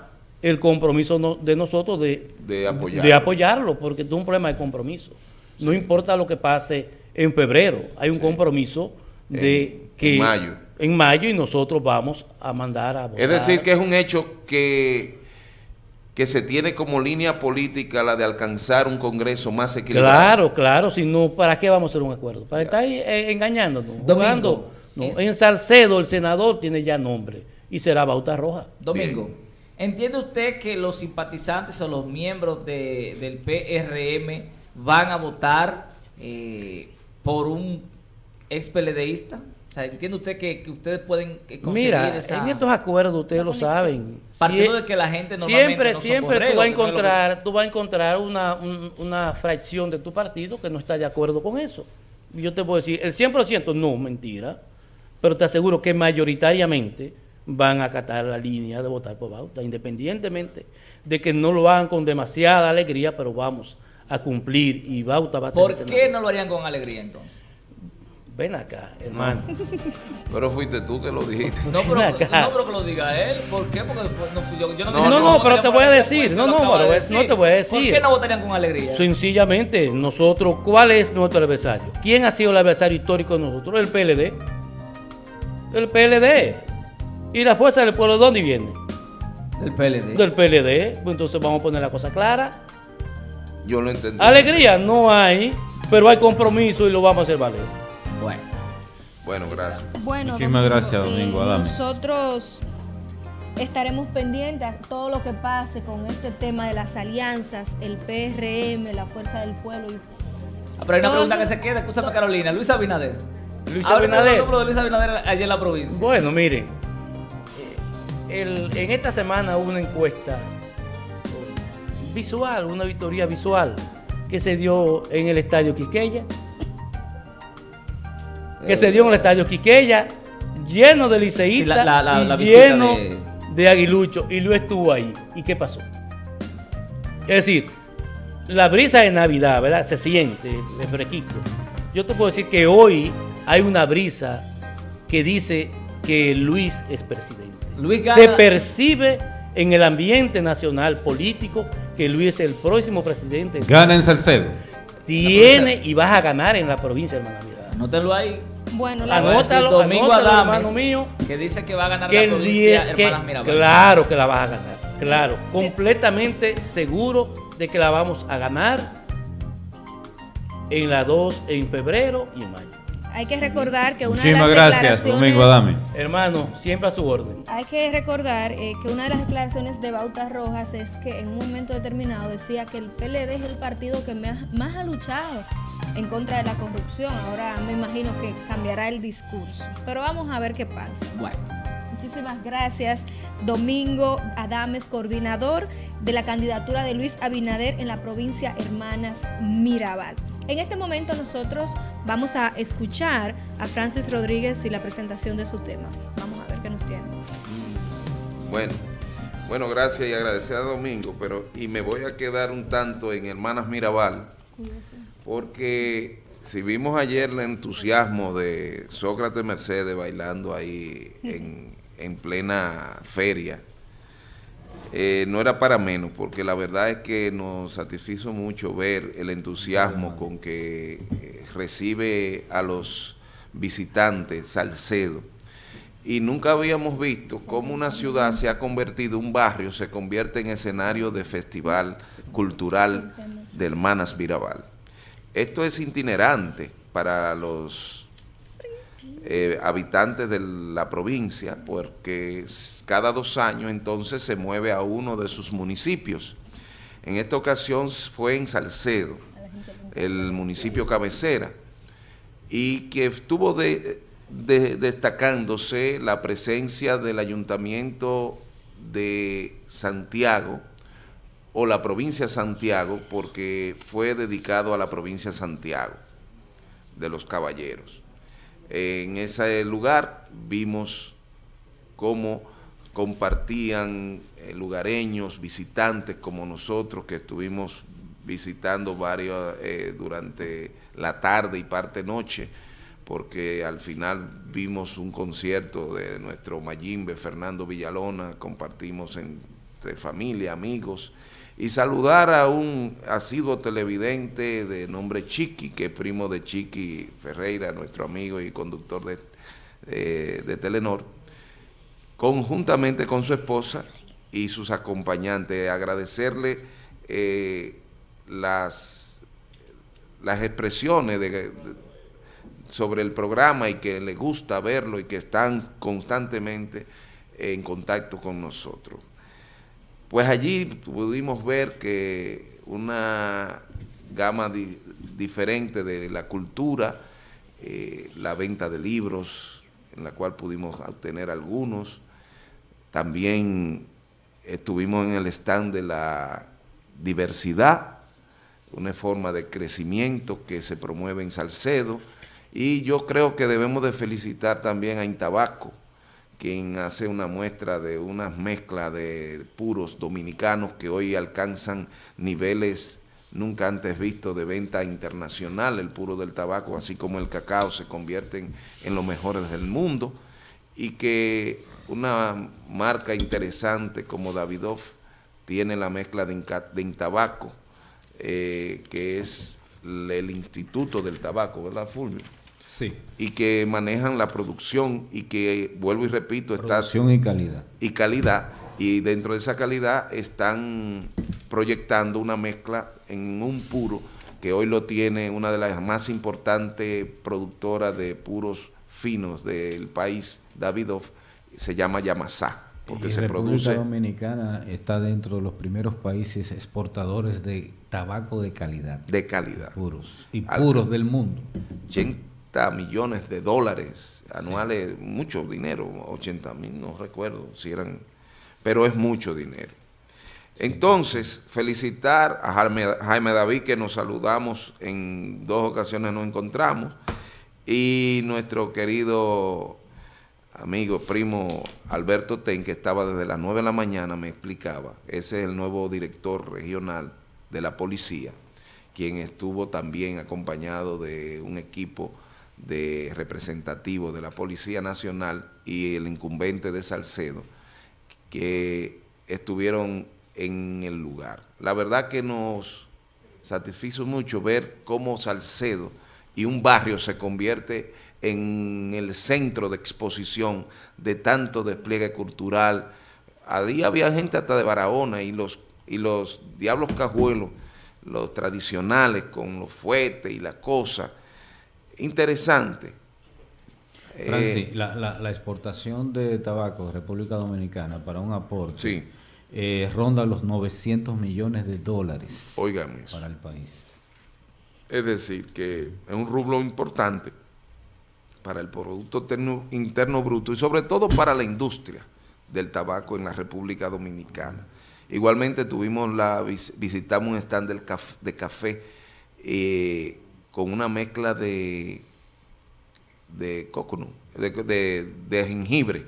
el compromiso no, de nosotros de, de, apoyarlo. de apoyarlo, porque es un problema de compromiso. Sí. No importa lo que pase en febrero, hay un sí. compromiso de en, que en mayo. En mayo y nosotros vamos a mandar a votar. Es decir, que es un hecho que, que se tiene como línea política la de alcanzar un Congreso más equilibrado. Claro, claro, si no, ¿para qué vamos a hacer un acuerdo? Para ya. estar eh, engañándonos, jugando. No, eh. En Salcedo el senador tiene ya nombre y será Bauta Roja. Domingo, bien. ¿Entiende usted que los simpatizantes o los miembros de, del P R M van a votar eh, por un ex PLDista? O sea, ¿entiende usted que, que ustedes pueden conseguir Mira, esa, en estos acuerdos ustedes lo saben. Partiendo de que la gente normalmente siempre, no siempre borregos, tú vas a encontrar, no que... tú vas a encontrar una, un, una fracción de tu partido que no está de acuerdo con eso. Yo te puedo decir, el cien por ciento no, mentira, pero te aseguro que mayoritariamente van a acatar la línea de votar por Bauta, independientemente de que no lo hagan con demasiada alegría, pero vamos a cumplir y Bauta va a ser ¿Por qué no lo harían con alegría entonces? Ven acá, hermano. No. Pero fuiste tú que lo dijiste. No, pero, no, pero que lo diga él. ¿Por qué? Porque no, yo, yo no, no, no, no, no pero te voy a decir. No, no, pero de decir. no te voy a decir. ¿Por qué no votarían con alegría? Sencillamente, nosotros, ¿cuál es nuestro adversario? ¿Quién ha sido el adversario histórico de nosotros? El P L D. El P L D. ¿Y la fuerza del pueblo de dónde viene? Del P L D. Del P L D. Pues entonces vamos a poner la cosa clara. Yo lo entendí. Alegría no hay, pero hay compromiso y lo vamos a hacer valer. Bueno. Bueno, gracias. Bueno, muchísimas Domingo, gracias, Domingo eh, Adames. Nosotros estaremos pendientes a todo lo que pase con este tema de las alianzas, el P R M, la Fuerza del Pueblo. Y ah, pero hay una pregunta eso, que se queda, escúchame Carolina, Luis Abinader. Luis Abinader. de Luis Abinader allá en la provincia. Bueno, miren, el, en esta semana hubo una encuesta visual, una auditoría visual que se dio en el Estadio Quiqueya. que se dio en el Estadio Quiqueya, lleno de liceístas sí, la, la, la, y la lleno de... de aguiluchos, y Luis estuvo ahí. ¿Y qué pasó? Es decir, la brisa de Navidad, ¿verdad? Se siente, el fresquito. Yo te puedo decir que hoy hay una brisa que dice que Luis es presidente. Luis gana... Se percibe en el ambiente nacional político que Luis es el próximo presidente. Gana en Salcedo. Tiene y vas a ganar en la provincia, hermana mía. Anótalo ahí. Bueno, la anótalo, Domingo anótalo, Adames, hermano mío, que dice que va a ganar que la provincia die, que, Hermanas Mirabal. Claro que la vas a ganar, claro, sí. Completamente seguro de que la vamos a ganar en la dos, en febrero y en mayo. Hay que recordar que una Muchísimas de las gracias, declaraciones... Domingo Adames. Hermano, siempre a su orden. Hay que recordar eh, que una de las declaraciones de Bauta Rojas es que en un momento determinado decía que el P L D es el partido que más, más ha luchado en contra de la corrupción. Ahora me imagino que cambiará el discurso. Pero vamos a ver qué pasa. Bueno. Muchísimas gracias, Domingo Adames, coordinador de la candidatura de Luis Abinader en la provincia Hermanas Mirabal. En este momento nosotros vamos a escuchar a Francis Rodríguez y la presentación de su tema. Vamos a ver qué nos tiene. Bueno, bueno, gracias y agradecer a Domingo, pero y me voy a quedar un tanto en Hermanas Mirabal, porque si vimos ayer el entusiasmo de Sócrates Mercedes bailando ahí en, en plena feria, Eh, no era para menos, porque la verdad es que nos satisfizo mucho ver el entusiasmo con que eh, recibe a los visitantes Salcedo. Y nunca habíamos visto cómo una ciudad se ha convertido, un barrio se convierte en escenario de festival cultural de Hermanas Mirabal. Esto es itinerante para los Eh, habitantes de la provincia, porque cada dos años entonces se mueve a uno de sus municipios. En esta ocasión fue en Salcedo, el municipio cabecera, y que estuvo de, de, destacándose la presencia del ayuntamiento de Santiago, o la provincia de Santiago, porque fue dedicado a la provincia de Santiago, de los caballeros. En ese lugar vimos cómo compartían lugareños, visitantes como nosotros, que estuvimos visitando varios eh, durante la tarde y parte noche, porque al final vimos un concierto de nuestro mayimbe Fernando Villalona, compartimos en de familia, amigos, y saludar a un asiduo televidente de nombre Chiqui, que es primo de Chiqui Ferreira, nuestro amigo y conductor de, de, de Telenor, conjuntamente con su esposa y sus acompañantes. Agradecerle eh, las, las expresiones de, de, sobre el programa y que les gusta verlo y que están constantemente en contacto con nosotros. Pues allí pudimos ver que una gama di, diferente de la cultura, eh, la venta de libros, en la cual pudimos obtener algunos. También estuvimos en el stand de la diversidad, una forma de crecimiento que se promueve en Salcedo, y yo creo que debemos de felicitar también a Intabaco, quien hace una muestra de unas mezclas de puros dominicanos que hoy alcanzan niveles nunca antes vistos de venta internacional. El puro del tabaco, así como el cacao, se convierten en los mejores del mundo, y que una marca interesante como Davidoff tiene la mezcla de, Inca, de Intabaco, eh, que es el Instituto del Tabaco, ¿verdad, Fulvio? Sí. Y que manejan la producción y que, vuelvo y repito, está... Producción y calidad. Y calidad, y dentro de esa calidad están proyectando una mezcla en un puro que hoy lo tiene una de las más importantes productoras de puros finos del país, Davidoff, se llama Yamasá, porque y se República produce... Dominicana está dentro de los primeros países exportadores de tabaco de calidad. De calidad. Puros. Y puros Al, del mundo. ochenta millones de dólares anuales, sí. Mucho dinero, ochenta mil, no recuerdo si eran, pero es mucho dinero. Sí. Entonces, felicitar a Jaime, Jaime David, que nos saludamos en dos ocasiones, nos encontramos, y nuestro querido amigo, primo Alberto Ten, que estaba desde las nueve de la mañana, me explicaba, ese es el nuevo director regional de la policía, quien estuvo también acompañado de un equipo de representativo de la Policía Nacional y el incumbente de Salcedo, que estuvieron en el lugar. La verdad que nos satisfizo mucho ver cómo Salcedo y un barrio se convierte en el centro de exposición de tanto despliegue cultural. Ahí había gente hasta de Barahona, y los, y los diablos cajuelos, los tradicionales con los fuetes y la cosa. Interesante. Francis, eh, la, la, la exportación de tabaco de República Dominicana para un aporte sí. eh, ronda los novecientos millones de dólares. Oigan eso. Para el país. Es decir, que es un rublo importante para el Producto Interno, Interno Bruto y sobre todo para la industria del tabaco en la República Dominicana. Igualmente tuvimos la visitamos un stand del café, de café eh, con una mezcla de de coconut, de, de, de jengibre,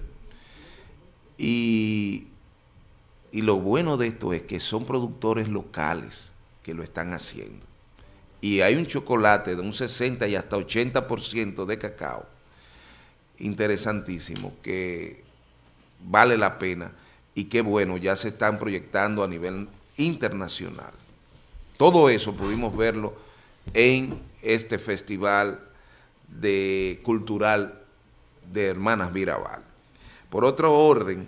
y, y lo bueno de esto es que son productores locales que lo están haciendo, y hay un chocolate de un sesenta y hasta ochenta por ciento de cacao interesantísimo que vale la pena, y qué bueno, ya se están proyectando a nivel internacional. Todo eso pudimos verlo en este festival de cultural de Hermanas Mirabal. Por otro orden,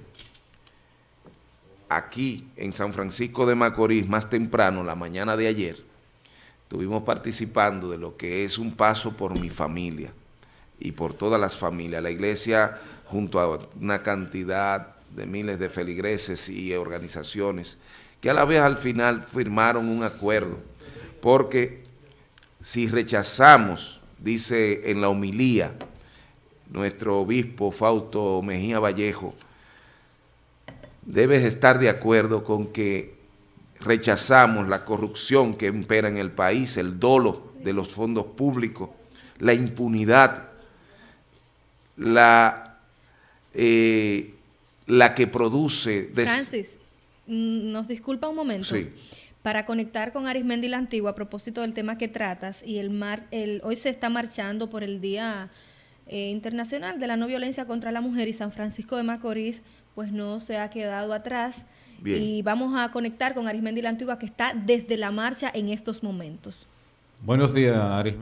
aquí en San Francisco de Macorís, más temprano, la mañana de ayer, estuvimos participando de lo que es un paso por mi familia y por todas las familias. La iglesia, junto a una cantidad de miles de feligreses y organizaciones, que a la vez al final firmaron un acuerdo, porque si rechazamos, dice en la homilía nuestro obispo Fausto Mejía Vallejo, debes estar de acuerdo con que rechazamos la corrupción que impera en el país, el dolo de los fondos públicos, la impunidad, la, eh, la que produce... Francis, nos disculpa un momento. Sí. Para conectar con Arismendi la Antigua a propósito del tema que tratas, y el mar, el hoy se está marchando por el Día eh, Internacional de la No Violencia contra la Mujer, y San Francisco de Macorís pues no se ha quedado atrás. Bien. Y vamos a conectar con Arismendi La Antigua, que está desde la marcha en estos momentos. Buenos días, Arismendi.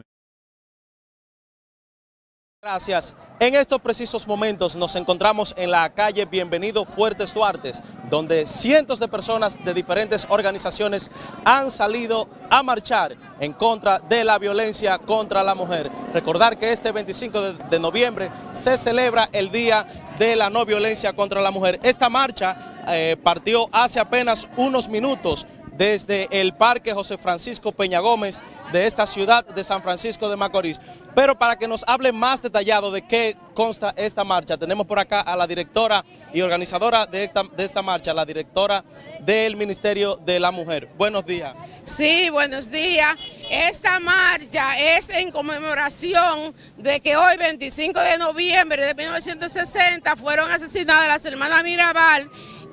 Gracias. En estos precisos momentos nos encontramos en la calle Bienvenido Fuertes Duarte, donde cientos de personas de diferentes organizaciones han salido a marchar en contra de la violencia contra la mujer. Recordar que este veinticinco de noviembre se celebra el Día de la No Violencia contra la Mujer. Esta marcha eh, partió hace apenas unos minutos desde el Parque José Francisco Peña Gómez de esta ciudad de San Francisco de Macorís. Pero para que nos hable más detallado de qué consta esta marcha, tenemos por acá a la directora y organizadora de esta, de esta marcha, la directora del Ministerio de la Mujer. Buenos días. Sí, buenos días. Esta marcha es en conmemoración de que hoy, veinticinco de noviembre de mil novecientos sesenta, fueron asesinadas las hermanas Mirabal,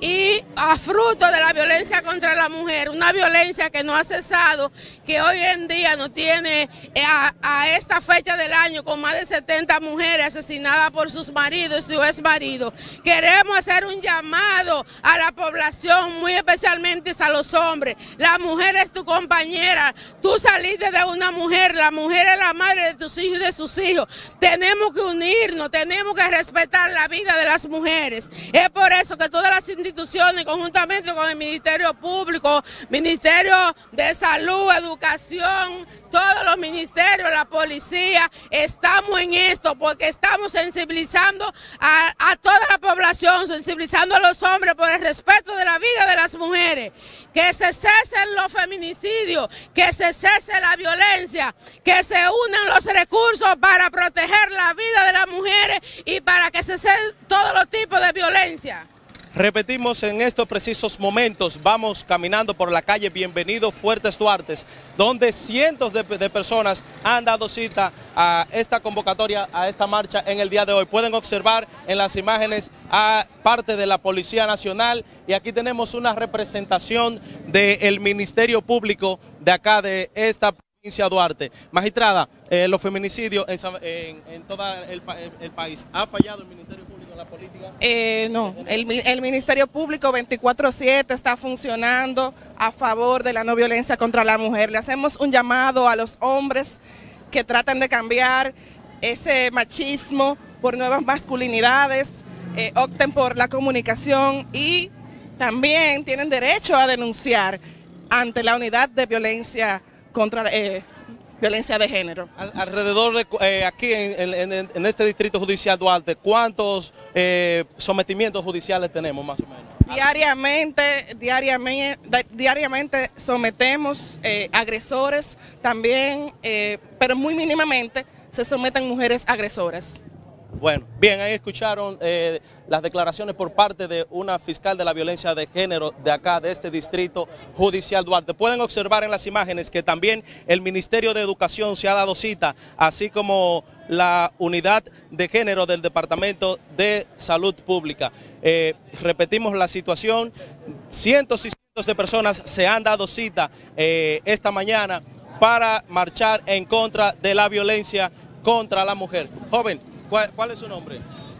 y a fruto de la violencia contra la mujer, una violencia que no ha cesado, que hoy en día no tiene a, a esta fecha del año con más de setenta mujeres asesinadas por sus maridos y su ex marido. Queremos hacer un llamado a la población, muy especialmente a los hombres. La mujer es tu compañera, tú saliste de una mujer, la mujer es la madre de tus hijos y de sus hijos. Tenemos que unirnos, tenemos que respetar la vida de las mujeres. Es por eso que todas las instituciones, conjuntamente con el Ministerio Público, Ministerio de Salud, Educación, todos los ministerios, la policía, estamos en esto porque estamos sensibilizando a, a toda la población, sensibilizando a los hombres por el respeto de la vida de las mujeres, que se cesen los feminicidios, que se cese la violencia, que se unan los recursos para proteger la vida de las mujeres y para que se cesen todos los tipos de violencia. Repetimos, en estos precisos momentos vamos caminando por la calle Bienvenido Fuertes Duarte, donde cientos de, de personas han dado cita a esta convocatoria, a esta marcha en el día de hoy. Pueden observar en las imágenes a parte de la Policía Nacional y aquí tenemos una representación del Ministerio Público de acá de esta provincia de Duarte. Magistrada, eh, los feminicidios en, en, en todo el, el país, ¿ha fallado el Ministerio Público en la política? Eh, no, el, el Ministerio Público veinticuatro siete está funcionando a favor de la no violencia contra la mujer. Le hacemos un llamado a los hombres que tratan de cambiar ese machismo por nuevas masculinidades, eh, opten por la comunicación y también tienen derecho a denunciar ante la unidad de violencia contra eh, violencia de género. Al, alrededor de eh, aquí en, en, en este distrito judicial Duarte, ¿cuántos eh, sometimientos judiciales tenemos más o menos? Diariamente, diariamente, diariamente sometemos eh, agresores también, eh, pero muy mínimamente se someten mujeres agresoras. Bueno, bien, ahí escucharon eh, las declaraciones por parte de una fiscal de la violencia de género de acá, de este distrito judicial Duarte. Pueden observar en las imágenes que también el Ministerio de Educación se ha dado cita, así como la unidad de género del Departamento de Salud Pública. Eh, repetimos la situación, cientos y cientos de personas se han dado cita eh, esta mañana para marchar en contra de la violencia contra la mujer. Joven, ¿Cuál, ¿cuál es su nombre?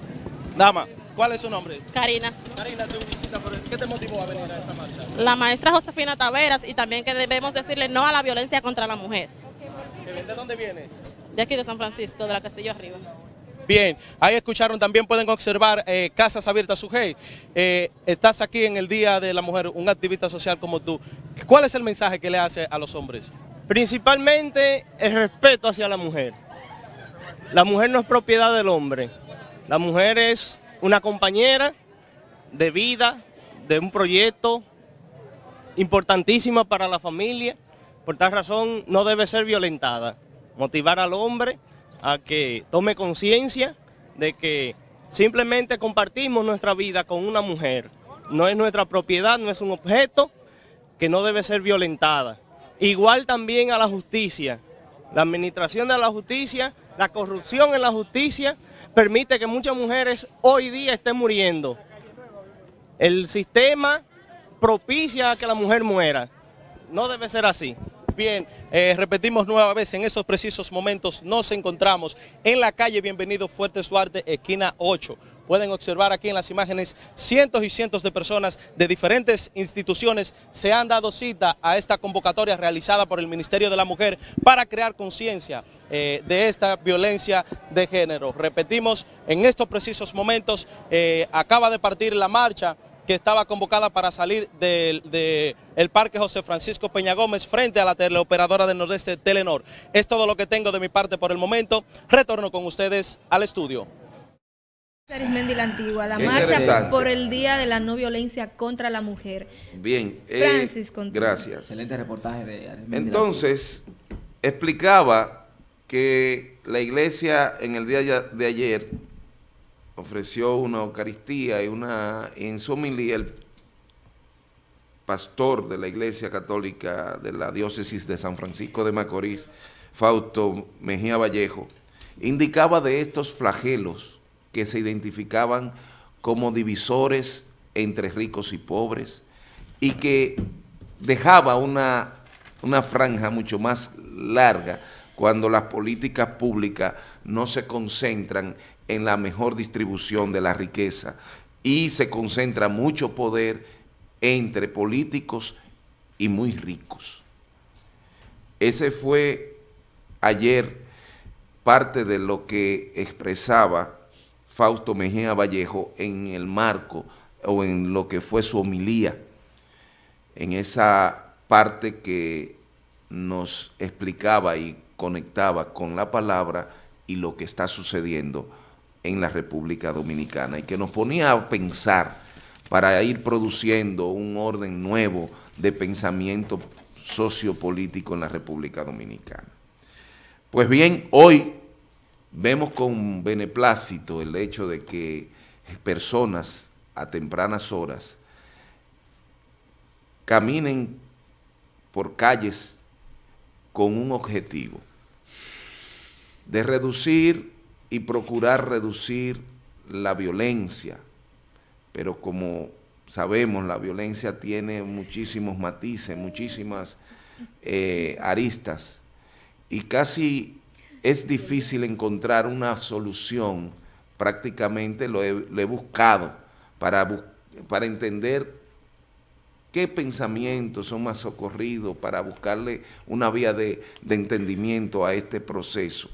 Dama, ¿cuál es su nombre? Karina. Karina, te visita por el, ¿qué te motivó a venir a esta marcha? La maestra Josefina Taveras y también que debemos decirle no a la violencia contra la mujer. ¿De dónde vienes? De aquí de San Francisco, de la Castillo Arriba. Bien, ahí escucharon, también pueden observar eh, Casas Abiertas Sujei. Eh, estás aquí en el Día de la Mujer, un activista social como tú. ¿Cuál es el mensaje que le hace a los hombres? Principalmente el respeto hacia la mujer. La mujer no es propiedad del hombre, la mujer es una compañera de vida, de un proyecto importantísima para la familia, por tal razón no debe ser violentada. Motivar al hombre a que tome conciencia de que simplemente compartimos nuestra vida con una mujer, no es nuestra propiedad, no es un objeto que no debe ser violentada. Igual también a la justicia, la administración de la justicia. La corrupción en la justicia permite que muchas mujeres hoy día estén muriendo. El sistema propicia que la mujer muera. No debe ser así. Bien, eh, repetimos nueva vez, en esos precisos momentos nos encontramos en la calle Bienvenido Fuertes Duarte, esquina ocho, pueden observar aquí en las imágenes, cientos y cientos de personas de diferentes instituciones se han dado cita a esta convocatoria realizada por el Ministerio de la Mujer para crear conciencia eh, de esta violencia de género. Repetimos, en estos precisos momentos eh, acaba de partir la marcha que estaba convocada para salir del de, el Parque José Francisco Peña Gómez frente a la teleoperadora del Nordeste, Telenor. Es todo lo que tengo de mi parte por el momento. Retorno con ustedes al estudio. Arismendi la Antigua, la Qué marcha por el Día de la No Violencia contra la Mujer. Bien, eh, Francis, contigo. Gracias. Excelente reportaje de Arismendi. Entonces, explicaba que la iglesia en el día de ayer ofreció una Eucaristía y una, en su homilía el pastor de la Iglesia Católica de la Diócesis de San Francisco de Macorís, Fausto Mejía Vallejo, indicaba de estos flagelos que se identificaban como divisores entre ricos y pobres y que dejaba una, una franja mucho más larga cuando las políticas públicas no se concentran en la mejor distribución de la riqueza y se concentra mucho poder entre políticos y muy ricos. Ese fue ayer parte de lo que expresaba Fausto Mejía Vallejo en el marco o en lo que fue su homilía, en esa parte que nos explicaba y conectaba con la palabra y lo que está sucediendo en la República Dominicana y que nos ponía a pensar para ir produciendo un orden nuevo de pensamiento sociopolítico en la República Dominicana. Pues bien, hoy vemos con beneplácito el hecho de que personas a tempranas horas caminen por calles con un objetivo de reducir y procurar reducir la violencia, pero como sabemos la violencia tiene muchísimos matices, muchísimas eh, aristas y casi es difícil encontrar una solución. Prácticamente lo he, lo he buscado para, para entender qué pensamientos son más socorridos, para buscarle una vía de, de entendimiento a este proceso.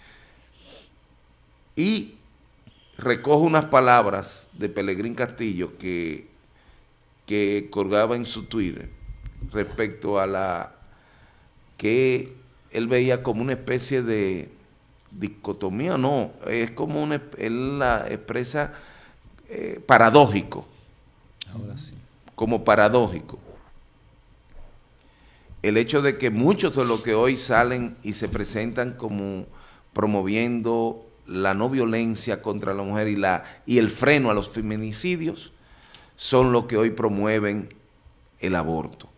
Y recojo unas palabras de Pelegrín Castillo que, que colgaba en su Twitter respecto a la que él veía como una especie de dicotomía, no, es como una, él la expresa eh, paradójico. Ahora sí. Como paradójico. El hecho de que muchos de los que hoy salen y se presentan como promoviendo la no violencia contra la mujer y, la, y el freno a los feminicidios son los que hoy promueven el aborto.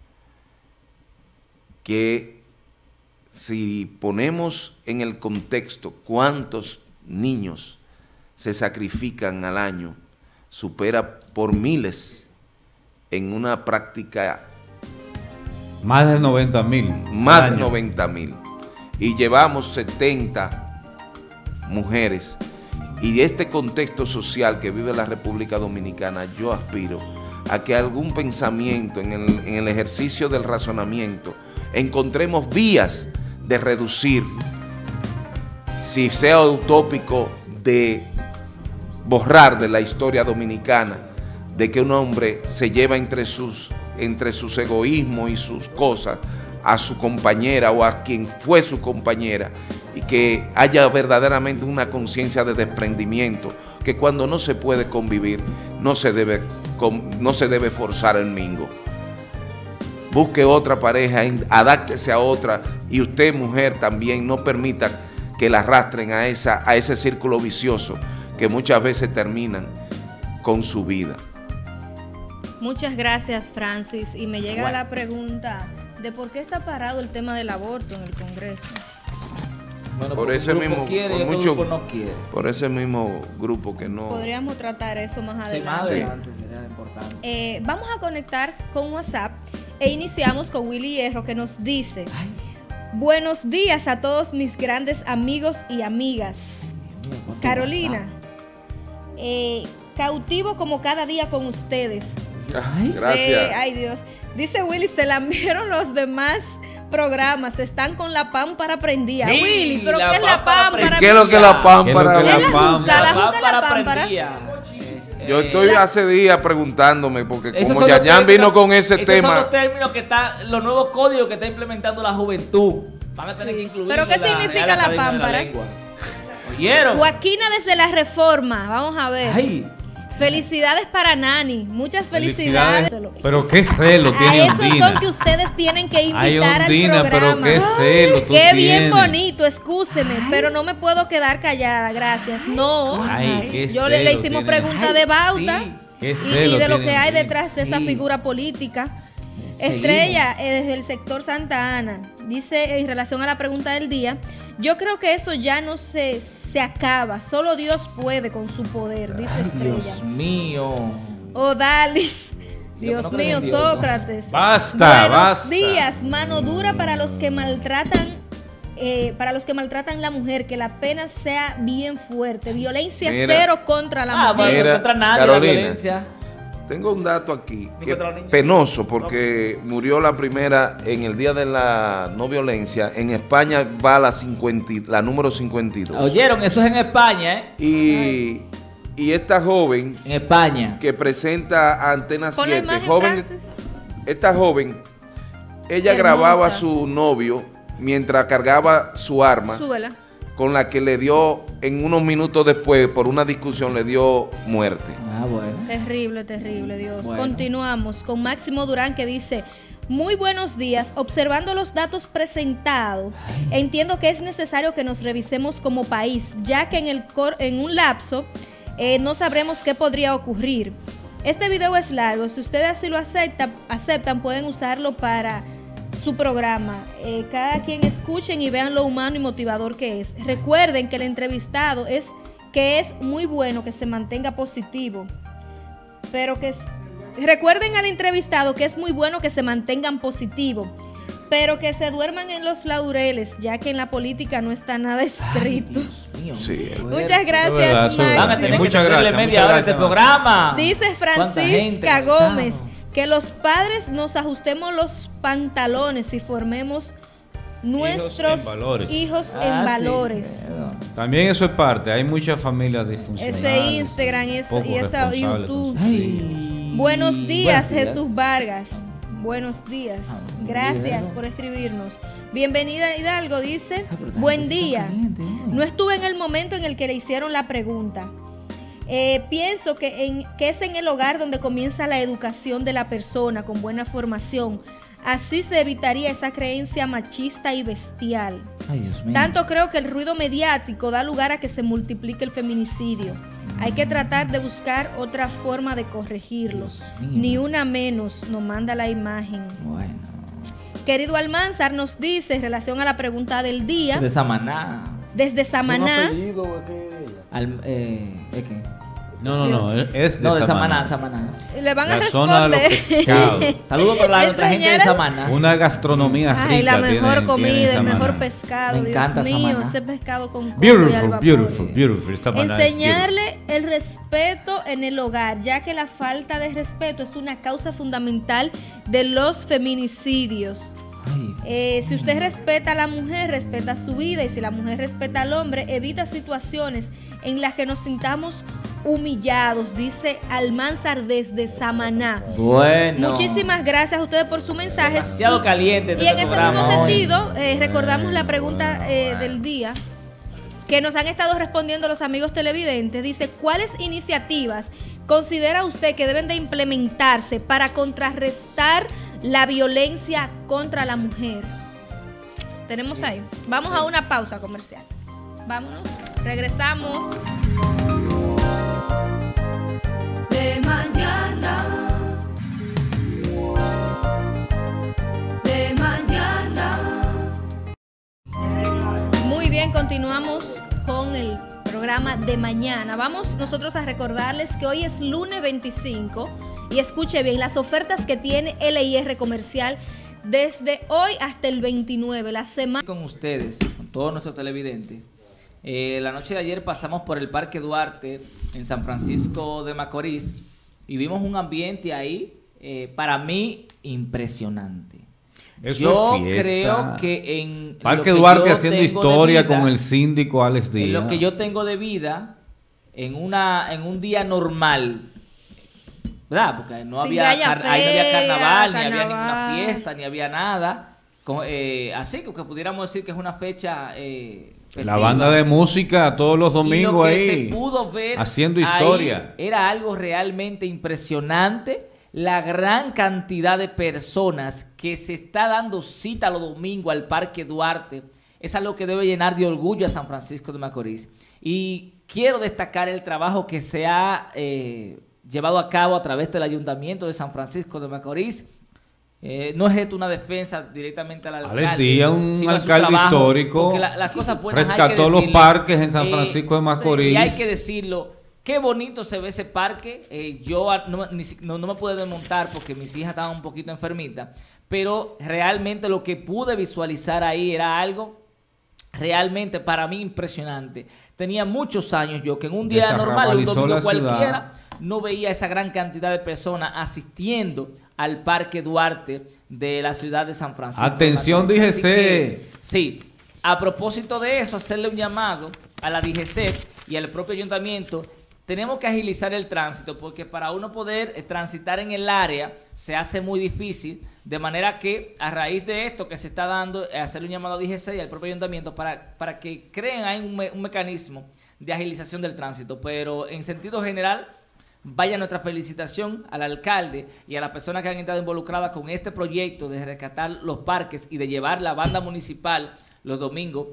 Que si ponemos en el contexto cuántos niños se sacrifican al año, supera por miles en una práctica. Más de noventa mil. Más de noventa mil. Y llevamos setenta mujeres. Y este contexto social que vive la República Dominicana, yo aspiro a que algún pensamiento en el, en el ejercicio del razonamiento encontremos vías de reducir, si sea utópico, de borrar de la historia dominicana de que un hombre se lleva entre sus, entre sus egoísmos y sus cosas a su compañera o a quien fue su compañera, y que haya verdaderamente una conciencia de desprendimiento, que cuando no se puede convivir no se debe, no se debe forzar el mingo. Busque otra pareja, adáptese a otra, y usted, mujer, también no permita que la arrastren a, esa, a ese círculo vicioso que muchas veces terminan con su vida. Muchas gracias, Francis. Y me llega Bueno. la pregunta de por qué está parado el tema del aborto en el Congreso. Bueno, por porque ese un grupo mismo, quiere por y otro mucho, grupo no quiere. por ese mismo grupo que no. Podríamos tratar eso más Sí, adelante. más adelante sería importante. Eh, vamos a conectar con WhatsApp e iniciamos con Willy Hierro, que nos dice: buenos días a todos mis grandes amigos y amigas. Carolina, Eh, cautivo como cada día con ustedes. Ay, gracias. Sí, ay Dios. Dice Willy, se la vieron los demás programas, están con la pámpara prendida. Sí, Willy, ¿pero la qué es la pámpara pámpara? ¿Qué es lo que es la pámpara? ¿Qué es la juca? La juca es la pámpara. prendía. Yo estoy la- hace días preguntándome, porque Esos como son los Yañán términos- vino con ese esos tema. son los términos que están, los nuevos códigos que está implementando la juventud. Van a tener Sí. que incluir. ¿Pero qué significa la pámpara? ¿Oyeron? Joaquina desde la Reforma, vamos a ver. Ay. Felicidades para Nani, muchas felicidades. Pero qué celo A tiene esos Ondina. son que ustedes tienen que Ay, invitar al Ondina, programa. pero qué celo tú Qué bien tienes. bonito, excúseme, pero no me puedo quedar callada, gracias. No, Ay, qué yo le, le celo hicimos tiene. pregunta de Bauta Sí. Qué y, y celo de lo tiene que hay Ondina. detrás de esa Sí. figura política. Estrella, eh, desde el sector Santa Ana, dice en relación a la pregunta del día, yo creo que eso ya no se, se acaba, solo Dios puede con su poder, dice Estrella. Dios mío. Odalis, Dios no creen mío, en Dios, ¿no? Sócrates. Basta, Buenos basta. días, mano dura para los que maltratan, eh, para los que maltratan la mujer, que la pena sea bien fuerte, violencia Mira. cero contra la Ah, mujer. bueno, contra nadie Carolina, la violencia. Tengo un dato aquí, Ni que contra los niños. penoso, porque murió la primera en el Día de la No Violencia. En España va la, cincuenta, y- la número cincuenta y dos. Oyeron, eso es en España, ¿eh? Y, y esta joven En España. que presenta a Antena Pon la siete, imagen, joven, Francis. esta joven, ella Hermosa. grababa a su novio mientras cargaba su arma, Súbela. con la que le dio, en unos minutos después, por una discusión, le dio muerte. Ah, bueno. Terrible, terrible, Dios. Bueno. Continuamos con Máximo Durán que dice, muy buenos días, observando los datos presentados, entiendo que es necesario que nos revisemos como país, ya que en, el cor- en un lapso eh, no sabremos qué podría ocurrir. Este video es largo, si ustedes así lo acepta, aceptan, pueden usarlo para su programa. Eh, cada quien escuchen y vean lo humano y motivador que es. Recuerden que el entrevistado es que es muy bueno que se mantenga positivo, pero que es, recuerden al entrevistado que es muy bueno que se mantengan positivo, pero que se duerman en los laureles, ya que en la política no está nada escrito. Sí. Muchas gracias, Es verdad, eso- Máximo. Van a tener Muchas que tenerle gracias, media muchas hora a gracias, este programa. Dice ¿Cuánta gente? Francisca Gómez que los padres nos ajustemos los pantalones y formemos nuestros en valores. hijos en Ah, sí. valores. También eso es parte. Hay muchas familias disfuncionales. Ese Instagram y, eso- poco y esa responsables YouTube. con sus hijos. Buenos días, Buenos días. Jesús Vargas. Buenos días. Gracias por escribirnos. Bienvenida Hidalgo, dice. Buen día. No estuve en el momento en el que le hicieron la pregunta. Eh, pienso que, en, que es en el hogar donde comienza la educación de la persona con buena formación. Así se evitaría esa creencia machista y bestial. Ay, Dios mío. Tanto creo que el ruido mediático da lugar a que se multiplique el feminicidio. Hay que tratar de buscar otra forma de corregirlo. mío. Ni una menos, nos manda la imagen. Bueno. Querido Almanzar nos dice en relación a la pregunta del día, De Samaná. desde ¿Es un Samaná, apellido o qué es ella? Al, eh, ¿es qué? No, no, no. Es es de No, de Samaná, Samaná. Samaná. le van a La zona de los responder. pescados. Saludos para la nuestra gente de Enseñar- Samaná. Una gastronomía rica. Ay, la tiene- mejor tiene comida, el Samaná. mejor pescado, Me Dios encanta mío, Samaná. ese pescado con coco y al Beautiful, vapor. beautiful, beautiful. Samaná es beautiful. Enseñarle el respeto en el hogar, ya que la falta de respeto es una causa fundamental de los feminicidios. Eh, si usted respeta a la mujer, respeta su vida, y si la mujer respeta al hombre, evita situaciones en las que nos sintamos humillados, dice Almanzar desde Samaná. Bueno. Muchísimas gracias a ustedes por su mensaje. Demasiado Y- caliente este Y en ese programa mismo hoy. sentido, eh, recordamos la pregunta eh, del día que nos han estado respondiendo los amigos televidentes. Dice, ¿cuáles iniciativas considera usted que deben de implementarse para contrarrestar la violencia contra la mujer? Tenemos ahí. Vamos a una pausa comercial. Vámonos. Regresamos. De mañana. De mañana. Muy bien, continuamos con el programa de mañana. Vamos nosotros a recordarles que hoy es lunes veinticinco y escuche bien las ofertas que tiene L I R Comercial desde hoy hasta el veintinueve, la semana. Con ustedes, con todos nuestros televidentes, Eh, la noche de ayer pasamos por el Parque Duarte en San Francisco de Macorís y vimos un ambiente ahí, eh, para mí, impresionante. Eso yo es fiesta. creo que en Parque lo que Duarte yo haciendo tengo historia de vida, con el síndico Alex Díaz. en lo que yo tengo de vida, en una en un día normal, ¿verdad? Porque no, Sin había, que haya car- ahí no había fea, carnaval, ni había carnaval. ninguna fiesta, ni había nada. Con- eh, así que pudiéramos decir que es una fecha eh, La festiva. banda de música todos los domingos Y lo que ahí, se pudo ver haciendo ahí historia. era algo realmente impresionante. La gran cantidad de personas que se está dando cita los domingos al Parque Duarte es algo que debe llenar de orgullo a San Francisco de Macorís. Y quiero destacar el trabajo que se ha eh, llevado a cabo a través del Ayuntamiento de San Francisco de Macorís. Eh, no es esto una defensa directamente al alcalde. Alex Díaz, un sino a su alcalde trabajo, histórico, porque la- las cosas buenas hay que rescató los decirlo. parques en San Eh, Francisco de Macorís. Y hay que decirlo. Qué bonito se ve ese parque. Eh, yo a- no, ni si- no- no me pude desmontar porque mis hijas estaban un poquito enfermitas. Pero realmente lo que pude visualizar ahí era algo realmente para mí impresionante. Tenía muchos años yo que en un día normal, un Desarrabalizó domingo la cualquiera, no veía esa gran cantidad de personas asistiendo al Parque Duarte de la ciudad de San Francisco. Atención, de Macorís. Así D G C. que, sí, a propósito de eso, hacerle un llamado a la D G C y al propio ayuntamiento. Tenemos que agilizar el tránsito porque para uno poder eh, transitar en el área se hace muy difícil, de manera que a raíz de esto que se está dando, eh, hacerle un llamado a D G C y al propio ayuntamiento para, para que creen ahí un, me- un mecanismo de agilización del tránsito. Pero en sentido general, vaya nuestra felicitación al alcalde y a las personas que han estado involucradas con este proyecto de rescatar los parques y de llevar la banda municipal los domingos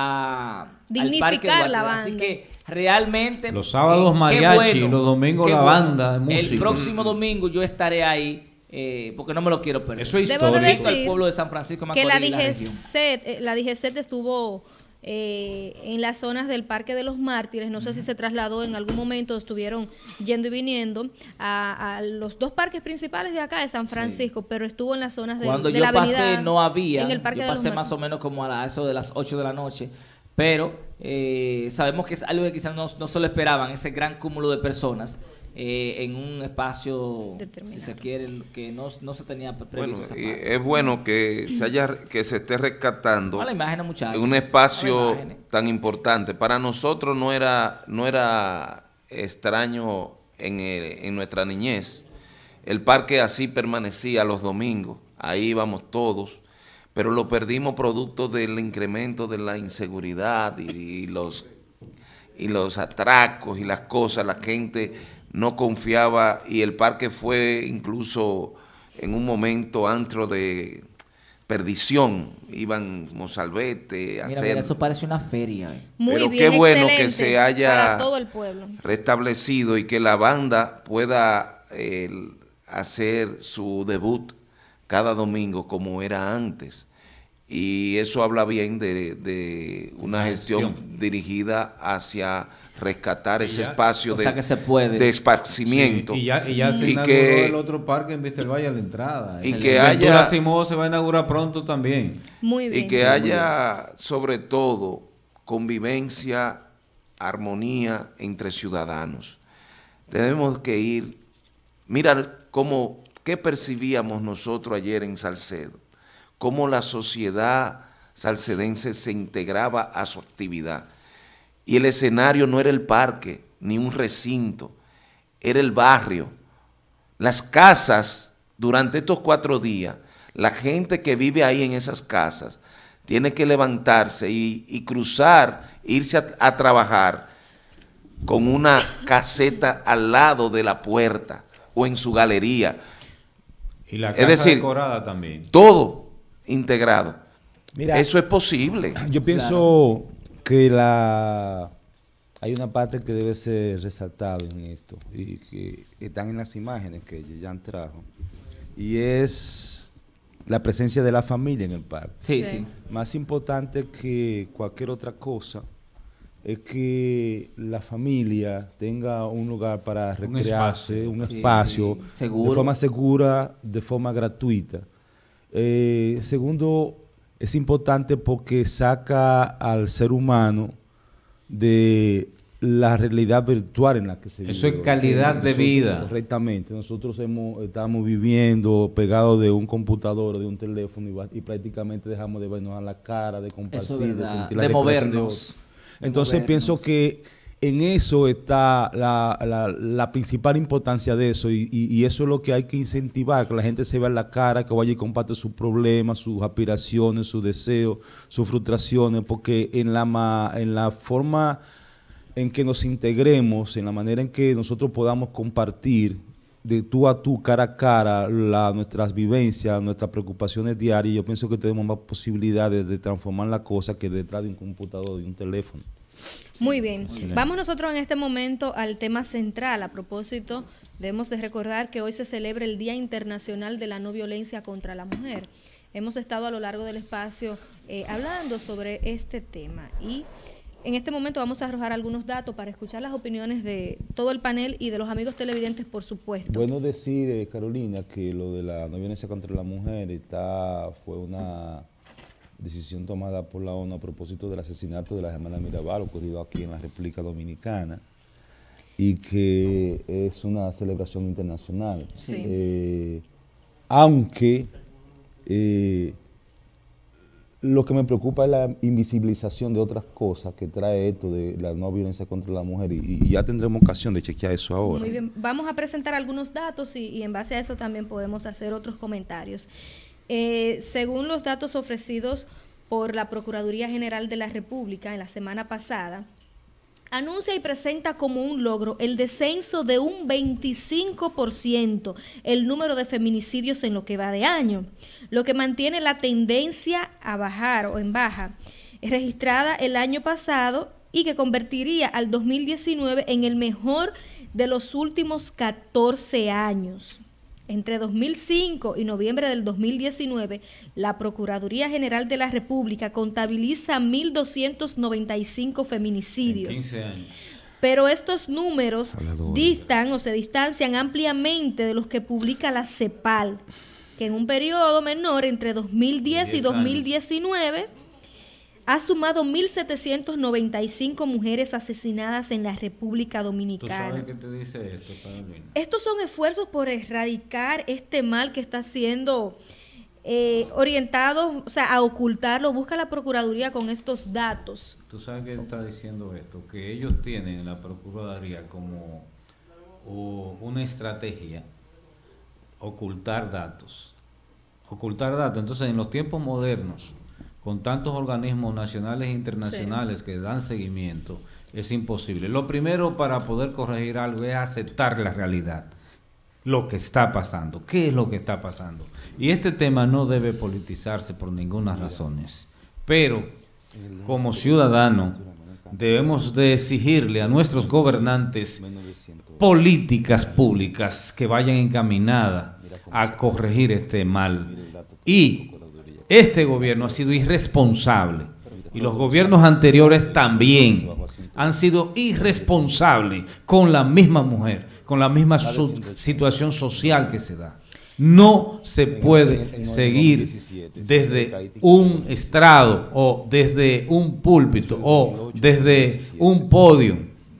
a Dignificar al Parque Duarte. la banda. Así que realmente Los sábados qué mariachi, los domingos qué la banda de música. El próximo domingo yo estaré ahí eh, porque no me lo quiero perder. Eso es Debo de histórico. al decir pueblo de San Francisco de que la Macorís y la región. D G C, eh, la D G C estuvo eh, en las zonas del Parque de los Mártires. No sé si se trasladó en algún momento, estuvieron yendo y viniendo a, a los dos parques principales de acá de San Francisco, pero estuvo en las zonas de, Cuando de yo la avenida. pasé no había, en el Parque yo de los pasé más Mártires. o menos como a la- eso de las ocho de la noche, pero eh, sabemos que es algo que quizás no, no se lo esperaban, ese gran cúmulo de personas eh, en un espacio, si se quiere, que no, no se tenía pre- Bueno, previsto. esa y parte. es bueno que se haya que se esté rescatando Mala imagen, muchachos. en un espacio Mala imagen. tan importante. Para nosotros no era no era extraño en, el- en nuestra niñez. El parque así permanecía los domingos, ahí íbamos todos, pero lo perdimos producto del incremento de la inseguridad y, y los y los atracos y las cosas. La gente no confiaba y el parque fue incluso en un momento antro de perdición. Iban Mozalbete a Mira, hacer... mira, eso parece una feria. eh. Muy Pero bien, qué bueno que excelente se haya para todo el pueblo. restablecido y que la banda pueda eh, hacer su debut cada domingo como era antes. Y eso habla bien de, de una gestión Gestión. dirigida hacia rescatar Y ese ya- espacio o de, sea que se puede. de esparcimiento. Sí, y ya, y ya se Y inauguró que- el otro parque en Vista del Valle a la entrada. y El que Ventura haya- Simó se va a inaugurar pronto también. Muy bien. Y que Sí, haya, sobre todo, convivencia, armonía entre ciudadanos. Tenemos que ir, mirar cómo, qué percibíamos nosotros ayer en Salcedo, cómo la sociedad salcedense se integraba a su actividad. Y el escenario no era el parque, ni un recinto, era el barrio. Las casas, durante estos cuatro días, la gente que vive ahí en esas casas, tiene que levantarse y, y cruzar, irse a, a trabajar con una caseta al lado de la puerta o en su galería. Y la Es casa decir, decorada también. todo integrado. Mira, Eso es posible. Yo pienso que la hay una parte que debe ser resaltada en esto y que están en las imágenes que Jan trajo, y es la presencia de la familia en el parque. Sí, sí. Más importante que cualquier otra cosa es que la familia tenga un lugar para Un recrearse, espacio. un Sí, espacio, sí, seguro. de forma segura, de forma gratuita. Eh, segundo, es importante porque saca al ser humano de la realidad virtual en la que se vive. Eso es calidad de vida. Correctamente. Nosotros hemos, estamos viviendo pegados de un computador, de un teléfono y, va- y prácticamente dejamos de vernos a la cara, de compartir, Eso es de verdad. sentir la De respiración de movernos. otro. De Entonces movernos. pienso que en eso está la, la- la principal importancia de eso y, y- y eso es lo que hay que incentivar, que la gente se vea la cara, que vaya y comparte sus problemas, sus aspiraciones, sus deseos, sus frustraciones, porque en la, ma- en la forma en que nos integremos, en la manera en que nosotros podamos compartir de tú a tú, cara a cara, la, nuestras vivencias, nuestras preocupaciones diarias, yo pienso que tenemos más posibilidades de transformar la cosa que detrás de un computador, de un teléfono. Muy bien. Excelente. Vamos nosotros en este momento al tema central. A propósito, debemos de recordar que hoy se celebra el Día Internacional de la No Violencia contra la Mujer. Hemos estado a lo largo del espacio eh, hablando sobre este tema y en este momento vamos a arrojar algunos datos para escuchar las opiniones de todo el panel y de los amigos televidentes, por supuesto. Bueno decir, eh, Carolina, que lo de la no violencia contra la mujer está, fue una decisión tomada por la ONU a propósito del asesinato de la hermana Mirabal ocurrido aquí en la República Dominicana y que es una celebración internacional. Sí. Eh, aunque eh, lo que me preocupa es la invisibilización de otras cosas que trae esto de la no violencia contra la mujer y, y ya tendremos ocasión de chequear eso ahora. Muy bien, vamos a presentar algunos datos y, y en base a eso también podemos hacer otros comentarios. Eh, según los datos ofrecidos por la Procuraduría General de la República en la semana pasada, anuncia y presenta como un logro el descenso de un veinticinco por ciento el número de feminicidios en lo que va de año, lo que mantiene la tendencia a bajar o en baja, registrada el año pasado y que convertiría al dos mil diecinueve en el mejor de los últimos catorce años. Entre dos mil cinco y noviembre del dos mil diecinueve, la Procuraduría General de la República contabiliza mil doscientos noventa y cinco feminicidios. En quince años. Pero estos números distan o se distancian ampliamente de los que publica la CEPAL, que en un periodo menor entre dos mil diez y dos mil diecinueve ha sumado mil setecientas noventa y cinco mujeres asesinadas en la República ¿Tú Dominicana. sabes qué te dice esto, Carolina? Estos son esfuerzos por erradicar este mal que está siendo eh, orientado, o sea, a ocultarlo. Busca la Procuraduría con estos datos. ¿Tú sabes qué está diciendo esto? Que ellos tienen en la Procuraduría como o, una estrategia ocultar datos. Ocultar datos. Entonces, en los tiempos modernos, con tantos organismos nacionales e internacionales sí. que dan seguimiento, es imposible. Lo primero para poder corregir algo es aceptar la realidad, lo que está pasando. ¿Qué es lo que está pasando? Y este tema no debe politizarse por ninguna razón. Pero, como ciudadanos, debemos de exigirle a nuestros gobernantes políticas públicas que vayan encaminadas a corregir este mal. Y este gobierno ha sido irresponsable y los gobiernos anteriores también han sido irresponsables con la misma mujer, con la misma situación social que se da. No se puede seguir desde un estrado o desde un púlpito o desde un podio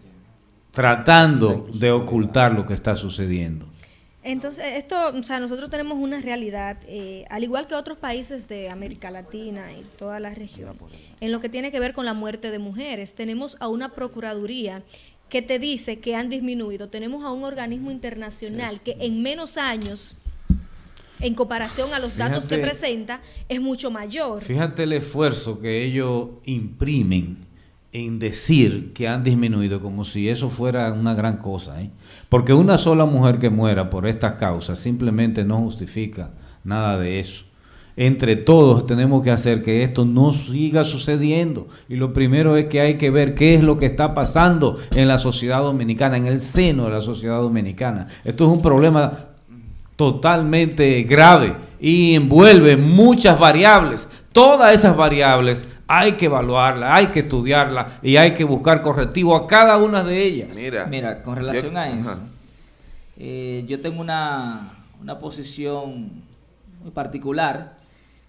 tratando de ocultar lo que está sucediendo. Entonces, esto, o sea, nosotros tenemos una realidad, eh, al igual que otros países de América Latina y toda la región, en lo que tiene que ver con la muerte de mujeres. Tenemos a una procuraduría que te dice que han disminuido. Tenemos a un organismo internacional que en menos años, en comparación a los datos fíjate, que presenta, es mucho mayor. Fíjate el esfuerzo que ellos imprimen en decir que han disminuido, como si eso fuera una gran cosa, ¿eh? Porque una sola mujer que muera por estas causas simplemente no justifica nada de eso. Entre todos tenemos que hacer que esto no siga sucediendo, y lo primero es que hay que ver qué es lo que está pasando en la sociedad dominicana, en el seno de la sociedad dominicana. Esto es un problema totalmente grave y envuelve muchas variables. Todas esas variables hay que evaluarlas, hay que estudiarlas y hay que buscar correctivo a cada una de ellas. Mira, Mira con relación yo, a eso, eh, yo tengo una, una posición muy particular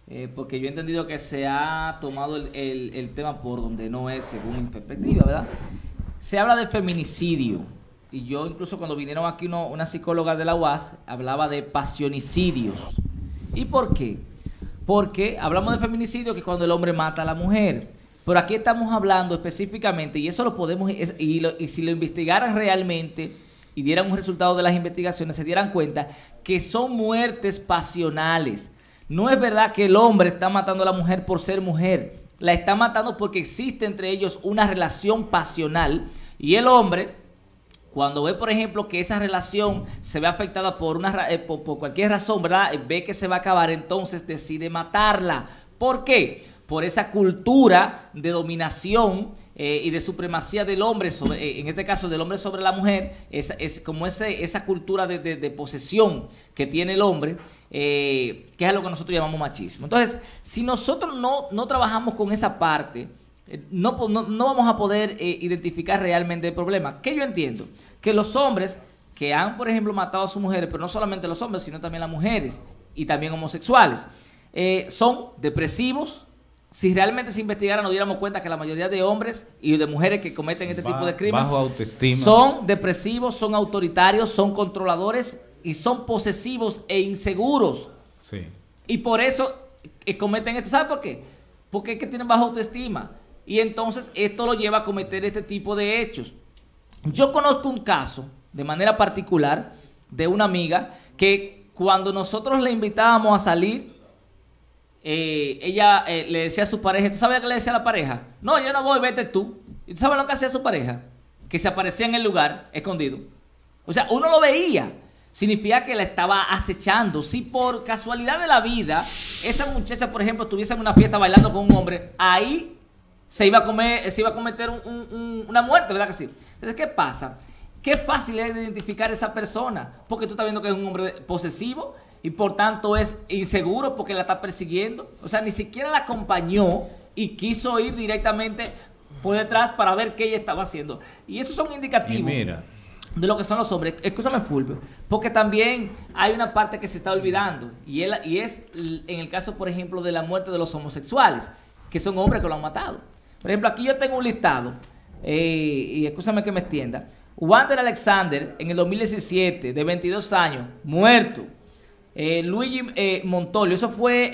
eh, porque yo he entendido que se ha tomado el, el, el tema por donde no es, según mi perspectiva, ¿verdad? Se habla de feminicidio, y yo incluso cuando vinieron aquí uno, una psicóloga de la U A S, hablaba de pasionicidios. ¿Y por qué? Porque hablamos de feminicidio, que es cuando el hombre mata a la mujer, pero aquí estamos hablando específicamente, y eso lo podemos, y, lo, y si lo investigaran realmente y dieran un resultado de las investigaciones, se dieran cuenta que son muertes pasionales. No es verdad que el hombre está matando a la mujer por ser mujer, la está matando porque existe entre ellos una relación pasional, y el hombre, cuando ve, por ejemplo, que esa relación se ve afectada por, una, eh, por, por cualquier razón, ¿verdad? Ve que se va a acabar, entonces decide matarla. ¿Por qué? Por esa cultura de dominación eh, y de supremacía del hombre, sobre, eh, en este caso del hombre sobre la mujer, es, es como ese, esa cultura de, de, de posesión que tiene el hombre, eh, que es lo que nosotros llamamos machismo. Entonces, si nosotros no, no trabajamos con esa parte, eh, no, no, no vamos a poder eh, identificar realmente el problema. ¿Qué yo entiendo? Que los hombres que han, por ejemplo, matado a sus mujeres, pero no solamente los hombres, sino también las mujeres y también homosexuales, eh, son depresivos. Si realmente se investigara, nos diéramos cuenta que la mayoría de hombres y de mujeres que cometen este tipo de crímenes bajo autoestima, son depresivos, son autoritarios, son controladores y son posesivos e inseguros. Sí. Y por eso eh, cometen esto. ¿Sabe por qué? Porque es que tienen baja autoestima. Y entonces esto lo lleva a cometer este tipo de hechos. Yo conozco un caso, de manera particular, de una amiga que cuando nosotros le invitábamos a salir, Eh, ella eh, le decía a su pareja, ¿tú sabes qué le decía a la pareja? No, yo no voy, vete tú. ¿Y tú sabes lo que hacía su pareja? Que se aparecía en el lugar, escondido. O sea, uno lo veía. Significa que la estaba acechando. Si por casualidad de la vida, esa muchacha, por ejemplo, estuviese en una fiesta bailando con un hombre, ahí se iba a, comer, se iba a cometer un, un, un, una muerte, ¿verdad que sí? Entonces, ¿qué pasa? Qué fácil es identificar a esa persona, porque tú estás viendo que es un hombre posesivo, y por tanto es inseguro porque la está persiguiendo. O sea, ni siquiera la acompañó y quiso ir directamente por detrás para ver qué ella estaba haciendo. Y esos son indicativos mira. de lo que son los hombres. Escúchame, Fulvio, porque también hay una parte que se está olvidando, y, él, y es en el caso, por ejemplo, de la muerte de los homosexuales, que son hombres que lo han matado. Por ejemplo, aquí yo tengo un listado, eh, y escúchame que me extienda. Wander Alexander, en el dos mil diecisiete, de veintidós años, muerto. Eh, Luigi eh, Montolio, eso fue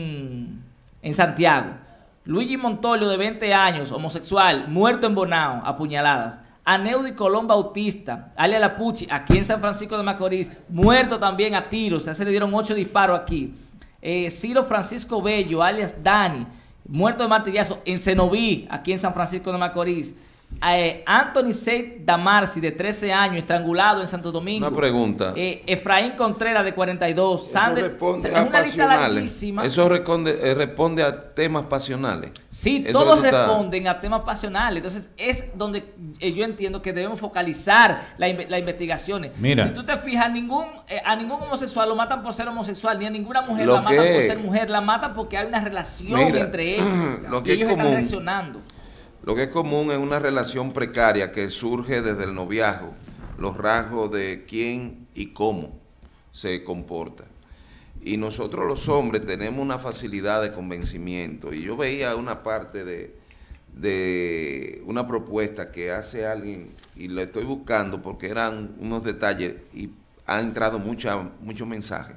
en, en Santiago. Luigi Montolio, de veinte años, homosexual, muerto en Bonao, apuñaladas. Aneudi Colón Bautista, alias La Puchi, aquí en San Francisco de Macorís, muerto también a tiros. Ya se le dieron ocho disparos aquí. Eh, Ciro Francisco Bello, alias Dani, muerto de martillazo en Cenoví, aquí en San Francisco de Macorís. Eh, Anthony Seid Damarci, de trece años, estrangulado en Santo Domingo. Una pregunta. Eh, Efraín Contreras, de cuarenta y dos. Eso Sander, responde o sea, a es una lista pasionales. larguísima. Eso responde, eh, responde a temas pasionales. Sí, Eso todos que tú estás- responden a temas pasionales. Entonces es donde eh, yo entiendo que debemos focalizar la inve- las investigaciones. Mira. Si tú te fijas, ningún, eh, a ningún homosexual lo matan por ser homosexual, ni a ninguna mujer Lo la matan que- por ser mujer, la matan porque hay una relación Mira, entre ellos. lo que y es ellos están común. reaccionando. Lo que es común es una relación precaria que surge desde el noviazgo, los rasgos de quién y cómo se comporta. Y nosotros los hombres tenemos una facilidad de convencimiento. Y yo veía una parte de, de una propuesta que hace alguien, y la estoy buscando porque eran unos detalles y ha entrado mucha, muchos mensajes.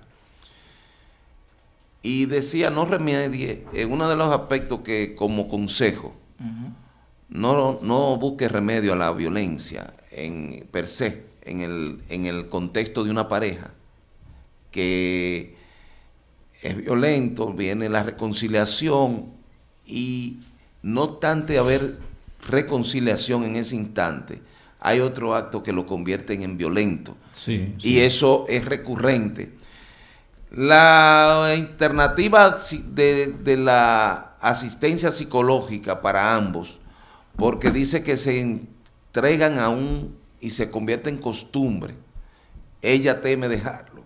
Y decía, no remedie, en uno de los aspectos que como consejo, No, no busque remedio a la violencia en per se, en el, en el contexto de una pareja que es violento, viene la reconciliación y no obstante haber reconciliación en ese instante, hay otro acto que lo convierten en violento. Sí, Y eso es recurrente. La alternativa de, de la asistencia psicológica para ambos, porque dice que se entregan a un y se convierte en costumbre. Ella teme dejarlo.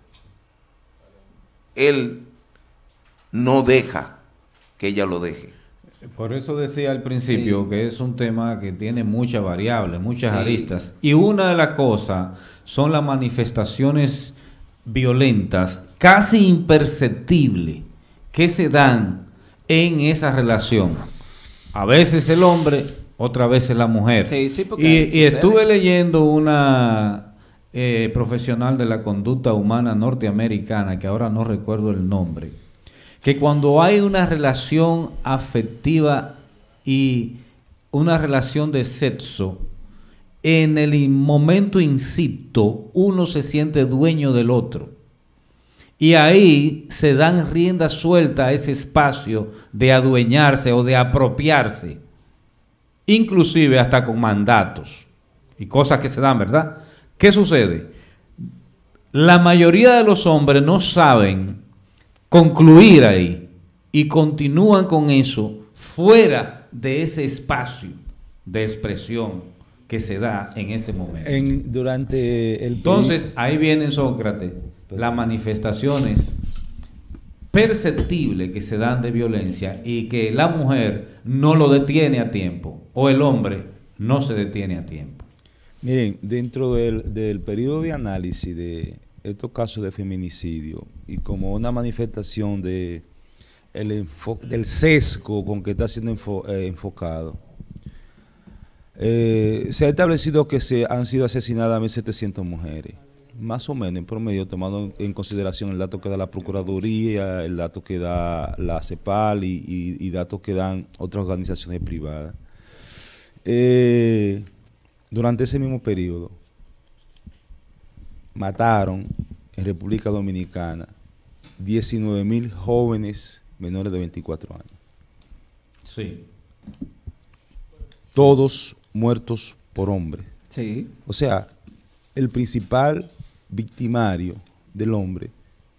Él no deja que ella lo deje. Por eso decía al principio Sí. que es un tema que tiene muchas variables, muchas Sí. aristas. Y una de las cosas son las manifestaciones violentas, casi imperceptibles, que se dan en esa relación. A veces el hombre, otra vez la mujer. Sí, sí, porque y, y sucede. estuve leyendo una eh, profesional de la conducta humana norteamericana, que ahora no recuerdo el nombre, que cuando hay una relación afectiva y una relación de sexo, en el momento incito, uno se siente dueño del otro. Y ahí se dan rienda suelta a ese espacio de adueñarse o de apropiarse, inclusive hasta con mandatos y cosas que se dan, ¿verdad? ¿Qué sucede? La mayoría de los hombres no saben concluir ahí y continúan con eso fuera de ese espacio de expresión que se da en ese momento. En, durante el Entonces, ahí vienen, Sócrates, las manifestaciones perceptibles que se dan de violencia y que la mujer no lo detiene a tiempo o el hombre no se detiene a tiempo. Miren, dentro del, del periodo de análisis de estos casos de feminicidio y como una manifestación de el enfo del sesgo con que está siendo enfo eh, enfocado, eh, se ha establecido que se han sido asesinadas mil setecientas mujeres, más o menos en promedio, tomando en consideración el dato que da la Procuraduría, el dato que da la CEPAL y, y, y datos que dan otras organizaciones privadas. Eh, durante ese mismo periodo, mataron en República Dominicana diecinueve mil jóvenes menores de veinticuatro años. Sí. Todos muertos por hombre. Sí. O sea, el principal victimario del hombre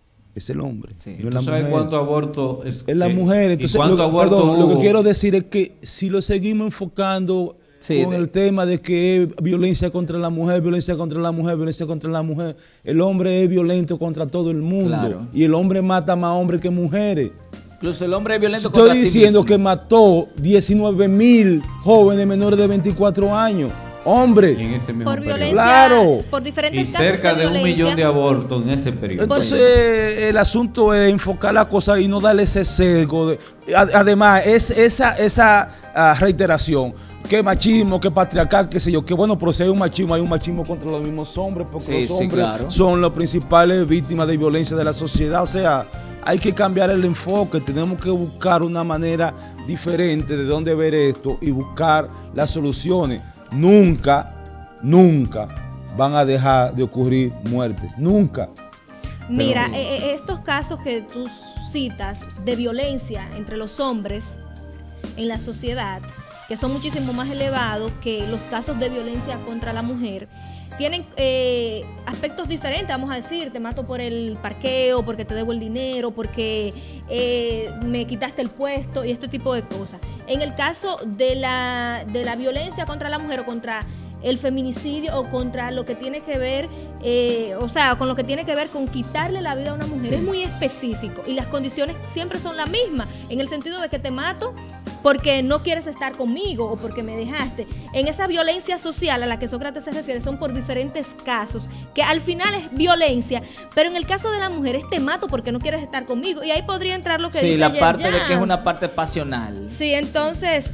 es el hombre. Sí. No es ¿Tú la sabes mujer. cuánto aborto es? Es la eh, mujer. ¿y Entonces, cuánto lo, aborto perdón, lo que hubo? quiero decir es que si lo seguimos enfocando Sí, con de- el tema de que es violencia contra la mujer, violencia contra la mujer, violencia contra la mujer, el hombre es violento contra todo el mundo. Claro. Y el hombre mata más hombres que mujeres. Incluso el hombre es violento Estoy contra sí diciendo mismo. que mató diecinueve mil jóvenes menores de veinticuatro años. Hombre. En ese mismo Por periodo. violencia, Claro. por diferentes Y casos cerca de de un violencia. millón de abortos en ese periodo. Entonces, el asunto es enfocar la cosa y no darle ese sesgo. De, a- además, es esa, esa ah, reiteración, que machismo, que patriarcal, qué sé yo, que bueno, pero si hay un machismo, hay un machismo contra los mismos hombres, porque Sí, los sí, hombres claro. son las principales víctimas de violencia de la sociedad. O sea, hay que cambiar el enfoque, tenemos que buscar una manera diferente de dónde ver esto y buscar las soluciones. Nunca, nunca van a dejar de ocurrir muertes, nunca. Mira, Pero- eh, eh, estos casos que tú citas de violencia entre los hombres en la sociedad, que son muchísimo más elevados que los casos de violencia contra la mujer, tienen eh, aspectos diferentes, vamos a decir, te mato por el parqueo, porque te debo el dinero, porque eh, me quitaste el puesto y este tipo de cosas. En el caso de la, de la violencia contra la mujer o contra el feminicidio o contra lo que tiene que ver, eh, o sea, con lo que tiene que ver con quitarle la vida a una mujer, Sí. es muy específico y las condiciones siempre son las mismas, en el sentido de que te mato porque no quieres estar conmigo o porque me dejaste. En esa violencia social a la que Sócrates se refiere son por diferentes casos, que al final es violencia, pero en el caso de la mujer es te mato porque no quieres estar conmigo, y ahí podría entrar lo que Sí, dice la parte de Yerjan. que es una parte pasional. Sí, entonces,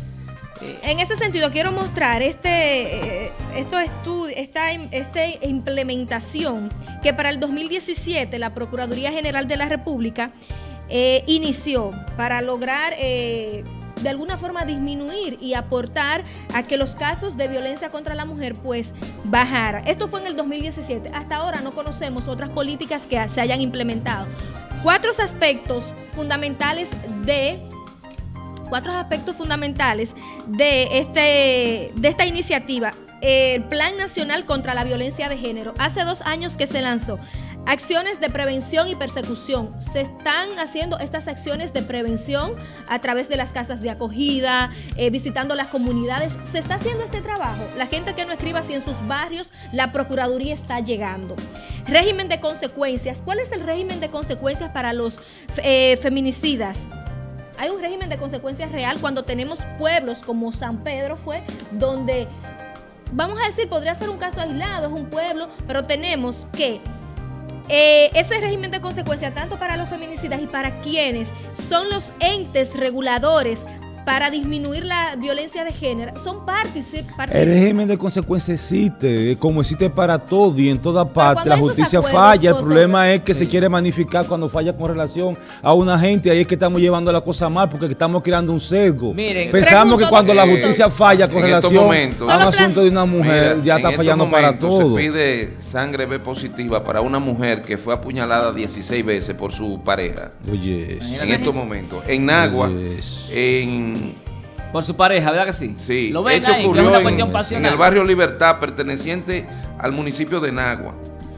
en ese sentido quiero mostrar este, eh, estos estudios, esta, im- esta implementación que para el dos mil diecisiete la Procuraduría General de la República eh, inició para lograr eh, de alguna forma disminuir y aportar a que los casos de violencia contra la mujer pues bajaran. Esto fue en el dos mil diecisiete. Hasta ahora no conocemos otras políticas que se hayan implementado. Cuatro aspectos fundamentales de cuatro aspectos fundamentales de, este, de esta iniciativa. El Plan Nacional contra la Violencia de Género. Hace dos años que se lanzó. Acciones de prevención y persecución. Se están haciendo estas acciones de prevención a través de las casas de acogida, eh, visitando las comunidades. Se está haciendo este trabajo. La gente que no escriba si en sus barrios la Procuraduría está llegando. Régimen de consecuencias. ¿Cuál es el régimen de consecuencias para los eh, feminicidas? Hay un régimen de consecuencias real cuando tenemos pueblos como San Pedro fue, donde, vamos a decir, podría ser un caso aislado, es un pueblo, pero tenemos que eh, ese régimen de consecuencia, tanto para los feminicidas y para quienes son los entes reguladores para disminuir la violencia de género, son partícipes. El régimen de consecuencia existe, como existe para todo y en toda parte. La justicia falla. El problema es que sí. se quiere magnificar cuando falla con relación a una gente. Ahí es que estamos llevando la cosa mal porque estamos creando un sesgo. Miren, pensamos que cuando la justicia falla con relación momentos, a un asunto de una mujer, mira, ya está fallando para todo. Se pide sangre B positiva para una mujer que fue apuñalada dieciséis veces por su pareja. Oye, en estos momentos. En Nagua, en por su pareja, ¿verdad que sí? Sí, ¿Lo ven esto ahí? ocurrió en, en el barrio Libertad, perteneciente al municipio de Nagua.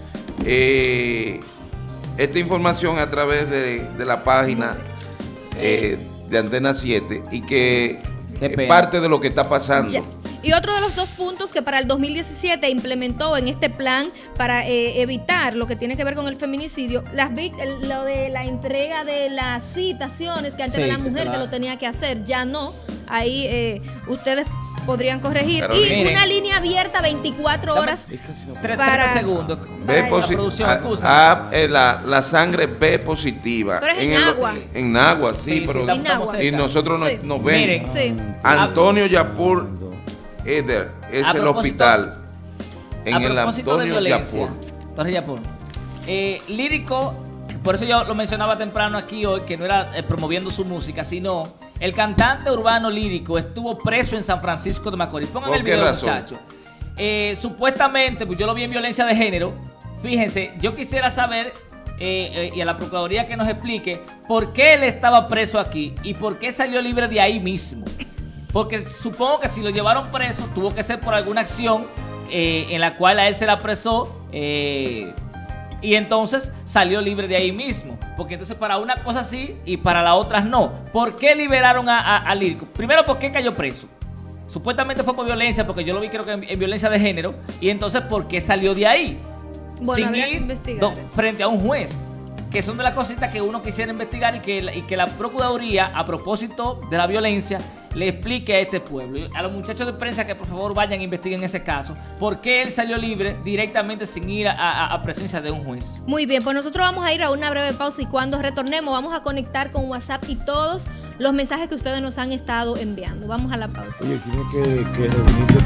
Eh, esta información a través de, de la página eh, de Antena siete y que es parte de lo que está pasando. Ya. Y otro de los dos puntos que para el dos mil diecisiete implementó en este plan para eh, evitar lo que tiene que ver con el feminicidio, las el, lo de la entrega de las citaciones que antes sí, era la mujer que, que lo tenía que hacer, ya no. Ahí eh, ustedes podrían corregir. Pero y miren, una línea abierta veinticuatro horas treinta para segundos. B posi- a, a, la, la sangre B positiva. Pero es en, en agua. El, en agua, sí, sí pero sí, estamos y nosotros sí. nos, nos ven. Miren, sí. Antonio Yapur Eder es el hospital en el Antonio Yapur. Torre Yapur. Eh, lírico, por eso yo lo mencionaba temprano aquí hoy, que no era eh, promoviendo su música, sino el cantante urbano lírico estuvo preso en San Francisco de Macorís. Pongan el video, muchachos. Eh, supuestamente, pues yo lo vi en violencia de género. Fíjense, yo quisiera saber, eh, eh, y a la Procuraduría que nos explique, por qué él estaba preso aquí y por qué salió libre de ahí mismo. Porque supongo que si lo llevaron preso, tuvo que ser por alguna acción eh, en la cual a él se le apresó eh, y entonces salió libre de ahí mismo. Porque entonces para una cosa sí y para las otras no. ¿Por qué liberaron a, a, a Lírico? Primero, ¿por qué cayó preso? Supuestamente fue por violencia, porque yo lo vi creo que en, en violencia de género. Y entonces, ¿por qué salió de ahí? Bueno, sin ir do, frente a un juez. Que son de las cositas que uno quisiera investigar y que, y que la Procuraduría, a propósito de la violencia, le explique a este pueblo. A los muchachos de prensa que por favor vayan e investiguen ese caso. ¿Por qué él salió libre directamente sin ir a, a, a presencia de un juez? Muy bien, pues nosotros vamos a ir a una breve pausa y cuando retornemos vamos a conectar con WhatsApp y todos los mensajes que ustedes nos han estado enviando. Vamos a la pausa. Oye, tiene que, que reunirte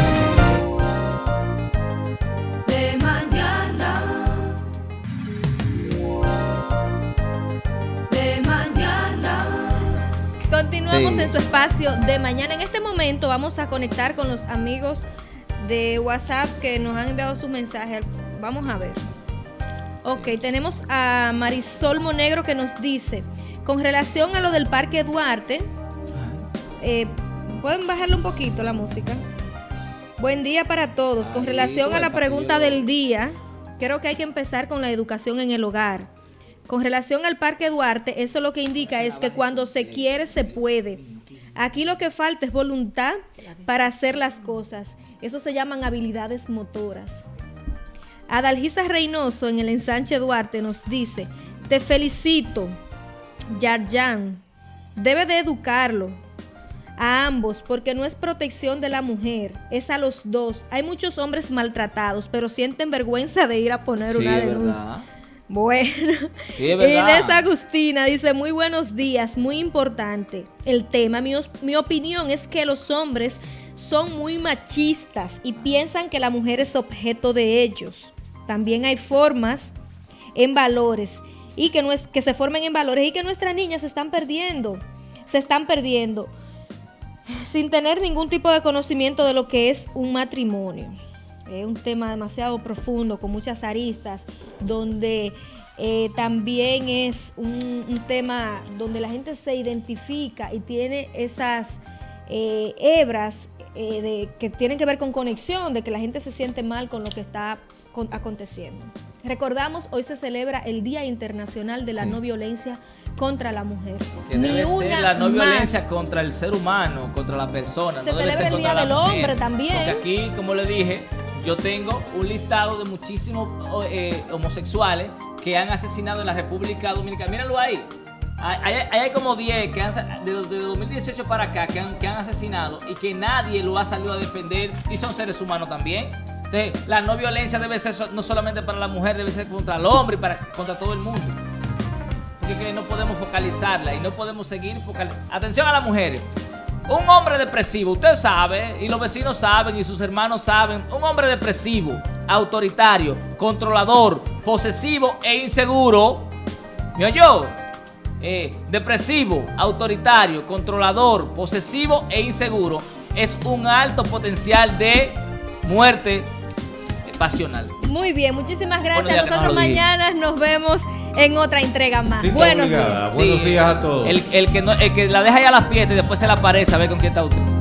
de mañana. De mañana. Continuamos Sí. en su espacio de mañana. En este momento vamos a conectar con los amigos de WhatsApp que nos han enviado sus mensajes. Vamos a ver. Ok, tenemos a Marisol Monegro que nos dice, con relación a lo del Parque Duarte, eh, ¿pueden bajarle un poquito la música? Buen día para todos. Con relación a la pregunta del día, creo que hay que empezar con la educación en el hogar. Con relación al Parque Duarte, eso lo que indica es que cuando se quiere, se puede. Aquí lo que falta es voluntad para hacer las cosas. Eso se llaman habilidades motoras. Adalgisa Reynoso en el ensanche Duarte nos dice, te felicito, Yarjan. Debe de educarlo a ambos porque no es protección de la mujer, es a los dos. Hay muchos hombres maltratados, pero sienten vergüenza de ir a poner Sí, una es denuncia. verdad. Bueno, Sí, es verdad. Inés Agustina dice, muy buenos días, muy importante el tema. Mi, os- mi opinión es que los hombres son muy machistas y piensan que la mujer es objeto de ellos. También hay formas en valores y que, no es, que se formen en valores y que nuestras niñas se están perdiendo, se están perdiendo sin tener ningún tipo de conocimiento de lo que es un matrimonio. Es un tema demasiado profundo, con muchas aristas, donde eh, también es un, un tema donde la gente se identifica y tiene esas eh, hebras eh, de, que tienen que ver con conexión, de que la gente se siente mal con lo que está con, aconteciendo. Recordamos, hoy se celebra el Día Internacional de la Sí. No Violencia contra la Mujer. Que Ni debe una ser la no más. violencia contra el ser humano, contra la persona. Se no debe celebra ser el contra Día la del mujer. Hombre también. Porque aquí, como le dije, yo tengo un listado de muchísimos eh, homosexuales que han asesinado en la República Dominicana. Mírenlo ahí. Hay, hay, hay como diez que han, de, de dos mil dieciocho para acá que han, que han asesinado y que nadie lo ha salido a defender y son seres humanos también. Entonces, la no violencia debe ser so, no solamente para la mujer, debe ser contra el hombre y para, contra todo el mundo. Porque que no podemos focalizarla y no podemos seguir focalizando. Atención a las mujeres. Un hombre depresivo, usted sabe, y los vecinos saben, y sus hermanos saben, un hombre depresivo, autoritario, controlador, posesivo e inseguro, ¿me oyó? Eh, depresivo, autoritario, controlador, posesivo e inseguro, es un alto potencial de muerte pasional. Muy bien, muchísimas gracias. Bueno, Nosotros mañana nos vemos en otra entrega más. Cita Buenos obligada. días. Buenos Sí, días a todos. El, el, que no, el que la deja ya a la fiesta y después se la aparece a ver con quién está usted.